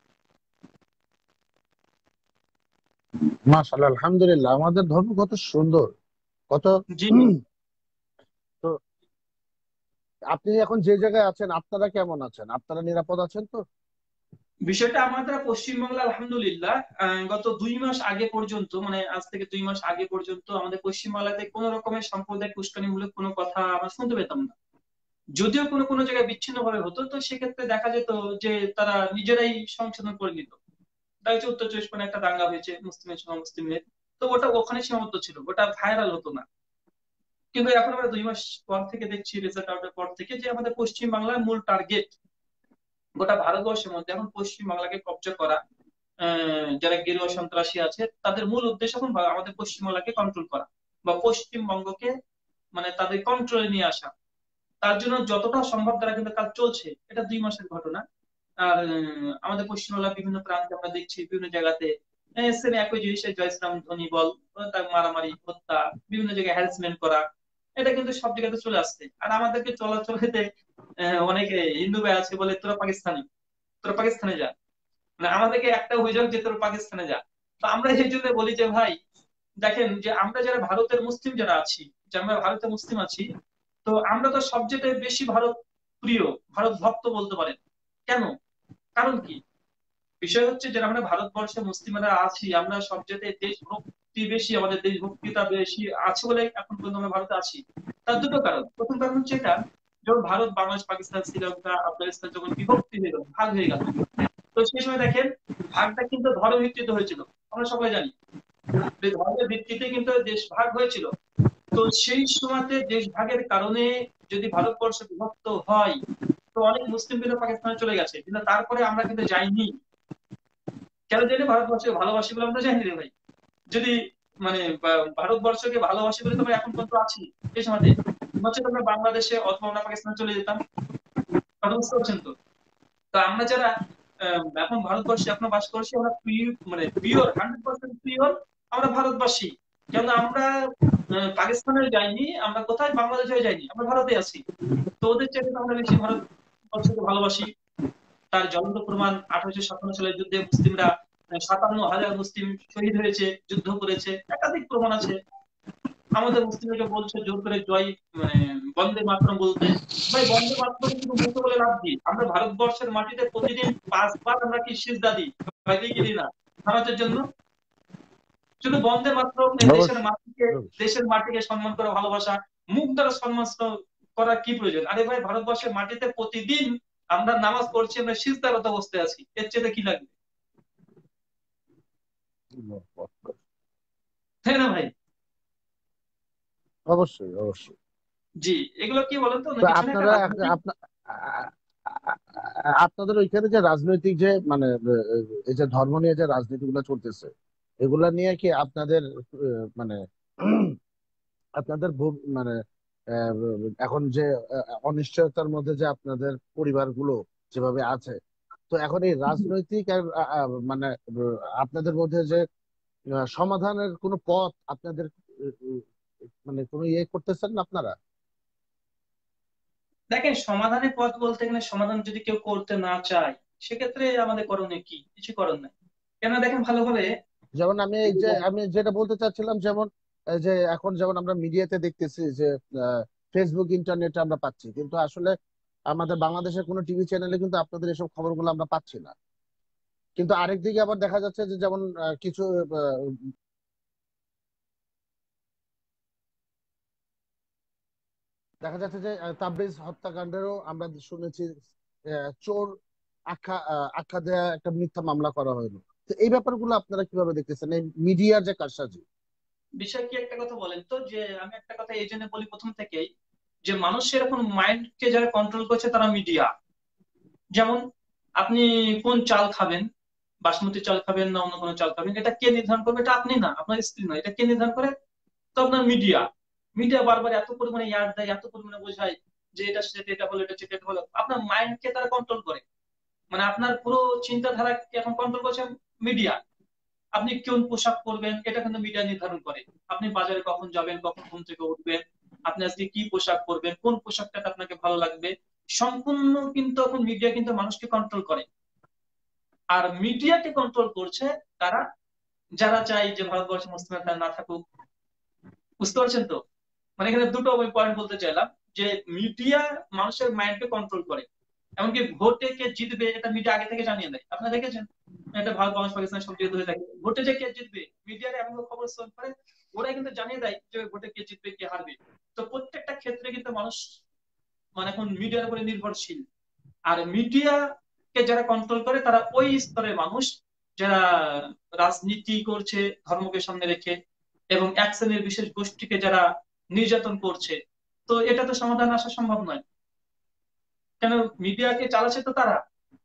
মাশাআল্লাহ, আলহামদুলিল্লাহ, আমাদের ধর্ম কত সুন্দর, কত জি। তো আপনি এখন যে জায়গায় আছেন, আপনারা কেমন আছেন? আপনারা নিরাপদ আছেন তো? বিষয়টা আমাদের পশ্চিমবাংলা আলহামদুলিল্লাহ, আহ, গত দুই মাস আগে পর্যন্ত, মানে আজ থেকে দুই মাস আগে পর্যন্ত আমাদের পশ্চিমবাংলাতে কোনো রকমের সাম্প্রদায়িক উস্কানিমূলক কোনো কথা আমরা শুনতে পেতাম না। যদিও কোনো কোনো জায়গায় বিচ্ছিন্ন ভাবে হতো, তো সেক্ষেত্রে দেখা যেত যে তারা নিজেরাই সংশোধন করে নিত। দেখা যাচ্ছে উত্তর চব্বিশ পরগনায় একটা দাঙ্গা হয়েছে মুসলিমের সঙ্গে মুসলিমের, তো ওটা ওখানে সীমাবদ্ধ ছিল, ওটা ভাইরাল হতো না। কিন্তু এখন আমরা দুই মাস পর থেকে দেখছি, রেজাল্ট আউটের পর থেকে, যে আমাদের পশ্চিম বাংলার মূল টার্গেট গোটা ভারতবর্ষের মধ্যে এখন পশ্চিম বাংলাকে কবজা করা। আহ, যারা গেরুয়া সন্ত্রাসী আছে তাদের মূল উদ্দেশ্য এখন বা- আমাদের পশ্চিমবাংলাকে কন্ট্রোল করা, বা পশ্চিমবঙ্গকে মানে তাদের কন্ট্রোলে নিয়ে আসা। তার জন্য যতটা সম্ভব তারা কিন্তু কাজ চলছে। এটা দুই মাসের ঘটনা। আর আহ, আমাদের পশ্চিমবাংলার বিভিন্ন প্রান্তে আমরা দেখছি, বিভিন্ন জায়গাতে সেম একই জিনিসের জয় শ্রীরাম ধ্বনি বল, তার মারামারি, হত্যা, বিভিন্ন জায়গায় হ্যারাসমেন্ট করা, এটা কিন্তু সব জায়গাতে চলে আসছে। আর আমাদেরকে চলাচলেতে আহ, অনেকে হিন্দু ভাই আছে বলে তোরা পাকিস্তানি, তোরা পাকিস্তানে যা, মানে আমাদেরকে একটা অভিযোগ যে তোরা পাকিস্তানে যা। তো আমরা এই জন্য বলি যে ভাই, দেখেন যে আমরা যারা ভারতের মুসলিম যারা আছি, যে আমরা ভারতের মুসলিম আছি, তো আমরা তো সবচেয়ে বেশি ভারত প্রিয়, ভারত ভক্ত বলতে পারেন। কেন? কারণ কি? বিষয় হচ্ছে যে আমরা ভারতবর্ষে মুসলিমরা আছি, আমরা সবচেয়ে দেশভক্তি বেশি, আমাদের দেশভক্তিটা বেশি আছে বলে এখন পর্যন্ত আমরা ভারতে আছি। তার দুটো কারণ। প্রথম কারণ হচ্ছে এটা, যখন ভারত, বাংলাদেশ, পাকিস্তান, শ্রীলঙ্কা, আফগানিস্তান যখন বিভক্তি হয়ে গেল, ভাগ হয়ে গেল, তো সেই সময় দেখেন ভাগটা কিন্তু ধর্ম ভিত্তিতে হয়েছিল। আমরা সকলে জানি যে ধর্মের ভিত্তিতে কিন্তু দেশ ভাগ হয়েছিল। তো সেই সময়তে দেশ ভাগের কারণে যদি ভারতবর্ষ বিভক্ত হয়, তো অনেক মুসলিম কিন্তু পাকিস্তানে চলে গেছে, কিন্তু তারপরে আমরা কিন্তু যাইনি। কেন জানি ভারতবর্ষকে ভালোবাসি বলে আমরা যাইনি রে ভাই। যদি মানে বা- ভারতবর্ষকে ভালোবাসি বলে তোমরা এখন পর্যন্ত আছি এই সময়তে, হচ্ছে তোমরা বাংলাদেশে অথবা আমরা পাকিস্তানে চলে যেতাম। কথা বুঝতে পারছেন তো? তো আমরা যারা আহ, এখন ভারতবর্ষে এখন বাস করছি, আমরা পিউ- মানে পিওর হান্ড্রেড পার্সেন্ট পিওর আমরা ভারতবাসী। কেন আমরা আহ, পাকিস্তানে যাইনি, আমরা কোথায় বাংলাদেশে যাইনি, আমরা ভারতে আছি। তো ওদের চাইতে তো আমরা বেশি ভারতবর্ষকে ভালোবাসি। তার জ্বলন্ত প্রমাণ, আঠারোশো সাতান্ন সালের যুদ্ধে মুসলিমরা আহ, সাতান্ন হাজার মুসলিম শহীদ হয়েছে, যুদ্ধ করেছে, একাধিক প্রমাণ আছে। আমাদের মুসলিমরা বলছে জোর করে জয়, মানে বন্দে মাতরম বলতে। ভাই বন্দে মাতরম কিন্তু মুখে বলে লাভ দিই, আমরা ভারতবর্ষের মাটিতে প্রতিদিন পাঁচবার আমরা কি সিজদা দিই, ভাই দিই কি দিই না নামাজের জন্য? শুধু বন্দে মাতরম এই দেশের অবশ্যই, মাটিকে, অবশ্যই। দেশের মাটিকে সম্মান করা, ভালোবাসা, মুখ দ্বারা সম্মান করার কি প্রয়োজন? আরে ভাই ভারতবর্ষের মাটিতে প্রতিদিন আমরা নামাজ পড়ছি, আমরা সিজদারত অবস্থায় আছি, এর চেয়ে কি লাগবে? তাই না ভাই? অবশ্যই, অবশ্যই। জি। এগুলো কি বলেন তো, না তো কিছু না একটা আপনারা এক- রাজনৈতিক। আপনা- আ- আ- আ- আপনাদের ওইখানে যে রাজনৈতিক যে মানে আহ, এই যে ধর্ম নিয়ে যে রাজনীতি গুলো চলতেছে, এগুলা নিয়ে কি আপনাদের আহ, মানে আপনাদের ভব- মানে আহ, এখন যে আহ, অনিশ্চয়তার মধ্যে যে আপনাদের পরিবারগুলো যেভাবে আছে, তো এখন এই রাজনৈতিক আর আ- আ, মানে আহ, আপনাদের মধ্যে যে আহ, সমাধানের কোনো পথ আপনাদের আহ, আহ, মানে কোনো ইয়ে করতেছেন না আপনারা? দেখেন সমাধানের পথ বলতে গেলে, সমাধান যদি কেউ করতে না চায়, সেক্ষেত্রে আমাদের করণীয় কি? কিছু করার নাই। কেন দেখেন ভালোভাবে, যেমন আমি এই এই যে যে আমি যেটা বলতে চাচ্ছিলাম, যেমন এই যে এখন যেমন আমরা মিডিয়াতে দেখতেছি যে ফেসবুক, ইন্টারনেটে আমরা পাচ্ছি, কিন্তু আসলে আমাদের বাংলাদেশের কোনো টিভি চ্যানেলে কিন্তু আপনাদের এসব খবরগুলো আমরা পাচ্ছি না। কিন্তু আরেকদিকে আবার দেখা যাচ্ছে যে যেমন আহ, কিছু আহ, দেখা যাচ্ছে যে আহ, তাবরিজ হত্যাকাণ্ডেরও আমরা শুনেছি আহ, চোর আখ্যা আহ, আখ্যা দেয়া একটা মিথ্যা মামলা করা হলো। তো এই ব্যাপারগুলো আপনারা কিভাবে দেখতেছেন, এই মিডিয়ার যে কারসাজি? বিষয় কি একটা কথা বলেন তো, যে আমি একটা কথা এই জন্য বলি প্রথম থেকেই, যে মানুষের এখন মাইন্ডকে যারা কন্ট্রোল করছে তারা মিডিয়া। যেমন আপনি কোন চাল খাবেন, বাসমতি চাল খাবেন না অন্য কোনো চাল খাবেন, এটা কে নির্ধারণ করবে? এটা আপনি না, আপনার স্ত্রী নয়, এটা কে নির্ধারণ করে? তো আপনার মিডিয়া। মিডিয়া বারবার এত পরিমাণে ইয়াদ দেয়, এত পরিমাণে বোঝায়, যে এটা সেটা এটা হলো এটা সেটা হলো, আপনার মাইন্ডকে তারা কন্ট্রোল করে। মানে আপনার পুরো চিন্তাধারাকে এখন কন্ট্রোল করছে মিডিয়া। আপনি কোন পোশাক পরবেন এটা কিন্তু মিডিয়া নির্ধারণ করে। আপনি বাজারে কখন যাবেন, কখন ঘুম থেকে উঠবেন, আপনি আজকে কি পোশাক পরবেন, কোন পোশাকটা আপনাকে ভালো লাগবে, সম্পূর্ণ কিন্তু এখন মিডিয়া কিন্তু মানুষকে কন্ট্রোল করে। আর মিডিয়াকে কন্ট্রোল করছে তারা, যারা চাই যে ভারতবর্ষে মুসলিমরা না থাকুক। বুঝতে পারছেন তো? মানে এখানে দুটো আমি পয়েন্ট বলতে চাইলাম, যে মিডিয়া মানুষের মাইন্ডকে কন্ট্রোল করে। এমনকি ভোটে কে জিতবে এটা মিডিয়া আগে থেকে জানিয়ে দেয়, আপনারা দেখেছেন? এটা ভারত, বাংলাদেশ, পাকিস্তান সব জায়গায় হয়ে থাকে। ভোটে যে কে জিতবে মিডিয়ার এমন খবর সোর্স করে, ওরাই কিন্তু জানিয়ে দেয় যে ভোটে কে জিতবে কে হারবে। তো প্রত্যেকটা ক্ষেত্রে কিন্তু মানুষ মানে এখন মিডিয়ার উপরে নির্ভরশীল। আর মিডিয়াকে যারা কন্ট্রোল করে তারা ওই স্তরের মানুষ, যারা রাজনীতি করছে ধর্মকে সামনে রেখে, এবং এক শ্রেণীর বিশেষ গোষ্ঠীকে যারা নির্যাতন করছে। তো এটা তো সমাধান আসা সম্ভব নয়। কেন? মিডিয়াকে চালাচ্ছে তো তারা,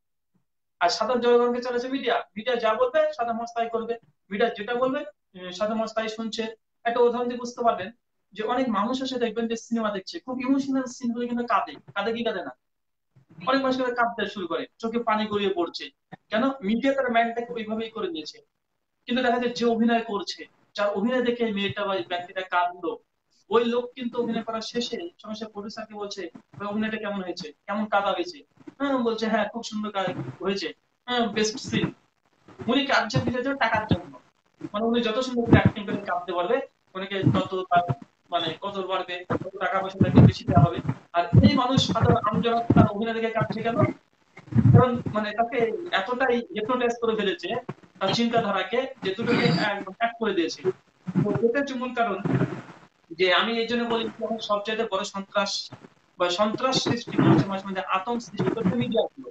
আর সাধারণ জনগণকে চালাচ্ছে মিডিয়া। মিডিয়া যা বলবে সাধারণ মানুষ তাই করবে। মিডিয়া যেটা বলবে উম, সাধারণ মানুষ তাই শুনছে। একটা উদাহরণ দিয়ে বুঝতে পারবেন, যে অনেক মানুষ এসে দেখবেন যে সিনেমা দেখছে, খুব ইমোশনাল সিন গুলো কিন্তু কাঁদে, কাঁদে কি কাঁদে না? অনেক মানুষ কিন্তু কাঁদতে শুরু করে, চোখে পানি গড়িয়ে পড়ছে। কেন? মিডিয়া তার মাইন্ডটাকে ওইভাবেই করে নিয়েছে। কিন্তু দেখা যায় যে অভিনয় করছে, যার অভিনয় দেখে এই মেয়েটা বা এই ব্যক্তিটা কাঁদলো, ওই লোক কিন্তু অভিনয় করার শেষে সমস্যা প্রডিউসারকে বলছে, "ভাই, অভিনয়টা কেমন হয়েছে, কেমন কাঁদা হয়েছে?" হ্যাঁ বলছে, "হ্যাঁ খুব সুন্দর কাজ হয়েছে, হ্যাঁ বেস্ট সিন।" উনি কাঁদছেন কিসের জন্য? টাকার জন্য। মানে উনি যত সুন্দর করে অ্যাক্টিং করে কাঁদতে পারবে, উনিকে তত তার মানে কদর বাড়বে, তত টাকা পয়সা তাকে বেশি দেওয়া হবে। আর এই মানুষ সাধারণ আমজনক তার অভিনয় দেখে কাঁদছে কেন? কারণ মানে তাকে এতটাই হিপনোটাইজ করে ফেলেছে তার চিন্তাধারাকে, যে দুটোকে একদম এক করে দিয়েছে। তো এটা হচ্ছে মূল কারণ। যে আমি এই জন্য বলি যে এখন সবচেয়ে বড় সন্ত্রাস বা সন্ত্রাস সৃষ্টি মানুষের মাঝে মধ্যে আতঙ্ক সৃষ্টি করতে মিডিয়া গুলো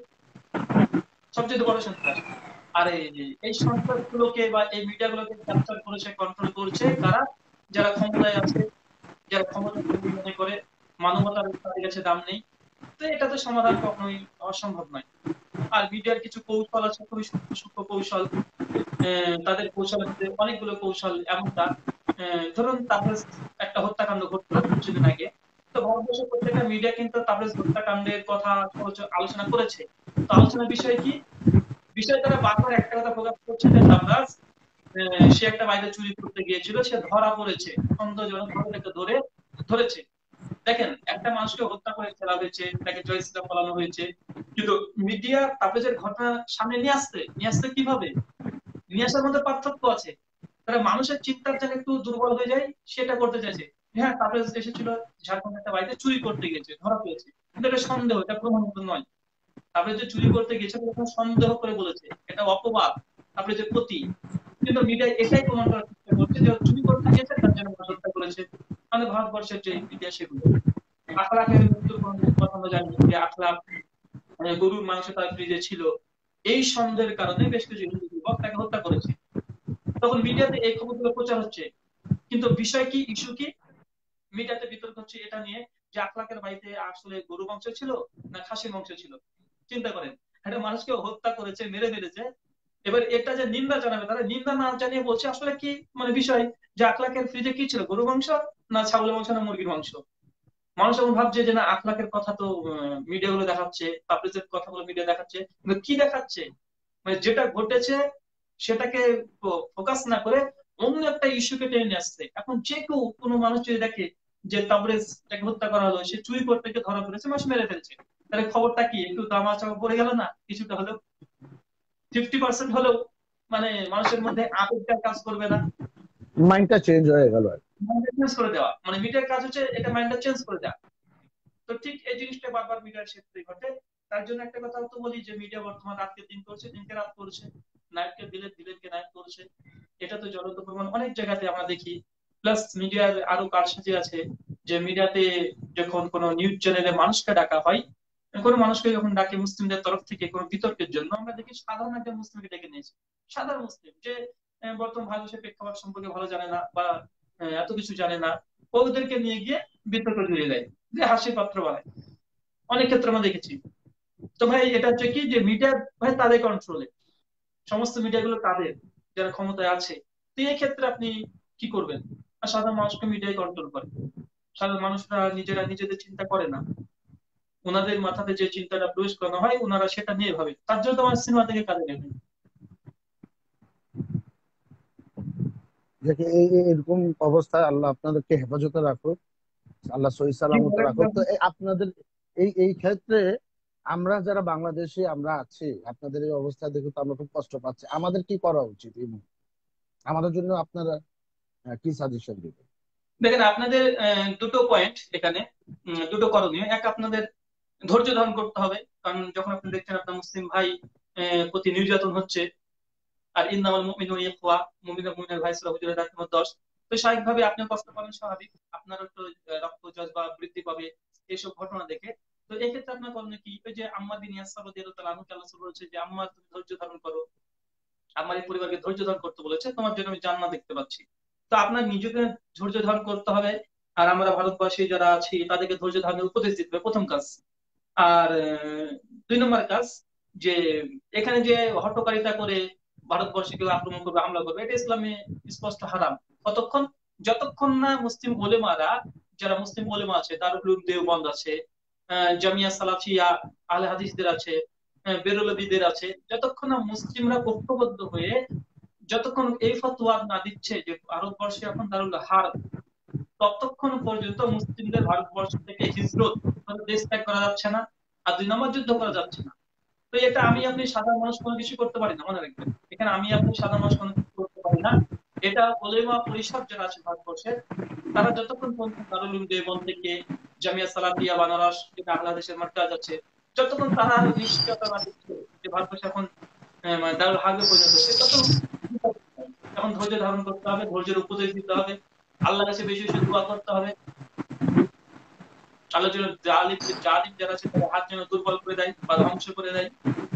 সবচেয়ে বড় সন্ত্রাস। আর এই এই সন্ত্রাস গুলোকে বা এই মিডিয়া গুলোকে ক্যাপচার করেছে, কন্ট্রোল করছে কারা? যারা ক্ষমতায় আছে, যারা ক্ষমতা মনে করে মানবতার তাদের কাছে দাম নেই। তো এটা তো সমাধান কখনোই অসম্ভব নয়। আর মিডিয়ার কিছু কৌশল আছে, খুবই সূক্ষ্ম সূক্ষ্ম কৌশল। আহ, তাদের কৌশলের মধ্যে অনেকগুলো কৌশল এমনটা, আহ, ধরুন তাবরেজ একটা হত্যাকাণ্ড ঘটলো কিছুদিন আগে। তো ভারতবর্ষের প্রত্যেকটা মিডিয়া কিন্তু তাবরেজ হত্যাকাণ্ডের কথা আলোচ- আলোচনা করেছে। তো আলোচনার বিষয় কি? বিষয় তারা বারবার একটা কথা প্রকাশ করছে, যে তাবরাজ আহ, সে একটা বাইরে চুরি করতে গিয়েছিল, সে ধরা পড়েছে, সন্দেহজনক ভাবে তাকে ধরে ধরেছে। দেখেন, একটা মানুষকে হত্যা করে ফেলা হয়েছে, তাকে জয়সিরা ফলানো হয়েছে, কিন্তু মিডিয়া তাবরেজের ঘটনা সামনে নিয়ে আসতে নিয়ে আসতে কিভাবে নিয়ে আসার মধ্যে পার্থক্য আছে। তারা মানুষের চিন্তার যেন একটু দুর্বল হয়ে যায় সেটা করতে চাইছে। হ্যাঁ তারপরে এসেছিল ঝাড়খণ্ড একটা বাড়িতে চুরি করতে গেছে, ধরা পড়েছে, কিন্তু এটা সন্দেহ, এটা প্রমাণিত নয়। তারপরে যে চুরি করতে গেছে তখন সন্দেহ করে বলেছে, এটা অপবাদ, তারপরে যে ক্ষতি। কিন্তু মিডিয়া এটাই প্রমাণ করার চেষ্টা করছে যে ও চুরি করতে গেছে, তার জন্য মানুষ হত্যা করেছে। আমাদের ভারতবর্ষের যে মিডিয়া সেগুলো আখলাকের মৃত্যুর কথা আমরা জানি, যে আখলাক মানে গরুর মাংস তার ফ্রিজে ছিল, এই সন্দেহের কারণে বেশ কিছু হিন্দু যুবক তাকে হত্যা করেছে। তখন মিডিয়াতে এই খবরগুলো প্রচার হচ্ছে, কিন্তু বিষয় কি, ইস্যু কি? মিডিয়াতে বিতর্ক হচ্ছে এটা নিয়ে, যে আখলাকের বাড়িতে আসলে গরু মাংস ছিল না খাসির মাংস ছিল। চিন্তা করেন, একটা মানুষকে হত্যা করেছে, মেরে ফেলেছে। এবার এটা যে নিন্দা জানাবে, তারা নিন্দা না জানিয়ে বলছে আসলে কি মানে বিষয়, যে আখলাকের ফ্রিজে কি ছিল, গরু মাংস না ছাগলের মাংস না মুরগির মাংস। মানুষ এখন ভাবছে যে না, আখলাকের কথা তো মিডিয়া গুলো দেখাচ্ছে, তাবলিগের কথাগুলো মিডিয়া দেখাচ্ছে, কিন্তু কি দেখাচ্ছে? মানে যেটা ঘটেছে সেটাকে ফোকাস না করে অন্য একটা ইস্যুকে টেনে নিয়ে আসছে। এখন যে কেউ কোনো মানুষ যদি দেখে যে তাবরেজ তাকে হত্যা করা হলো, সে চুরি করতে গিয়ে ধরা পড়েছে, মানুষ মেরে ফেলছে, তাহলে খবরটা কি একটু দামাচাপা পড়ে গেল না? কিছুটা হলেও, ফিফটি পার্সেন্ট হলেও মানে মানুষের মধ্যে আবেগটা কাজ করবে না? মাইন্ডটা চেঞ্জ হয়ে গেল আর কি। মাইন্ডটা চেঞ্জ করে দেওয়া, মানে মিডিয়ার কাজ হচ্ছে এটা মাইন্ডটা চেঞ্জ করে দেওয়া। তো ঠিক এই জিনিসটা বারবার মিডিয়ার ক্ষেত্রে ঘটে। তার জন্য একটা কথা তো বলি, যে মিডিয়া বর্তমান রাতকে দিন করছে, দিনকে রাত করছে, নাইটকে দিলের, দিলেরকে নাইট করছে। এটা তো জ্বলন্ত প্রমাণ অনেক জায়গাতে আমরা দেখি। প্লাস মিডিয়ার আরো কারসাজি আছে, যে মিডিয়াতে যখন কোনো নিউজ চ্যানেলে মানুষকে ডাকা হয়, কোনো মানুষকে যখন ডাকে মুসলিমদের তরফ থেকে কোনো বিতর্কের জন্য, আমরা দেখি সাধারণ একজন মুসলিমকে ডেকে নিয়েছে। সাধারণ মুসলিম, যে আহ, বর্তমান ভারতবর্ষের প্রেক্ষাপট সম্পর্কে ভালো জানে না, বা আহ, এত কিছু জানে না, ওদেরকে নিয়ে গিয়ে বিতর্ক জড়িয়ে দেয়, যে হাসির পাত্র বানায়। অনেক ক্ষেত্রে আমরা দেখেছি। তো ভাই এটা হচ্ছে কি, যে মিডিয়া ভাই তাদের কন্ট্রোলে, সমস্ত মিডিয়া গুলো তাদের, যারা ক্ষমতায় আছে। তো এই ক্ষেত্রে আপনি কি করবেন? আর সাধারণ মানুষকে মিডিয়ায় কন্ট্রোল করে। সাধারণ মানুষরা নিজেরা নিজেদের চিন্তা করে না। ওনাদের মাথাতে যে চিন্তাটা প্রবেশ করানো হয় ওনারা সেটা নিয়ে ভাবে, তার জন্য তোমার সিনেমা থেকে কাজে নেবে। দেখে এই এই- এরকম অবস্থায় আল্লাহ আপনাদেরকে হেফাজতে রাখুক, আল্লাহ সহি সালামতে রাখুক। তো এই আপনাদের এই এই ক্ষেত্রে আমরা যারা বাংলাদেশি আমরা আছি, আপনাদের এই অবস্থা দেখে তো আমরা খুব কষ্ট পাচ্ছি। আমাদের কি করা উচিত এই মুহূর্তে? আমাদের জন্য আপনারা আহ, কি সাজেশন দিবেন? দেখেন আপনাদের আহ, দুটো পয়েন্ট এখানে, উম, দুটো করণীয়। এক, আপনাদের ধৈর্য ধারণ করতে হবে। কারণ যখন আপনি দেখছেন আপনার মুসলিম ভাই আহ, প্রতি নির্যাতন হচ্ছে, আর ইন্নামাল মুমিনুনা ইখওয়া, মুমিনুল মুমিনের ভাই সূরা হুজুরাত আয়াত নম্বর দশ। তো স্বাভাবিকভাবে আপনি কষ্ট পাবেন, স্বাভাবিক, আপনারও তো আহ, রক্ত জজবা বৃদ্ধি পাবে এইসব ঘটনা দেখে। তো এই ক্ষেত্রে আপনার করণীয় কি? ওই যে আম্মার বিন ইয়াসসার রাদিয়াল্লাহু তাআলা আনহু আল্লাহ রাসূল বলেছে যে আম্মা তুমি ধৈর্য ধারণ করো, আমার এই পরিবারকে ধৈর্য ধারণ করতে বলেছে, তোমার জন্য আমি জান্নাত দেখতে পাচ্ছি। তো আপনার নিজেকে ধৈর্য ধারণ করতে হবে, আর আমরা ভারতবাসী যারা আছি তাদেরকে ধৈর্য ধারণের উপদেশ দিতে হবে, প্রথম কাজ। আর আহ, দুই নম্বর কাজ, যে এখানে যে হটকারিতা করে ভারতবর্ষে কেউ আক্রমণ করবে, হামলা করবে, এটা ইসলামে স্পষ্ট হারাম। কতক্ষণ? যতক্ষণ না মুসলিম ওলেমারা, যারা মুসলিম ওলেমা আছে, দারুল উলুম দেওবন্দ আছে, আহ, জামিয়া সালাফিয়া আহলে হাদিসদের আছে, আহ, বেরলভীদের আছে, যতক্ষণ না মুসলিমরা ঐক্যবদ্ধ হয়ে যতক্ষণ এই ফতোয়া না দিচ্ছে যে ভারতবর্ষে এখন দারুল হার্ব, ততক্ষণ পর্যন্ত মুসলিমদের ভারতবর্ষ থেকে হিজরত মানে দেশ ত্যাগ করা যাচ্ছে না, আর দুই নম্বর যুদ্ধ করা যাচ্ছে না। তো এটা আমি আপনি সাধারণ মানুষ কোনো কিছু করতে পারি না, মনে রাখবেন। এখানে আমি আপনি সাধারণ মানুষ কোনো কিছু করতে পারি না। এটা ওলেমা পরিষদ যারা আছে ভারতবর্ষের, তারা যতক্ষণ পর্যন্ত দারুল উলুম দেওবন্দ থেকে, জামিয়া সালাফিয়া বানারস যেটা বাংলাদেশের মার্কাজ আছে, যতক্ষণ তারা নিশ্চয়তা না দিচ্ছে যে ভারতবর্ষ এখন আহ, মানে দারুল হার্বে পরিণত হচ্ছে, ততক্ষণ এখন ধৈর্য ধারণ করতে হবে, ধৈর্যের উপদেশ দিতে হবে, আল্লাহর কাছে বেশি বেশি দোয়া করতে হবে। আল্লাহ যেন জালিম জালিম যারা আছে তাদের হাত যেন দুর্বল করে দেয় বা ধ্বংস করে দেয়।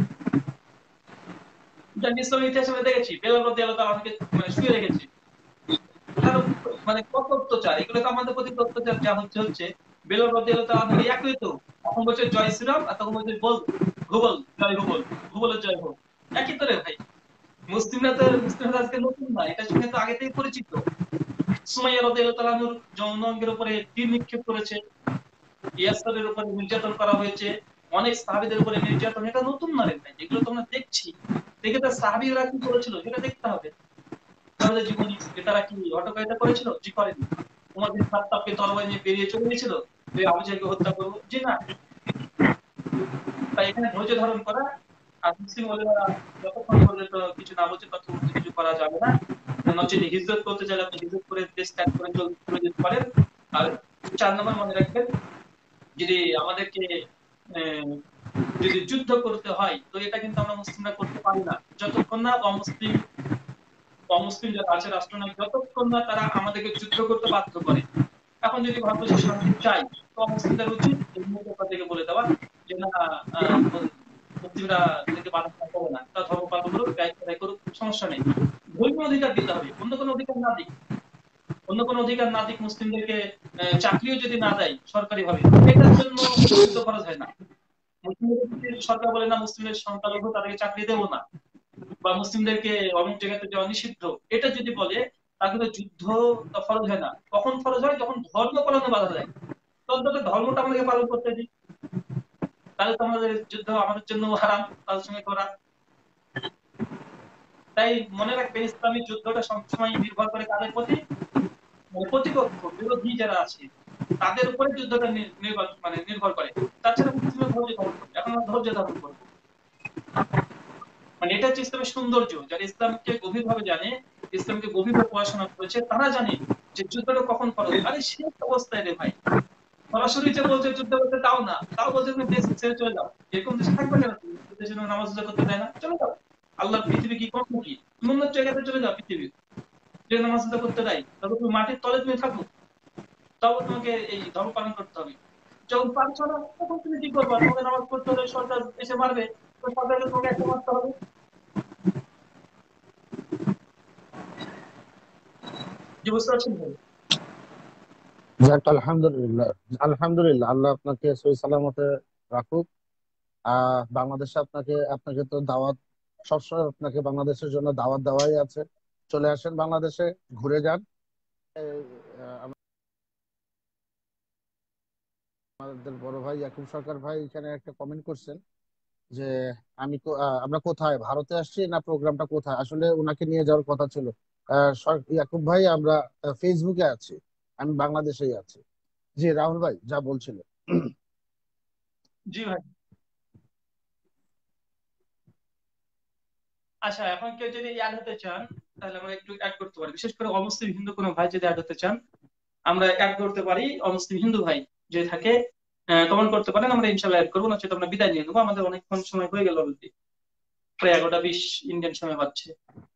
যা ইসলামের ইতিহাসে আমরা দেখেছি, বেলাল রাদিয়াল্লাহু তাআলা আমাকে মানে শুয়ে রেখেছে, তার মানে কত অত্যাচার, এগুলো তো আমাদের প্রতি অত্যাচার যা হচ্ছে হচ্ছে। বেলাল রাদিয়াল্লাহু তাআলা আমাকে একই তো, তখন বলছে জয় শ্রীরাম, আর তখন বলছে বল হুবল, জয় হুবল, হুবলের জয় হোক। একই তো রে ভাই। মুসলিমরা তো মুসলিমরা আজকে নতুন না, এটার সঙ্গে তো আগে থেকেই পরিচিত। সুমাইয়া রাদিয়াল্লাহু তাআলার যৌন অঙ্গের উপরে তীর নিক্ষেপ করেছে, ইয়াসেরের উপরে নির্যাতন করা হয়েছে, অনেক সাহাবীদের উপরে নির্যাতন, এটা নতুন না রে ভাই, এগুলো তো আমরা দেখছি। দেখে তো সাহাবীরা কি করেছিল সেটা দেখতে হবে। তাদের জীবনী যে তারা কি হটকারিতা করেছিল, জি করেনি। উমর বিন খাত্তাবকে তরবারি নিয়ে বেরিয়ে চলে গেছিল যে আবু জাহেলকে হত্যা করবো, জি না। তাই এখানে ধৈর্য ধারণ করা। আর মুসলিম ওলেমারা যতক্ষণ পর্যন্ত কিছু না বলছে ততক্ষণ পর্যন্ত কিছু করা যাবে না। নচেত হিজরত করতে চাইলে আপনি হিজরত করে দেশ ত্যাগ করে চলে চলে যেতে পারেন। আর চার নম্বর মনে রাখবেন, যদি আমাদেরকে আহ, যদি যুদ্ধ করতে হয়, তো এটা কিন্তু আমরা মুসলিমরা করতে পারি না যতক্ষণ না অমুসলিম অমুসলিম যারা আছে রাষ্ট্রনায়ক, যতক্ষণ না তারা আমাদেরকে যুদ্ধ করতে বাধ্য করে। এখন যদি ভারতবর্ষে শান্তি চাই, তো অমুসলিমদের উচিত এই মুহূর্তে থেকে বলে দেওয়া যে না, আহ, মুসলিমরা এদেরকে বাধা করবে না, তারা ধর্ম পালন করুক, ব্যয় ব্যয় করুক, সমস্যা নেই। ধর্মীয় অধিকার দিতে হবে, অন্য কোনো অধিকার না দিক। অন্য কোনো অধিকার না দিক, মুসলিমদেরকে আহ, চাকরিও যদি না দেয় সরকারি ভাবে, এটার জন্য যুদ্ধ করা যায় না। মুসলিমদের যদি সরকার বলে না মুসলিমের সংখ্যালঘু তাদেরকে চাকরি দেবো না, বা মুসলিমদেরকে অমুক জায়গাতে যাওয়া নিষিদ্ধ, এটা যদি বলে, তাহলে তো যুদ্ধ ফরজ হয় না। কখন ফরজ হয়? যখন ধর্ম পালনে বাধা দেয়। তখন তো ধর্মটা আমাদেরকে পালন করতে দিই, তাহলে তো আমাদের যুদ্ধ আমাদের জন্য হারাম তাদের সঙ্গে করা। তাই মনে রাখবেন, ইসলামী যুদ্ধটা সবসময় নির্ভর করে কাদের প্রতি? মানে প্রতিপক্ষ বিরোধী যারা আছে তাদের উপরে যুদ্ধটা নি- নির্ভর মানে নির্ভর করে। তাছাড়া মুসলিমরা ধৈর্য ধারণ করবে, এখন আমরা ধৈর্য ধারণ করবো। মানে এটা হচ্ছে ইসলামের সৌন্দর্য। যারা ইসলামকে গভীরভাবে জানে, ইসলামকে গভীরভাবে পড়াশোনা করেছে, তারা জানে যে যুদ্ধটা কখন ফরজ। আরে শেষ অবস্থায় রে ভাই, সরাসরি যে বলছে যুদ্ধ করতে, তাও না, তাও বলছে তুমি দেশ ছেড়ে চলে যাও। এরকম দেশে থাকবে কেন? তুমি দেশে নামাজ রোজা করতে দেয় না, চলে যাও। আল্লাহর পৃথিবী কি কম কি? তুমি অন্য জায়গাতে চলে যাও পৃথিবীর, যে নামাজ রোজা করতে দেয়, তবে তুমি মাটির তলে তুমি থাকো, তাও তোমাকে এই ধর্ম পালন করতে হবে। যখন পারছো না, তখন তুমি কি করবা? তোমাকে নামাজ পড়তে হলে সরকার এসে মারবে, তো সরকারকে তোমাকে একটা মারতে হবে। যে বুঝতে পারছেন ভাই? যাক, আলহামদুলিল্লাহ। আলহামদুলিল্লাহ, আল্লাহ আপনাকে সহি সালামতে রাখুক। আহ বাংলাদেশে আপনাকে আপনাকে তো দাওয়াত, সবসময় আপনাকে বাংলাদেশের জন্য দাওয়াত দেওয়াই আছে। চলে আসেন বাংলাদেশে, ঘুরে যান। এই, আহ, আমাদের বড় ভাই ইয়াকুব সরকার ভাই এখানে একটা কমেন্ট করছেন যে আমি কো- আহ, আমরা কোথায়, ভারতে আসছি না প্রোগ্রামটা কোথায়? আসলে ওনাকে নিয়ে যাওয়ার কথা ছিল। আহ, সর- ইয়াকুব ভাই আমরা আহ, ফেসবুকে আছি, আমি বাংলাদেশেই আছি। জি রাহুল ভাই যা বলছিলেন। জি ভাই। আচ্ছা, এখন কেউ যদি অ্যাড হতে চান তাহলে আমরা একটু অ্যাড করতে পারি, বিশেষ করে অমুসলিম হিন্দু কোনো ভাই যদি অ্যাড হতে চান আমরা অ্যাড করতে পারি। অমুসলিম হিন্দু ভাই যে থাকে কমেন্ট করতে পারেন, আমরা ইনশাল্লাহ অ্যাড করবো, নচেত আমরা বিদায় নিয়ে নেবো, আমাদের অনেকক্ষণ সময় হয়ে গেল অলরেডি, প্রায় এগারোটা বিশ ইন্ডিয়ান সময় পাচ্ছে।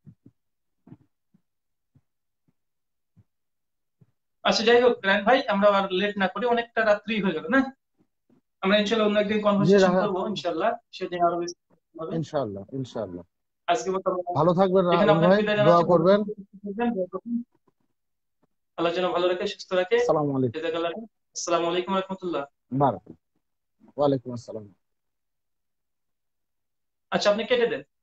আচ্ছা যাই হোক রায়ন ভাই, আমরা আর লেট না করি, অনেকটা রাত্রি হয়ে গেল না, আমরা ইনশাল্লাহ অন্য একদিন জি কনভারসেশন রাহা, করবো ইনশাল্লাহ, সেদিন আরো বেশি হবে। ইনশাআল্লাহ ইনশাআল্লাহ। আজকে মতো আমরা ভালো থাকবেন এখানে রাহুল আপনাকে ভাই, বিদায় দোয়া জানাচ্ছি, ভালো করবেন। থাকবেন, দোয়া করবেন। আল্লাহ যেন ভালো রাখে, সুস্থ রাখে। সালাম আলাইকুম। জাযাকাল্লাহ। আসসালামু আলাইকুম রহমতুল্লাহ। বারাক। ওয়ালাইকুম আসসালাম। আচ্ছা, আপনি কেটে দেন।